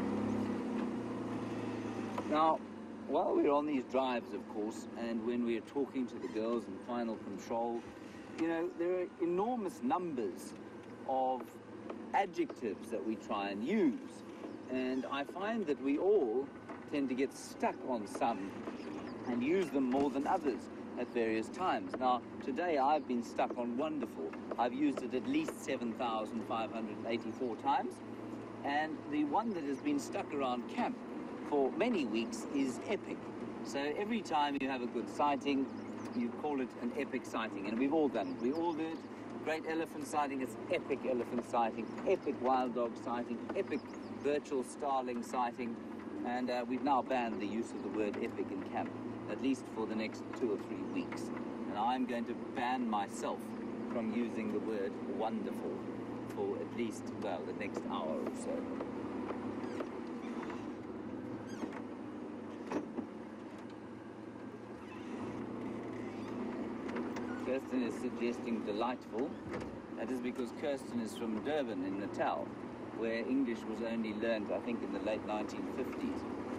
Now, while we're on these drives, of course, and when we're talking to the girls in final control, you know, there are enormous numbers of adjectives that we try and use. And I find that we all tend to get stuck on some and use them more than others at various times. Now, today I've been stuck on wonderful. I've used it at least seven thousand five hundred eighty-four times. And the one that has been stuck around camp for many weeks is epic. So every time you have a good sighting, you call it an epic sighting. And we've all done it. We all do it. Great elephant sighting, it's epic elephant sighting, epic wild dog sighting, epic virtual starling sighting. And uh, we've now banned the use of the word epic in camp, at least for the next two or three weeks. And I'm going to ban myself from using the word wonderful for at least, well, the next hour or so. Kirsten is suggesting delightful. That is because Kirsten is from Durban in Natal, where English was only learned, I think, in the late nineteen fifties.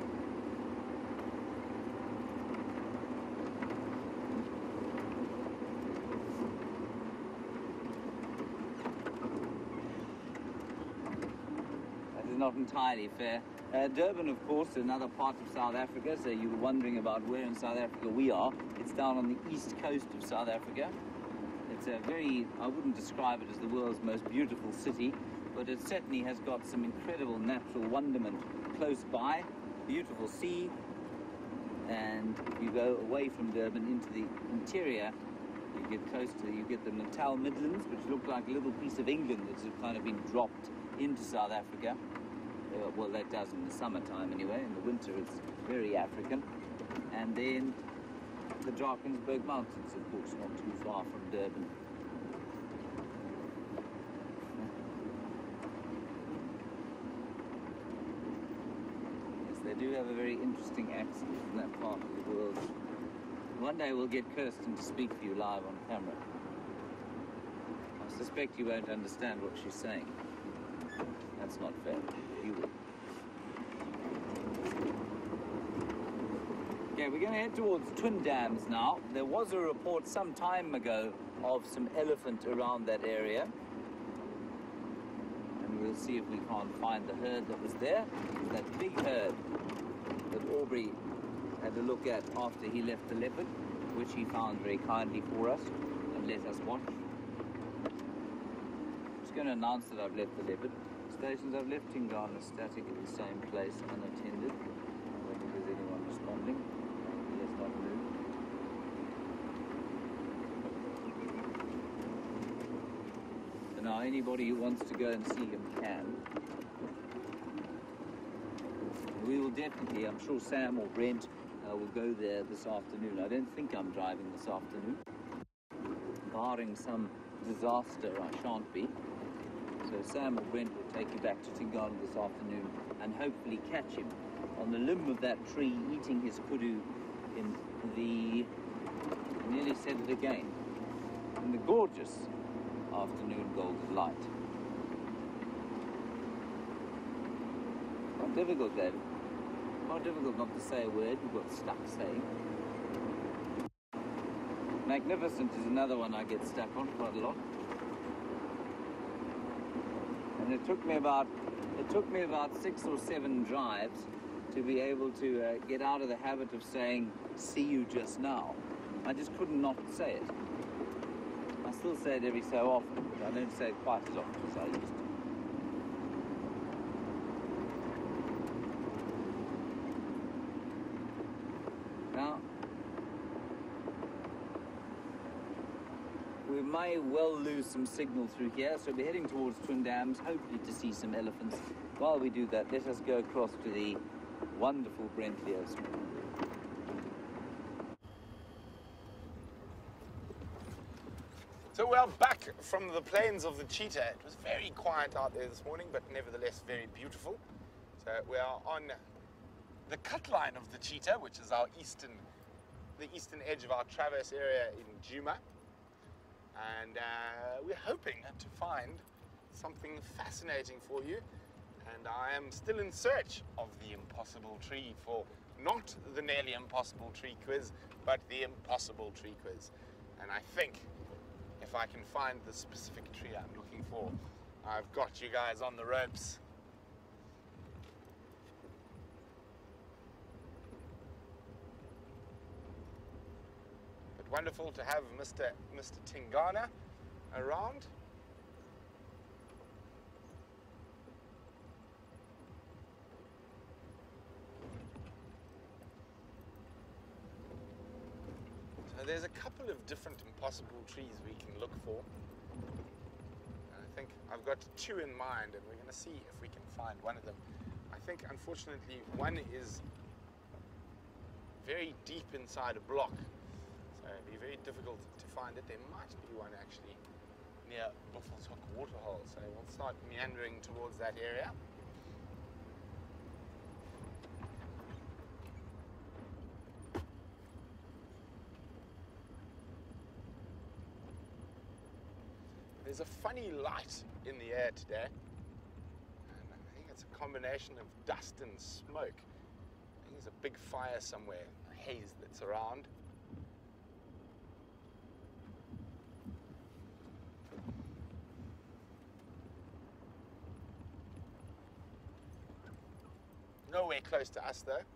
That is not entirely fair. Uh, Durban, of course, another part of South Africa, so you were wondering about where in South Africa we are. It's down on the east coast of South Africa. It's a very, I wouldn't describe it as the world's most beautiful city, but it certainly has got some incredible natural wonderment close by. Beautiful sea, and if you go away from Durban into the interior, you get close to, you get the Natal Midlands, which look like a little piece of England that's kind of been dropped into South Africa. Uh, well, that does in the summertime anyway. In the winter, it's very African. And then the Drakensberg Mountains, of course, not too far from Durban. Yes, they do have a very interesting accent from that part of the world. One day we'll get Kirsten to speak for you live on camera. I suspect you won't understand what she's saying. That's not fair. You will. Okay, we're going to head towards Twin Dams now. There was a report some time ago of some elephant around that area. And we'll see if we can't find the herd that was there. That big herd that Aubrey had a look at after he left the leopard, which he found very kindly for us and let us watch. I'm just going to announce that I've left the leopard. Stations I've left Tingana static at the same place, unattended. I don't think there's anyone responding. He has not moved. So now anybody who wants to go and see him can. We will definitely, I'm sure Sam or Brent uh, will go there this afternoon. I don't think I'm driving this afternoon. Barring some disaster, I shan't be. So Sam or Brent will take you back to Tingana this afternoon and hopefully catch him on the limb of that tree eating his kudu in the, I nearly said it again, in the gorgeous afternoon golden light. Not difficult, David. Not difficult not to say a word you've got stuck saying. Magnificent is another one I get stuck on quite a lot. And it took me about it took me about six or seven drives to be able to uh, get out of the habit of saying "see you just now." I just couldn't not say it. I still say it every so often, but I don't say it quite as often as I used to. Now, we may well lose some signal through here, so we're heading towards Twin Dams, hopefully to see some elephants. While we do that, let us go across to the wonderful Brent Leo's. So we're back from the plains of the cheetah. It was very quiet out there this morning, but nevertheless very beautiful. So we are on the cut line of the cheetah, which is our eastern, the eastern edge of our traverse area in Djuma. And uh, we're hoping to find something fascinating for you. And I am still in search of the impossible tree for not the nearly impossible tree quiz, but the impossible tree quiz. And I think if I can find the specific tree I'm looking for. I've got you guys on the ropes. But wonderful to have Mister Mister Tingana around. So there's a couple of different impossible trees we can look for. And I think I've got two in mind, and we're going to see if we can find one of them. I think, unfortunately, one is very deep inside a block, so it'd be very difficult to find it. There might be one actually near Buffels Hook Waterhole, so we'll start meandering towards that area. There's a funny light in the air today, and I think it's a combination of dust and smoke. I think there's a big fire somewhere, a haze that's around. Nowhere close to us though.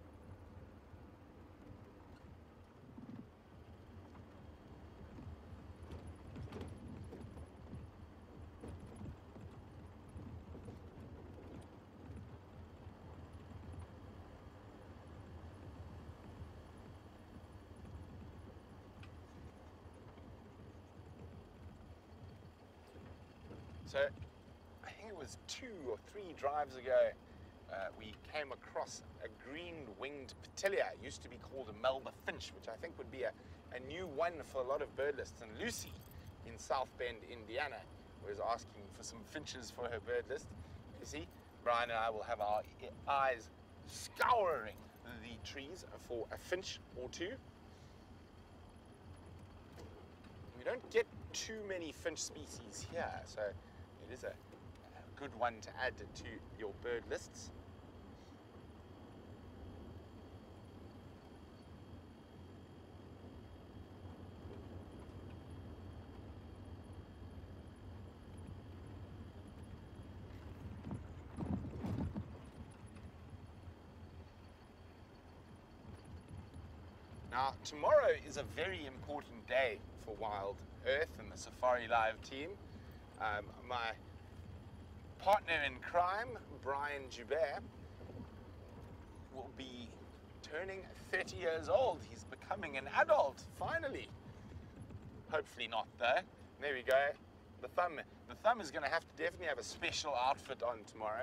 So, I think it was two or three drives ago, uh, we came across a green-winged petilia. It used to be called a Melba finch, which I think would be a, a new one for a lot of bird lists. And Lucy in South Bend, Indiana, was asking for some finches for her bird list. You see, Brian and I will have our eyes scouring the trees for a finch or two. We don't get too many finch species here, so it is a, a good one to add to your bird lists. Now, tomorrow is a very important day for WildEarth and the SafariLIVE team. Um, my partner in crime, Brian Joubert, will be turning thirty years old. He's becoming an adult, finally. Hopefully not, though. There we go. The thumb, the thumb is going to have to definitely have a special outfit on tomorrow.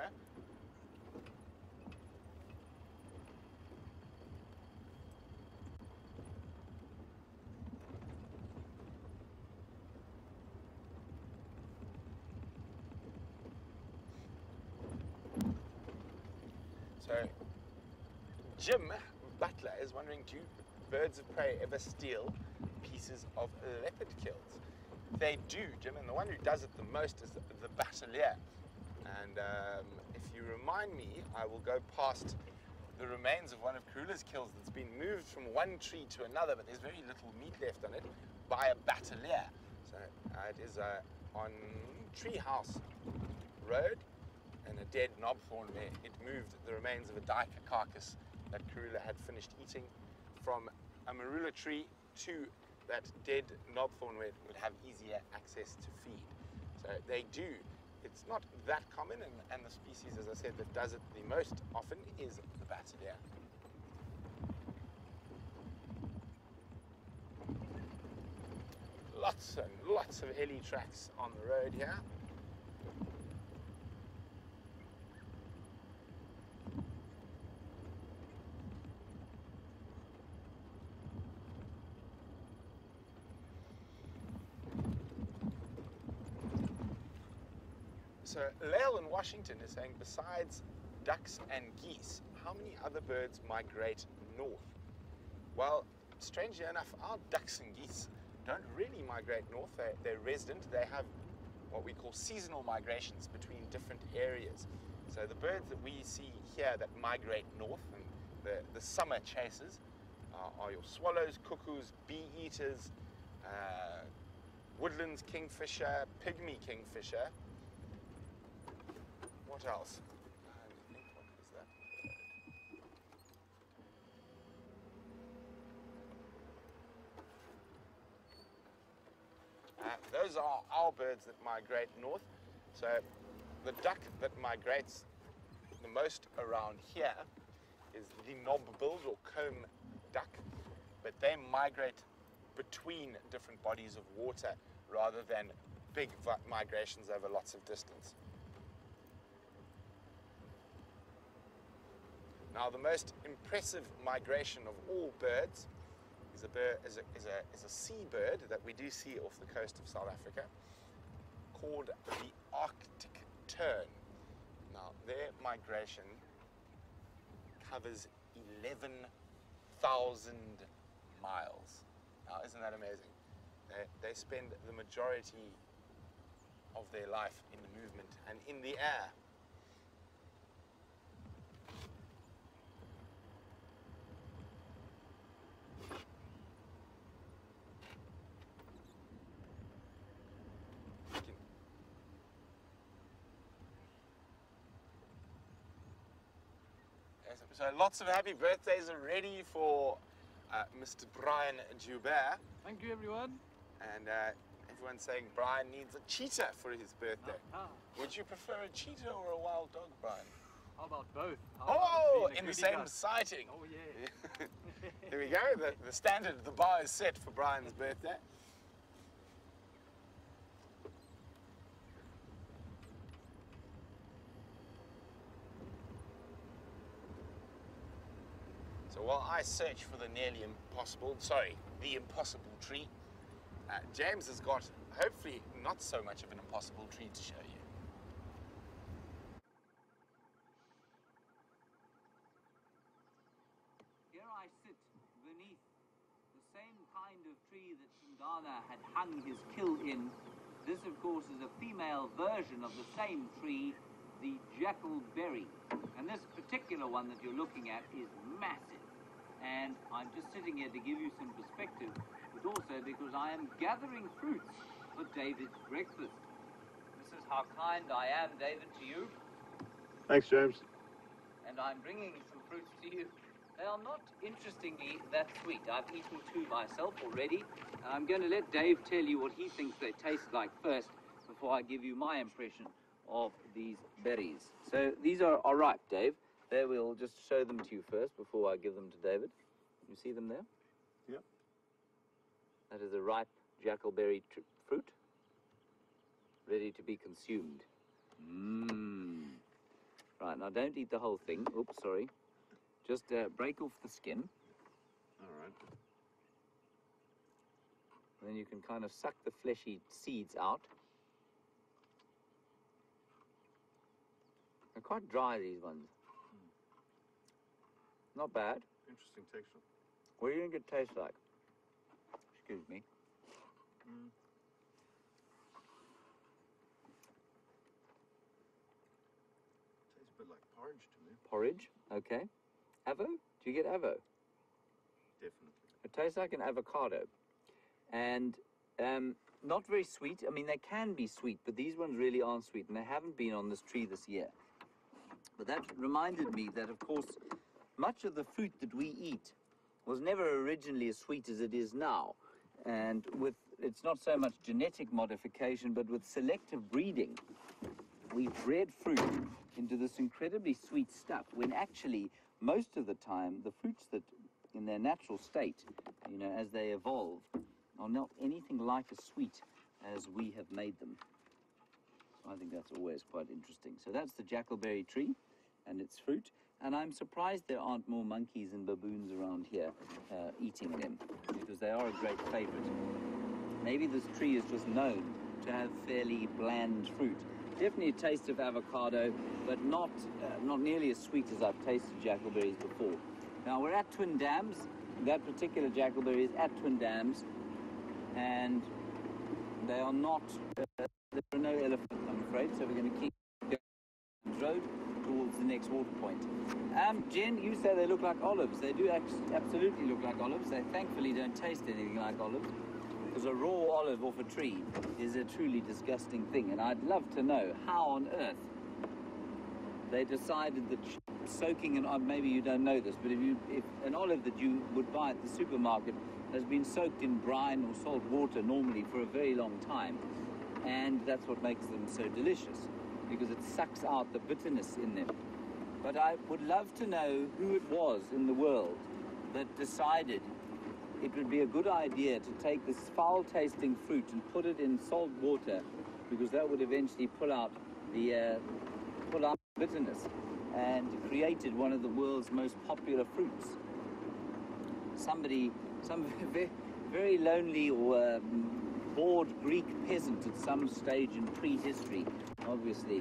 So, Jim Butler is wondering, do birds of prey ever steal pieces of leopard kills? They do, Jim, and the one who does it the most is the, the batelier. And um, if you remind me, I will go past the remains of one of Kruger's kills that's been moved from one tree to another, but there's very little meat left on it, by a batelier. So uh, it is uh, on Treehouse Road, and a dead knobthorn where it moved the remains of a duiker carcass that Kruger had finished eating from a marula tree to that dead knobthorn where it would have easier access to feed. So they do. It's not that common, and, and the species, as I said, that does it the most often is the batelier. Lots and lots of heli tracks on the road here. So Lael in Washington is saying, besides ducks and geese, how many other birds migrate north? Well, strangely enough, our ducks and geese don't really migrate north. They're, they're resident. They have what we call seasonal migrations between different areas. So the birds that we see here that migrate north, and the, the summer chasers, are, are your swallows, cuckoos, bee eaters, uh, woodlands kingfisher, pygmy kingfisher. What else? I think, what is that? Uh, those are our birds that migrate north. So the duck that migrates the most around here is the knob-billed or comb duck, but they migrate between different bodies of water rather than big migrations over lots of distance. Now, the most impressive migration of all birds is a, bird, is, a, is, a, is a seabird that we do see off the coast of South Africa called the Arctic tern. Now, their migration covers eleven thousand miles. Now, isn't that amazing? They, they spend the majority of their life in the movement and in the air. So lots of happy birthdays already for uh, Mister Brian Joubert. Thank you, everyone. And uh, everyone's saying Brian needs a cheetah for his birthday. Ah. Would you prefer a cheetah or a wild dog, Brian? How about both? How Oh, about in the goody same gut? sighting. Oh, yeah. There we go. The, the standard, the bar is set for Brian's birthday. So while I search for the nearly impossible, sorry, the impossible tree, uh, James has got hopefully not so much of an impossible tree to show you. Here I sit beneath the same kind of tree that Sundana had hung his kill in. This, of course, is a female version of the same tree, the jackalberry. And this particular one that you're looking at is massive. And I'm just sitting here to give you some perspective, but also because I am gathering fruits for David's breakfast. This is how kind I am, David, to you. Thanks, James. And I'm bringing some fruits to you. They are not, interestingly, that sweet. I've eaten two myself already. And I'm going to let Dave tell you what he thinks they taste like first before I give you my impression of these berries. So these are, are ripe, Dave. There, we'll just show them to you first before I give them to David. You see them there? Yep. That is a ripe jackalberry tr fruit, ready to be consumed. Mmm. Right, now don't eat the whole thing. Oops, sorry. Just uh, break off the skin. All right. Then you can kind of suck the fleshy seeds out. They're quite dry, these ones. Not bad. Interesting texture. What do you think it tastes like? Excuse me. Mm. Tastes a bit like porridge to me. Porridge, okay. Avo? Do you get avo? Definitely. It tastes like an avocado. And um, not very sweet. I mean, they can be sweet, but these ones really aren't sweet, and they haven't been on this tree this year. But that reminded me that, of course, much of the fruit that we eat was never originally as sweet as it is now. And with, it's not so much genetic modification, but with selective breeding, we've bred fruit into this incredibly sweet stuff, when actually, most of the time, the fruits that, in their natural state, you know, as they evolved, are not anything like as sweet as we have made them. So I think that's always quite interesting. So that's the jackalberry tree and its fruit. And I'm surprised there aren't more monkeys and baboons around here uh, eating them, because they are a great favorite. Maybe this tree is just known to have fairly bland fruit. Definitely a taste of avocado, but not, uh, not nearly as sweet as I've tasted jackalberries before. Now we're at Twin Dams. That particular jackalberry is at Twin Dams, and they are not, uh, there are no elephants, I'm afraid, so we're going to keep going down the road towards the next water point. Um, Jen, you say they look like olives. They do absolutely look like olives. They thankfully don't taste anything like olives. because a raw olive off a tree is a truly disgusting thing. And I'd love to know how on earth they decided that soaking an olive, maybe you don't know this, but if, you, if an olive that you would buy at the supermarket has been soaked in brine or salt water normally for a very long time, and that's what makes them so delicious, because it sucks out the bitterness in them. But I would love to know who it was in the world that decided it would be a good idea to take this foul-tasting fruit and put it in salt water, because that would eventually pull out the uh, pull out bitterness, and created one of the world's most popular fruits. Somebody, some very, very lonely or um, bored Greek peasant at some stage in prehistory, obviously.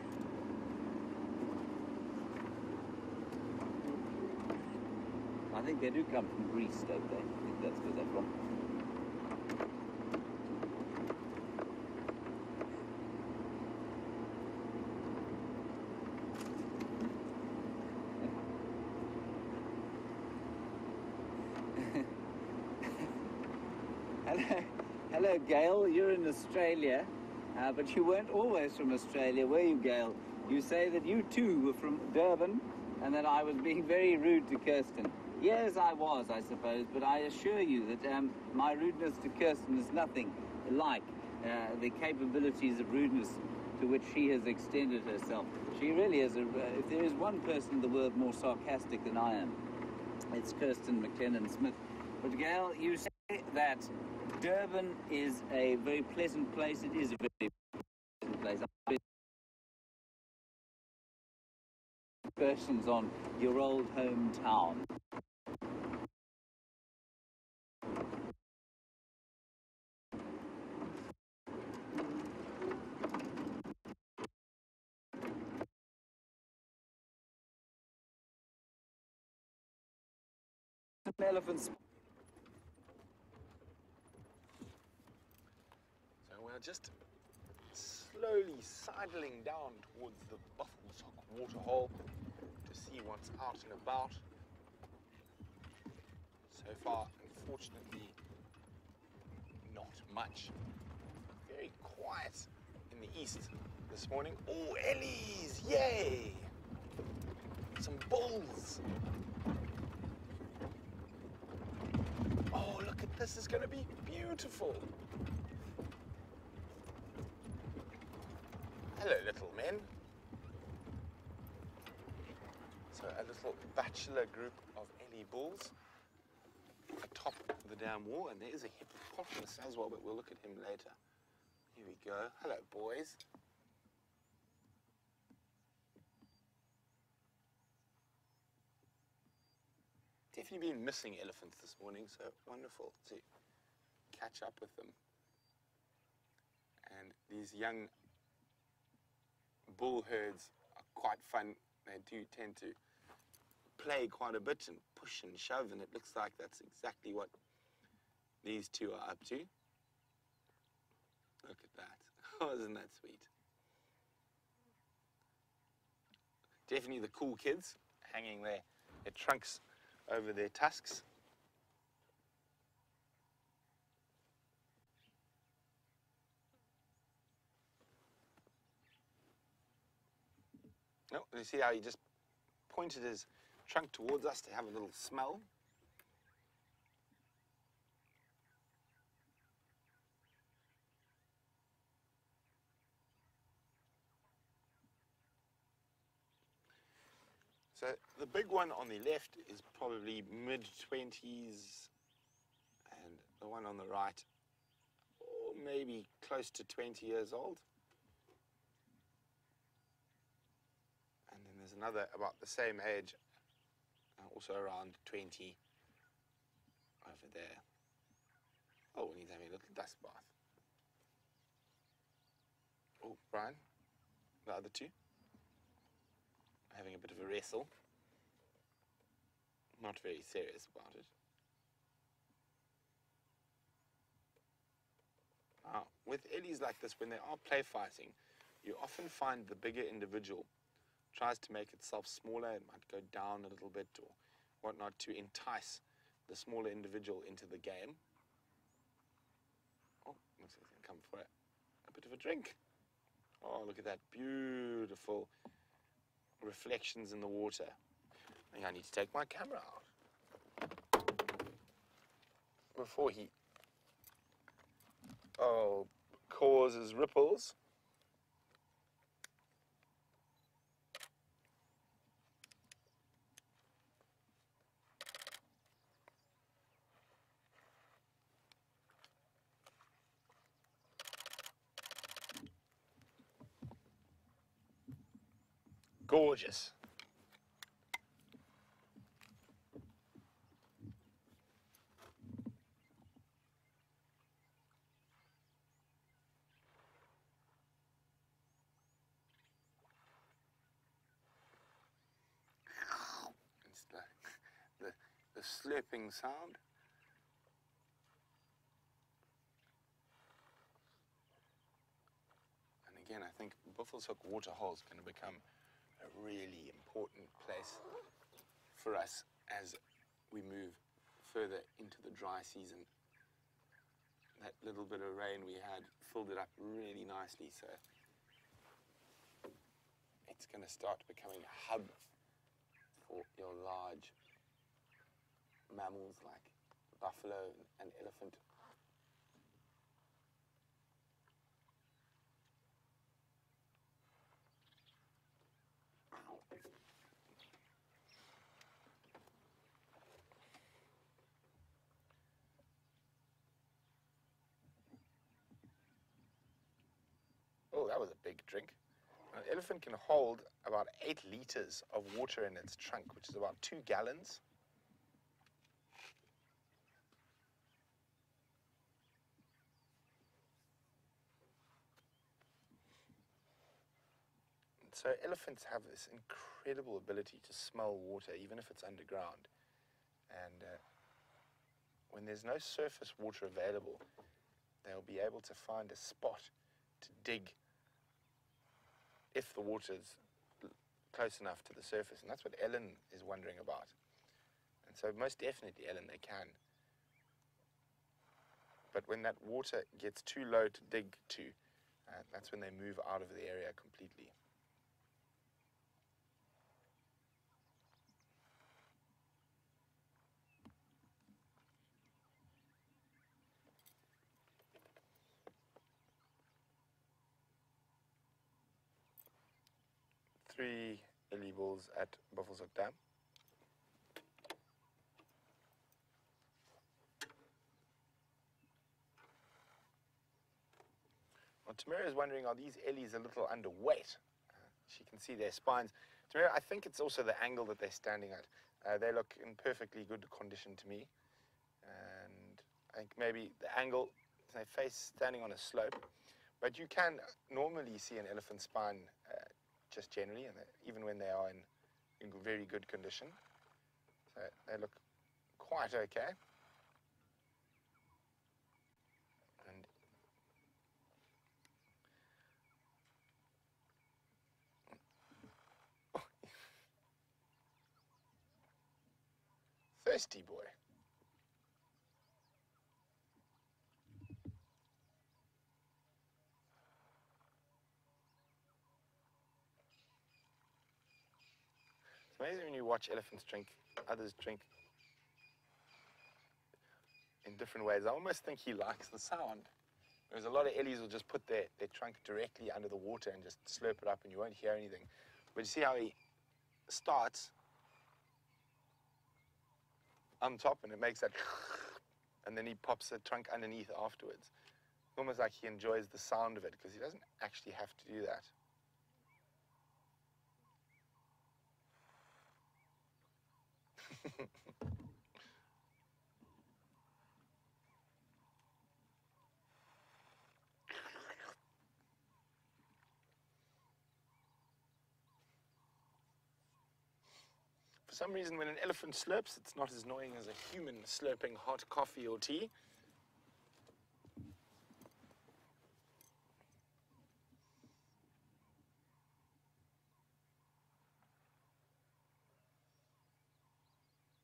I think they do come from Greece, don't they? I think that's where they're from. Hello, hello, Gail. You're in Australia, uh, but you weren't always from Australia, were you, Gail? You say that you too were from Durban, and that I was being very rude to Kirsten. Yes, I was, I suppose, but I assure you that um, my rudeness to Kirsten is nothing like uh, the capabilities of rudeness to which she has extended herself. She really is, a, uh, if there is one person in the world more sarcastic than I am, it's Kirsten McLennan-Smith. But Gail, you say that Durban is a very pleasant place. It is a very pleasant place. I've been excursions on your old hometown. Elephants. So we're just slowly sidling down towards the Buffalo Waterhole to see what's out and about. So far, unfortunately, not much. Very quiet in the east this morning. Oh, Ellies! Yay! Some bulls! Oh, look at this. It's going to be beautiful. Hello, little men. So a little bachelor group of Ellie bulls atop the dam wall, and there is a hippopotamus as well, but we'll look at him later. Here we go. Hello, boys. Definitely been missing elephants this morning, so wonderful to catch up with them. And these young bull herds are quite fun. They do tend to play quite a bit and push and shove, and it looks like that's exactly what these two are up to. Look at that. Oh, isn't that sweet? Definitely the cool kids hanging their, their trunks over their tusks. Oh, you see how he just pointed his trunk towards us to have a little smell? So the big one on the left is probably mid twenties, and the one on the right, oh, maybe close to twenty years old. And then there's another about the same age, uh, also around twenty, over there. Oh, and he's having a little dust bath. Oh, Brian, the other two, having a bit of a wrestle. Not very serious about it. Now, with eddies like this, when they are play fighting, you often find the bigger individual tries to make itself smaller. It might go down a little bit or whatnot to entice the smaller individual into the game. Oh, looks like it's gonna come for a, a bit of a drink. Oh, look at that beautiful reflections in the water. I think I need to take my camera out before he oh causes ripples. Gorgeous. It's the, the, the slurping sound. And again, I think Buffalo's Hook Waterhole is going to become a really important place for us as we move further into the dry season. That little bit of rain we had filled it up really nicely, so it's going to start becoming a hub for your large mammals like buffalo and elephant. Oh, that was a big drink. An elephant can hold about eight liters of water in its trunk, which is about two gallons. And so elephants have this incredible ability to smell water, even if it's underground. And uh, when there's no surface water available, they'll be able to find a spot to dig if the water's close enough to the surface. And that's what Ellen is wondering about. And so most definitely, Ellen, they can. But when that water gets too low to dig to, uh, that's when they move out of the area completely. Three lily bulls at Buffalo's Hook Dam. Well, Tamara is wondering, are these ellies a little underweight? Uh, she can see their spines. Tamara, I think it's also the angle that they're standing at. Uh, they look in perfectly good condition to me. And I think maybe the angle, they face standing on a slope. But you can normally see an elephant spine uh, just generally, and even when they are in, in very good condition. So they look quite okay. And oh, thirsty boy. It's amazing when you watch elephants drink, others drink in different ways. I almost think he likes the sound. Whereas a lot of ellies will just put their, their trunk directly under the water and just slurp it up and you won't hear anything. But you see how he starts on top and it makes that and then he pops the trunk underneath afterwards. Almost like he enjoys the sound of it because he doesn't actually have to do that. For some reason, when an elephant slurps, it's not as annoying as a human slurping hot coffee or tea.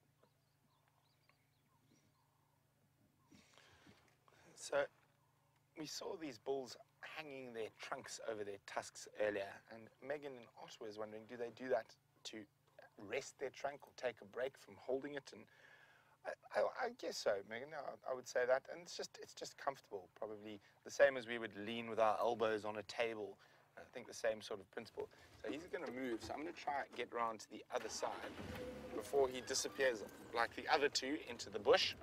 So we saw these bulls hanging their trunks over their tusks earlier, and Megan in Ottawa is wondering, do they do that to rest their trunk or take a break from holding it? And I, I, I guess so, Megan. I, I would say that, and it's just it's just comfortable, probably the same as we would lean with our elbows on a table. I think the same sort of principle. So he's going to move. So I'm going to try and get around to the other side before he disappears like the other two into the bush.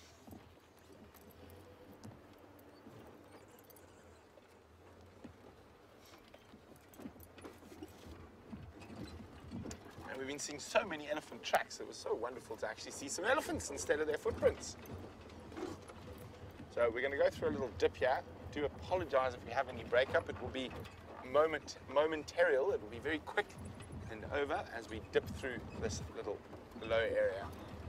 And we've been seeing so many elephant tracks. It was so wonderful to actually see some elephants instead of their footprints. So we're going to go through a little dip here. Do apologize if we have any breakup. It will be moment momentarial. It will be very quick and over as we dip through this little low area.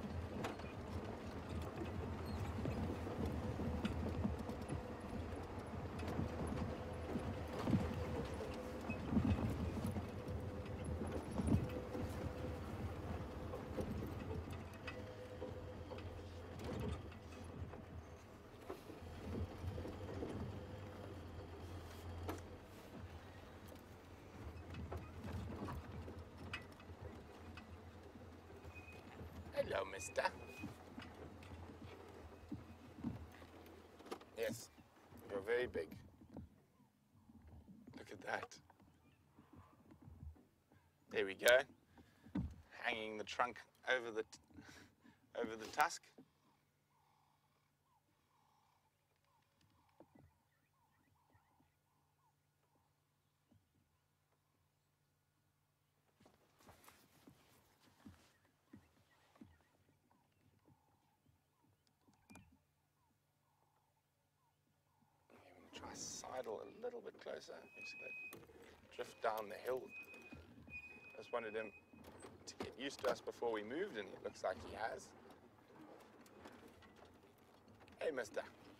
Hello, mister. Yes, you're very big. Look at that. There we go. Hanging the trunk over the t over the tusk. Sidle a little bit closer. He's going to drift down the hill. Just wanted him to get used to us before we moved, and it looks like he has. Hey, mister.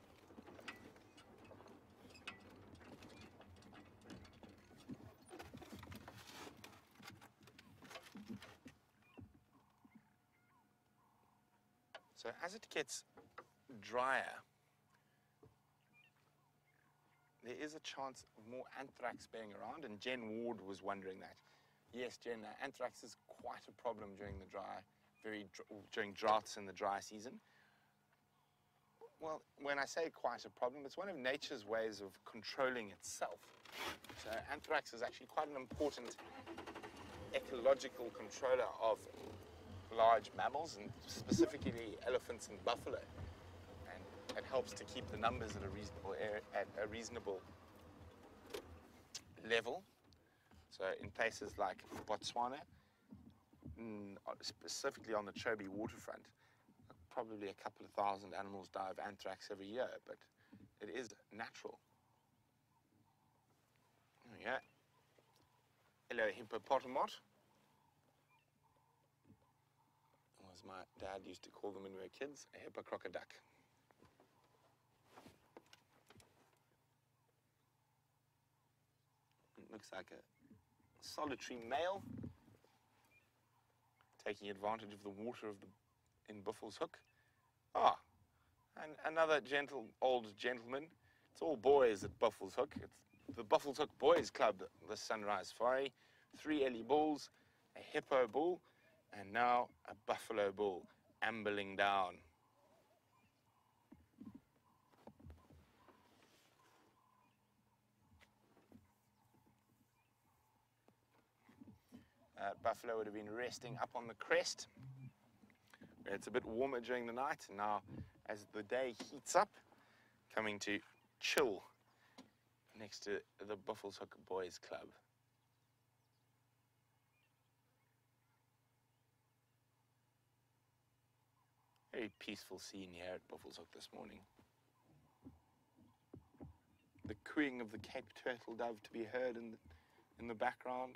So as it gets drier, there is a chance of more anthrax being around, and Jen Ward was wondering that. Yes, Jen, uh, anthrax is quite a problem during the dry, very dr during droughts in the dry season. Well, when I say quite a problem, it's one of nature's ways of controlling itself. So anthrax is actually quite an important ecological controller of large mammals, and specifically elephants and buffalo. It helps to keep the numbers at a reasonable area, at a reasonable level. So in places like Botswana, mm, specifically on the Chobe waterfront, probably a couple of thousand animals die of anthrax every year, but it is natural. There we go. Hello, hippopotamot. As my dad used to call them when we were kids, a hippocrocoduck. Looks like a solitary male taking advantage of the water of the in Buffelshoek. Hook. Ah, and another gentle old gentleman. It's all boys at Buffelshoek. Hook. It's the Buffelshoek Hook Boys Club, the Sunrise Safari. Three Ellie bulls, a hippo bull, and now a buffalo bull ambling down. Uh, buffalo would have been resting up on the crest, where it's a bit warmer during the night. And now, as the day heats up, coming to chill next to the Buffelshoek Boys Club. Very peaceful scene here at Buffelshoek this morning. The cooing of the Cape turtle dove to be heard in the, in the background.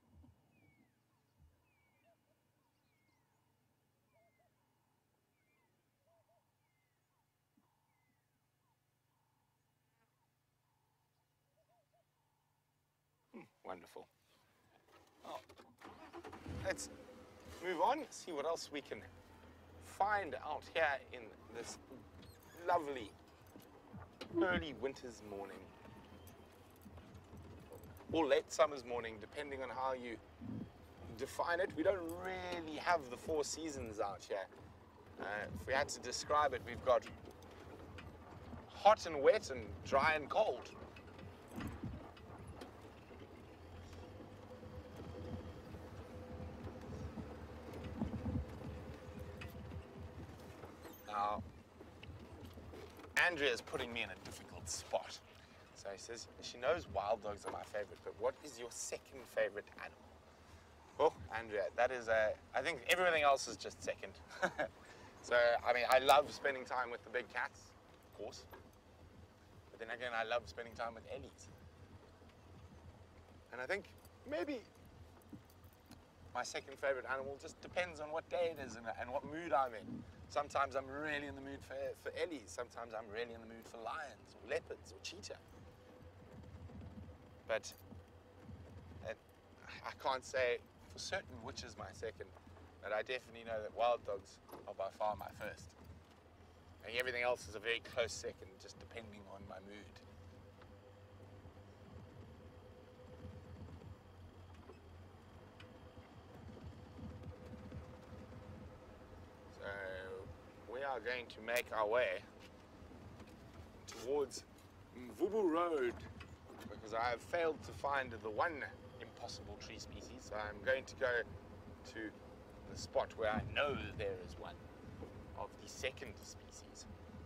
Wonderful. Oh, let's move on, see what else we can find out here in this lovely early winter's morning, or late summer's morning, depending on how you define it. We don't really have the four seasons out here. Uh, if we had to describe it, we've got hot and wet and dry and cold. Now, Andrea's putting me in a difficult spot. So he says, she knows wild dogs are my favorite, but what is your second favorite animal? Well, Andrea, that is a, I think everything else is just second. So, I mean, I love spending time with the big cats, of course. But then again, I love spending time with Ellies. And I think maybe my second favorite animal just depends on what day it is and, and what mood I'm in. Sometimes I'm really in the mood for, for Ellies. Sometimes I'm really in the mood for lions or leopards or cheetah. But uh, I can't say for certain which is my second, but I definitely know that wild dogs are by far my first. And everything else is a very close second, just depending on my mood. So we are going to make our way towards Mvubu Road, because I have failed to find the one impossible tree species. So I'm going to go to the spot where I know there is one of the second species.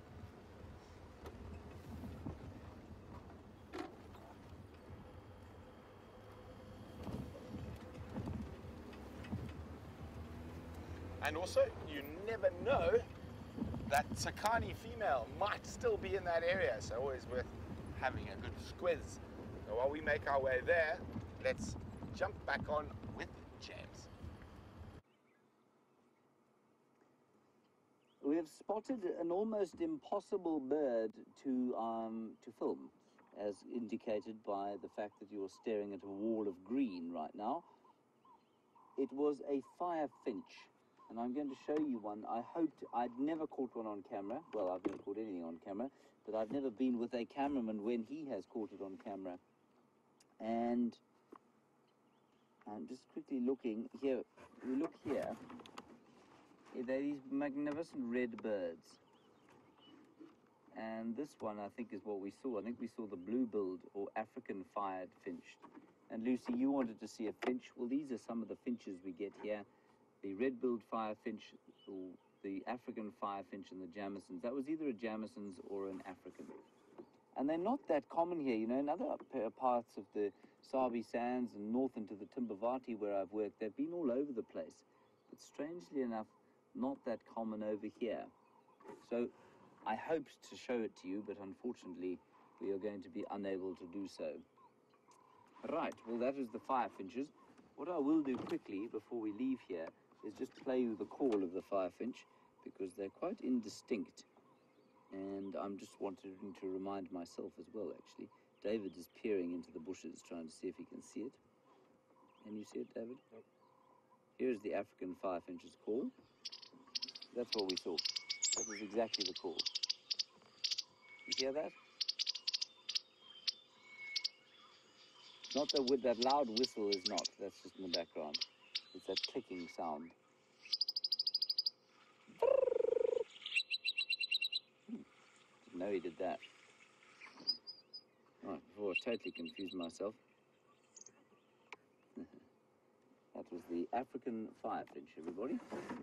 And also, you never know, that Sakani female might still be in that area, so always worth having a good squiz. So while we make our way there, let's jump back on with James. We have spotted an almost impossible bird to um, to film, as indicated by the fact that you're staring at a wall of green right now. It was a fire finch, and I'm going to show you one. I hoped I'd never caught one on camera. Well, I've never caught anything on camera, but I've never been with a cameraman when he has caught it on camera. And I'm just quickly looking here. We look here. They're these magnificent red birds. And this one, I think, is what we saw. I think we saw the blue-billed or African fired finch. And Lucy, you wanted to see a finch. Well, these are some of the finches we get here. The red-billed firefinch, or the African firefinch, and the Jamisons. That was either a Jamisons or an African. And they're not that common here. You know, in other parts of the Sabi Sands and north into the Timbavati where I've worked, they've been all over the place. But strangely enough, not that common over here. So I hoped to show it to you, but unfortunately we are going to be unable to do so. Right, well, that is the firefinches. What I will do quickly before we leave here is just play you the call of the firefinch, because they're quite indistinct. And I'm just wanting to remind myself as well, actually. David is peering into the bushes, trying to see if he can see it. Can you see it, David? Nope. Here's the African firefinch's call. That's what we saw. That was exactly the call. You hear that? Not that with that loud whistle is not. That's just in the background. It's that clicking sound. Hmm. Didn't know he did that. Right, before I totally confused myself. That was the African firefinch, everybody.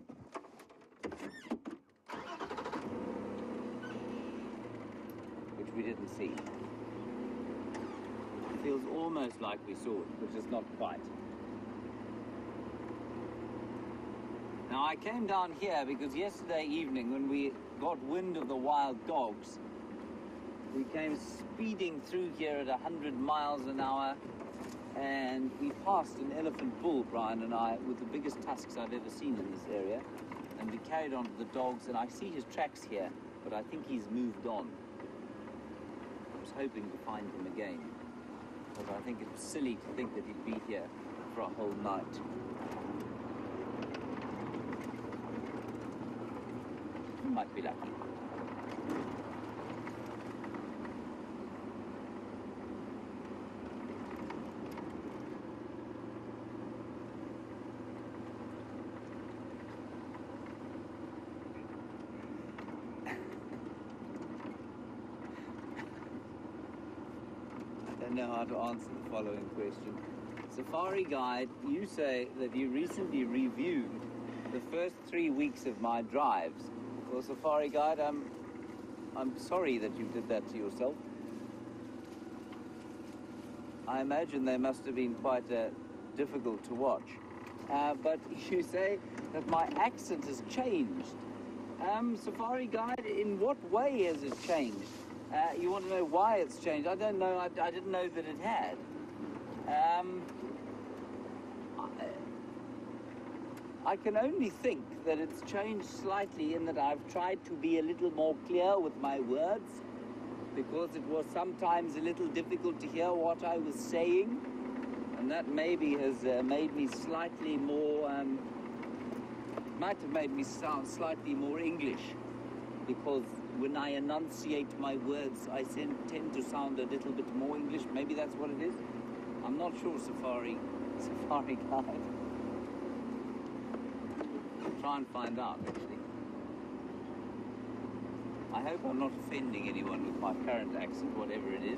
Which we didn't see. It feels almost like we saw it, but just not quite. Now, I came down here because yesterday evening, when we got wind of the wild dogs, we came speeding through here at one hundred miles an hour, and we passed an elephant bull, Brian and I, with the biggest tusks I've ever seen in this area. And we carried on to the dogs, and I see his tracks here, but I think he's moved on. I was hoping to find him again, but I think it was silly to think that he'd be here for a whole night. We might be lucky. don't know how to answer the following question. Safari Guide, you say that you recently reviewed the first three weeks of my drives. Well, Safari Guide, I'm, I'm sorry that you did that to yourself. I imagine they must have been quite uh, difficult to watch. Uh, but you say that my accent has changed. Um, Safari Guide, in what way has it changed? Uh, you want to know why it's changed? I don't know. I, I didn't know that it had. Um, I, I can only think that it's changed slightly in that I've tried to be a little more clear with my words, because it was sometimes a little difficult to hear what I was saying, and that maybe has uh, made me slightly more, um, might have made me sound slightly more English, because when I enunciate my words, I tend to sound a little bit more English. Maybe that's what it is. I'm not sure, Safari, Safari Guide. I'll try and find out, actually. I hope I'm not offending anyone with my current accent, whatever it is.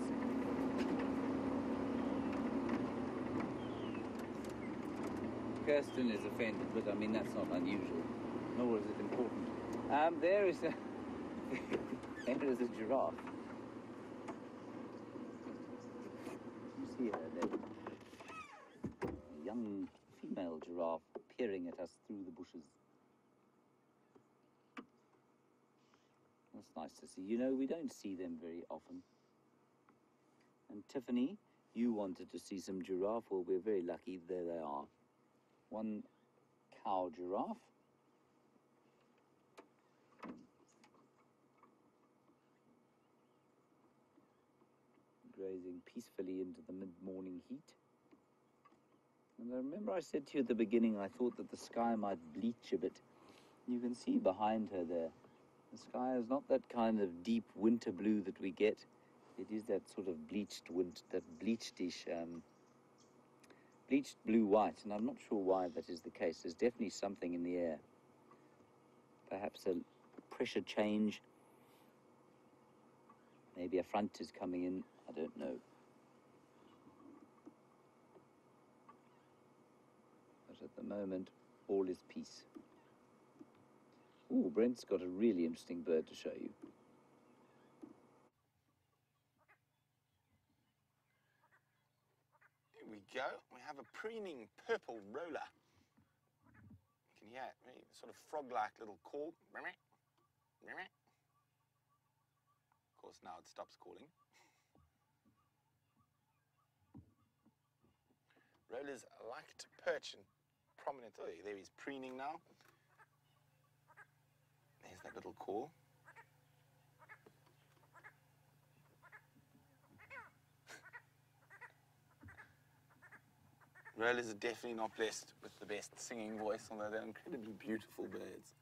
Kirsten is offended, but I mean, that's not unusual, nor is it important. Um, there is a... there is a giraffe. You see her there? A young female giraffe peering at us through the bushes. That's nice to see. You know, we don't see them very often. And Tiffany, you wanted to see some giraffe. Well, we're very lucky. There they are. One cow giraffe. Grazing peacefully into the mid-morning heat. And I remember I said to you at the beginning, I thought that the sky might bleach a bit. You can see behind her there. The sky is not that kind of deep winter blue that we get. It is that sort of bleached, wint that bleached-ish, um, bleached blue-white, and I'm not sure why that is the case. There's definitely something in the air. Perhaps a pressure change. Maybe a front is coming in. I don't know. But at the moment, all is peace. Ooh, Brent's got a really interesting bird to show you. Here we go. We have a preening purple roller. You can hear it, really sort of frog-like little call. Of course, now it stops calling. Rollers like to perch in prominent. Oh, there he's preening now. There's that little call. Rollers are definitely not blessed with the best singing voice, although they're incredibly beautiful birds.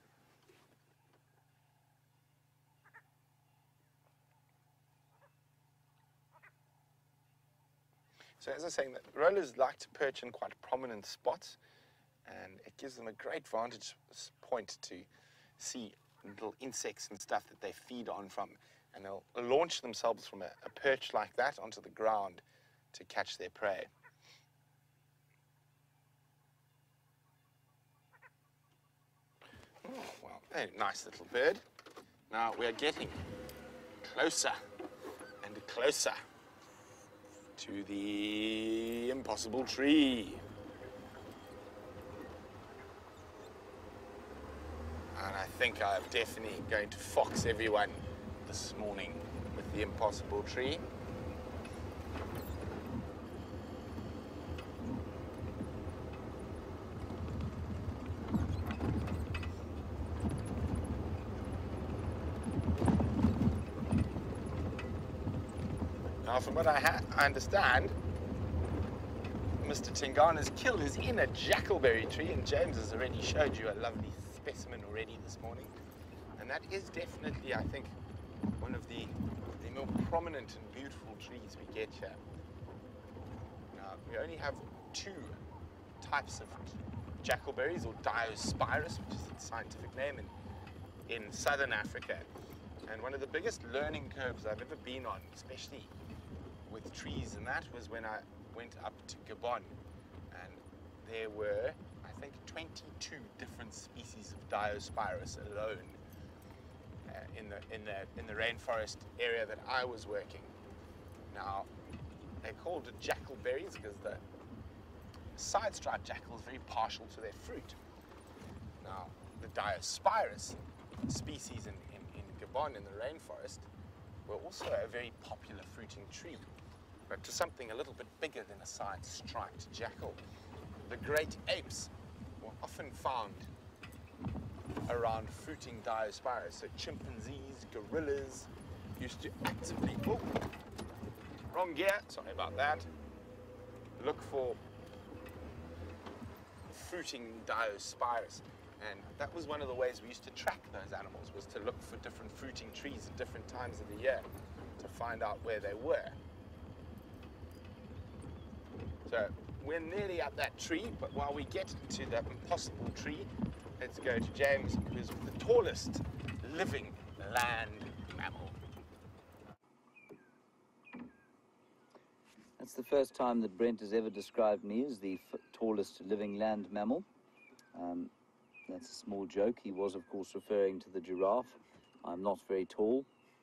So as I was saying, that rollers like to perch in quite prominent spots, and it gives them a great vantage point to see little insects and stuff that they feed on from, and they'll launch themselves from a, a perch like that onto the ground to catch their prey. Oh, well, very nice little bird. Now we are getting closer and closer to the impossible tree. And I think I'm definitely going to fox everyone this morning with the impossible tree. Now, from what I, ha I understand, Mister Tingana's kill is in a jackalberry tree, and James has already showed you a lovely specimen already this morning. And that is definitely, I think, one of the, the more prominent and beautiful trees we get here. Now, we only have two types of jackalberries, or Diospirus, which is its scientific name, in, in southern Africa. And one of the biggest learning curves I've ever been on, especially with trees and that was when I went up to Gabon, and there were, I think, twenty-two different species of Diospirus alone uh, in the in the in the rainforest area that I was working. Now, they're called jackalberries because the side-striped jackal is very partial to their fruit. Now, the Diospirus species in, in, in Gabon in the rainforest were also a very popular fruiting tree, but to something a little bit bigger than a side-striped jackal. The great apes were often found around fruiting Diospirus, so chimpanzees, gorillas used to actively, oh, wrong gear, sorry about that, look for fruiting Diospirus. And that was one of the ways we used to track those animals, was to look for different fruiting trees at different times of the year to find out where they were. So we're nearly at that tree, but while we get to that impossible tree, let's go to James, who's the tallest living land mammal. That's the first time that Brent has ever described me as the f tallest living land mammal. Um, that's a small joke. He was, of course, referring to the giraffe. I'm not very tall.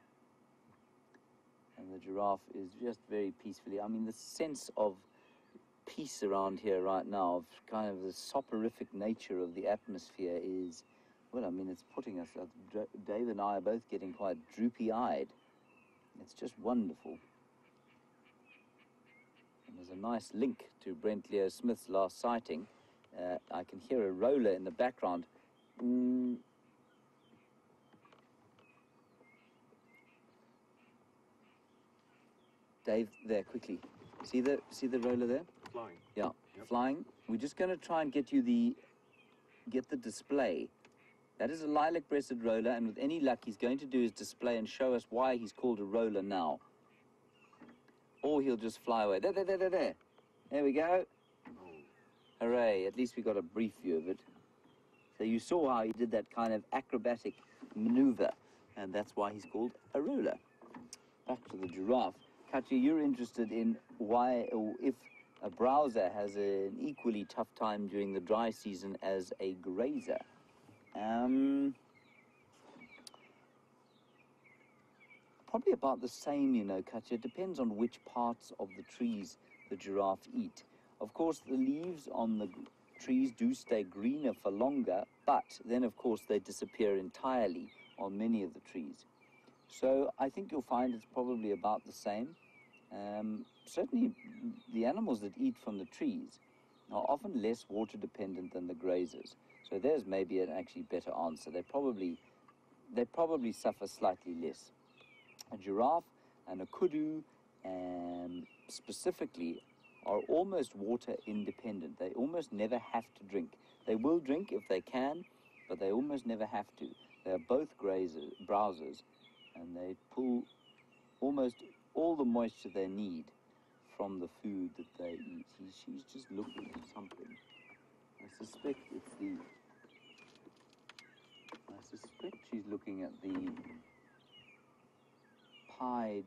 And the giraffe is just very peacefully. I mean, the sense of peace around here right now, of kind of the soporific nature of the atmosphere is, well, I mean, it's putting us, uh, Dave and I are both getting quite droopy-eyed. It's just wonderful. And there's a nice link to Brent Leo Smith's last sighting. Uh, I can hear a roller in the background. Mm. Dave, there, quickly. See the, see the roller there? Flying. Yeah, Yep. flying. We're just going to try and get you the, get the display. That is a lilac-breasted roller, and with any luck, he's going to do his display and show us why he's called a roller now. Or he'll just fly away. There, there, there, there, there. There we go. Hooray, at least we got a brief view of it. So you saw how he did that kind of acrobatic maneuver, and that's why he's called a roller. Back to the giraffe. Katja, you're interested in why, or if a browser has an equally tough time during the dry season as a grazer. Um, probably about the same, you know, Katja. It depends on which parts of the trees the giraffe eat. Of course, the leaves on the trees do stay greener for longer, but then, of course, they disappear entirely on many of the trees. So I think you'll find it's probably about the same. Um, certainly, the animals that eat from the trees are often less water dependent than the grazers. So there's maybe an actually better answer. They probably, they probably suffer slightly less. A giraffe and a kudu, um, specifically, are almost water independent. They almost never have to drink. They will drink if they can, but they almost never have to. They are both grazers, browsers, and they pull almost all the moisture they need from the food that they eat. He, she's just looking at something. I suspect it's the... I suspect she's looking at the pied...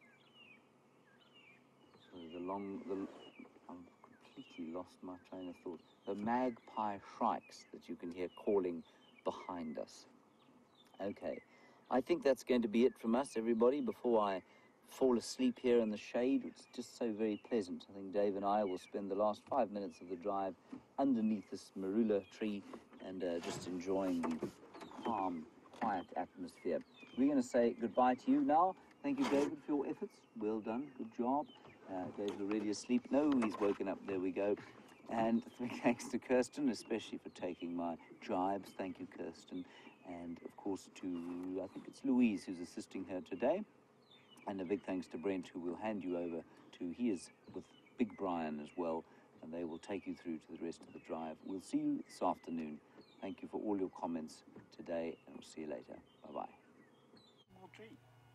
Sorry, the long... The, I've completely lost my train of thought. The magpie shrikes that you can hear calling behind us. Okay, I think that's going to be it from us, everybody, before I fall asleep here in the shade. It's just so very pleasant. I think Dave and I will spend the last five minutes of the drive underneath this marula tree and uh, just enjoying the calm, quiet atmosphere. We're going to say goodbye to you now. Thank you, David, for your efforts. Well done. Good job. Uh, Dave's already asleep. No, he's woken up. There we go. And thanks to Kirsten, especially for taking my jibes. Thank you, Kirsten. And, of course, to, I think it's Louise who's assisting her today. And a big thanks to Brent, who will hand you over to, he is with Big Brian as well, and they will take you through to the rest of the drive. We'll see you this afternoon. Thank you for all your comments today, and we'll see you later. Bye-bye. Tree.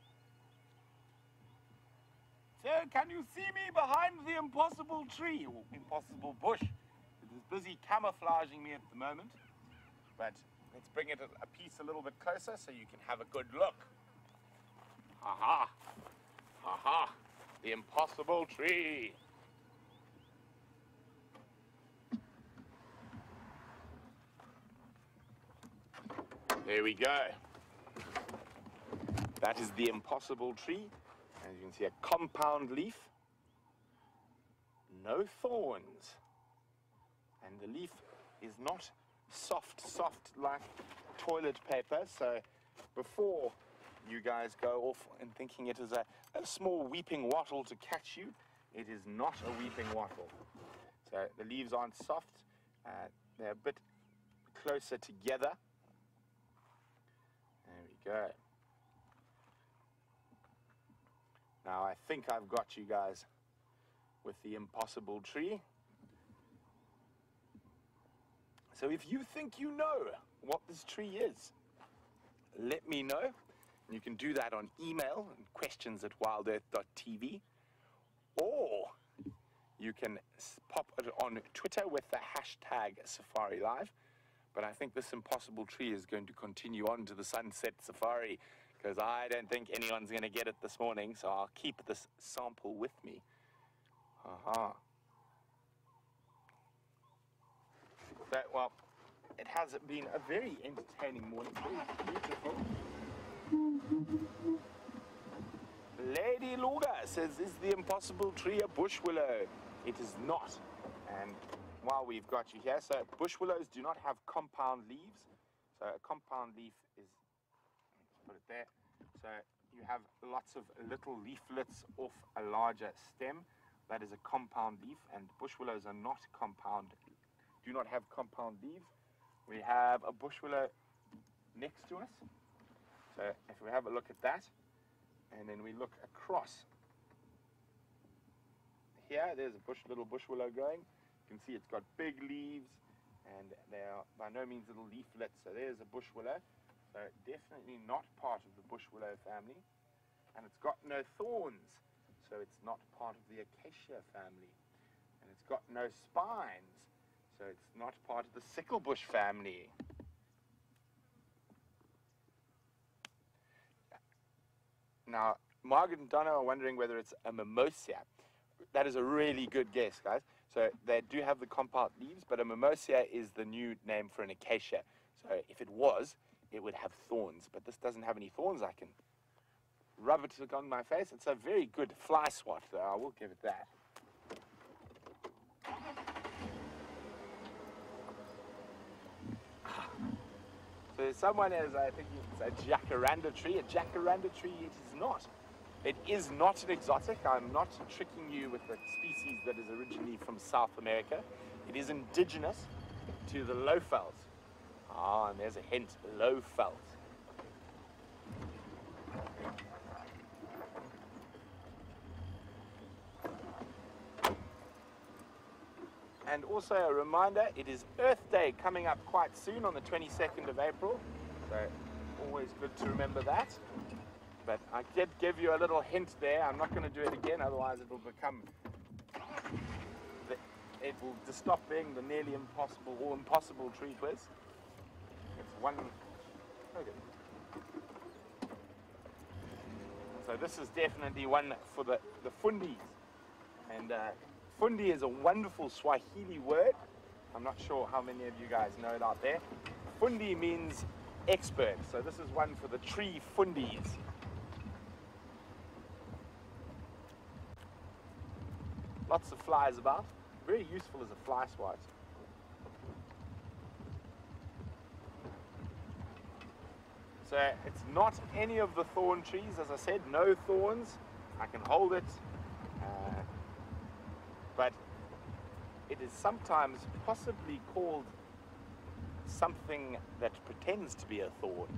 So, can you see me behind the impossible tree, or impossible bush? It is busy camouflaging me at the moment, but let's bring it a piece a little bit closer so you can have a good look. Ha ha! Ha ha! the impossible tree. There we go. That is the impossible tree. As you can see, a compound leaf, no thorns, and the leaf is not soft, soft like toilet paper. So before you guys go off and thinking it is a, a small weeping wattle to catch you, it is not a weeping wattle. So the leaves aren't soft, uh, they're a bit closer together. There we go. Now I think I've got you guys with the impossible tree. So if you think you know what this tree is, let me know. You can do that on email, questions at wild earth dot t v, or you can pop it on Twitter with the hashtag SafariLive. But I think this impossible tree is going to continue on to the sunset safari, because I don't think anyone's going to get it this morning, so I'll keep this sample with me. Aha. So, well, it has been a very entertaining morning. Very beautiful. Lady Luga says, is the impossible tree a bush willow? It is not. And while we've got you here, so bush willows do not have compound leaves. So a compound leaf is, let's put it there. So you have lots of little leaflets off a larger stem. That is a compound leaf, and bush willows are not compound, do not have compound leaves. We have a bush willow next to us. So if we have a look at that, and then we look across here, there's a bush, little bush willow growing. You can see it's got big leaves, and they are by no means little leaflets. So there's a bush willow. So definitely not part of the bush willow family. And it's got no thorns, so it's not part of the acacia family. And it's got no spines, so it's not part of the sicklebush family. Now, Margaret and Donna are wondering whether it's a mimosia. That is a really good guess, guys. So they do have the compound leaves, but a mimosia is the new name for an acacia. So if it was, it would have thorns, but this doesn't have any thorns. I can rub it on my face. It's a very good fly swat, though. I will give it that. So someone is, I think it's a jacaranda tree. A jacaranda tree, it is not. It is not an exotic. I'm not tricking you with a species that is originally from South America. It is indigenous to the low veld. Ah, and there's a hint, low veld. And also a reminder, it is Earth Day coming up quite soon on the twenty-second of April. So always good to remember that. But I did give you a little hint there. I'm not going to do it again, otherwise it will become, the, it will just stop being the nearly impossible or impossible tree quiz. It's one, okay. So this is definitely one for the, the fundis. And uh, fundi is a wonderful Swahili word. I'm not sure how many of you guys know it out there. Fundi means expert. So this is one for the tree fundis. Lots of flies about. Very useful as a fly swat. So it's not any of the thorn trees. As I said, no thorns. I can hold it. Uh, but it is sometimes possibly called something that pretends to be a thorn.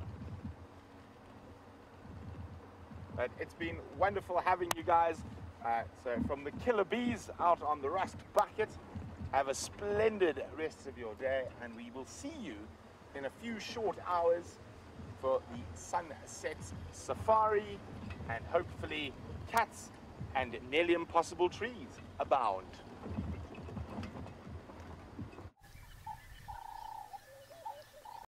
But it's been wonderful having you guys. Uh, so from the killer bees out on the rust bucket, have a splendid rest of your day, and we will see you in a few short hours for the sunset safari, and hopefully cats and nearly impossible trees abound.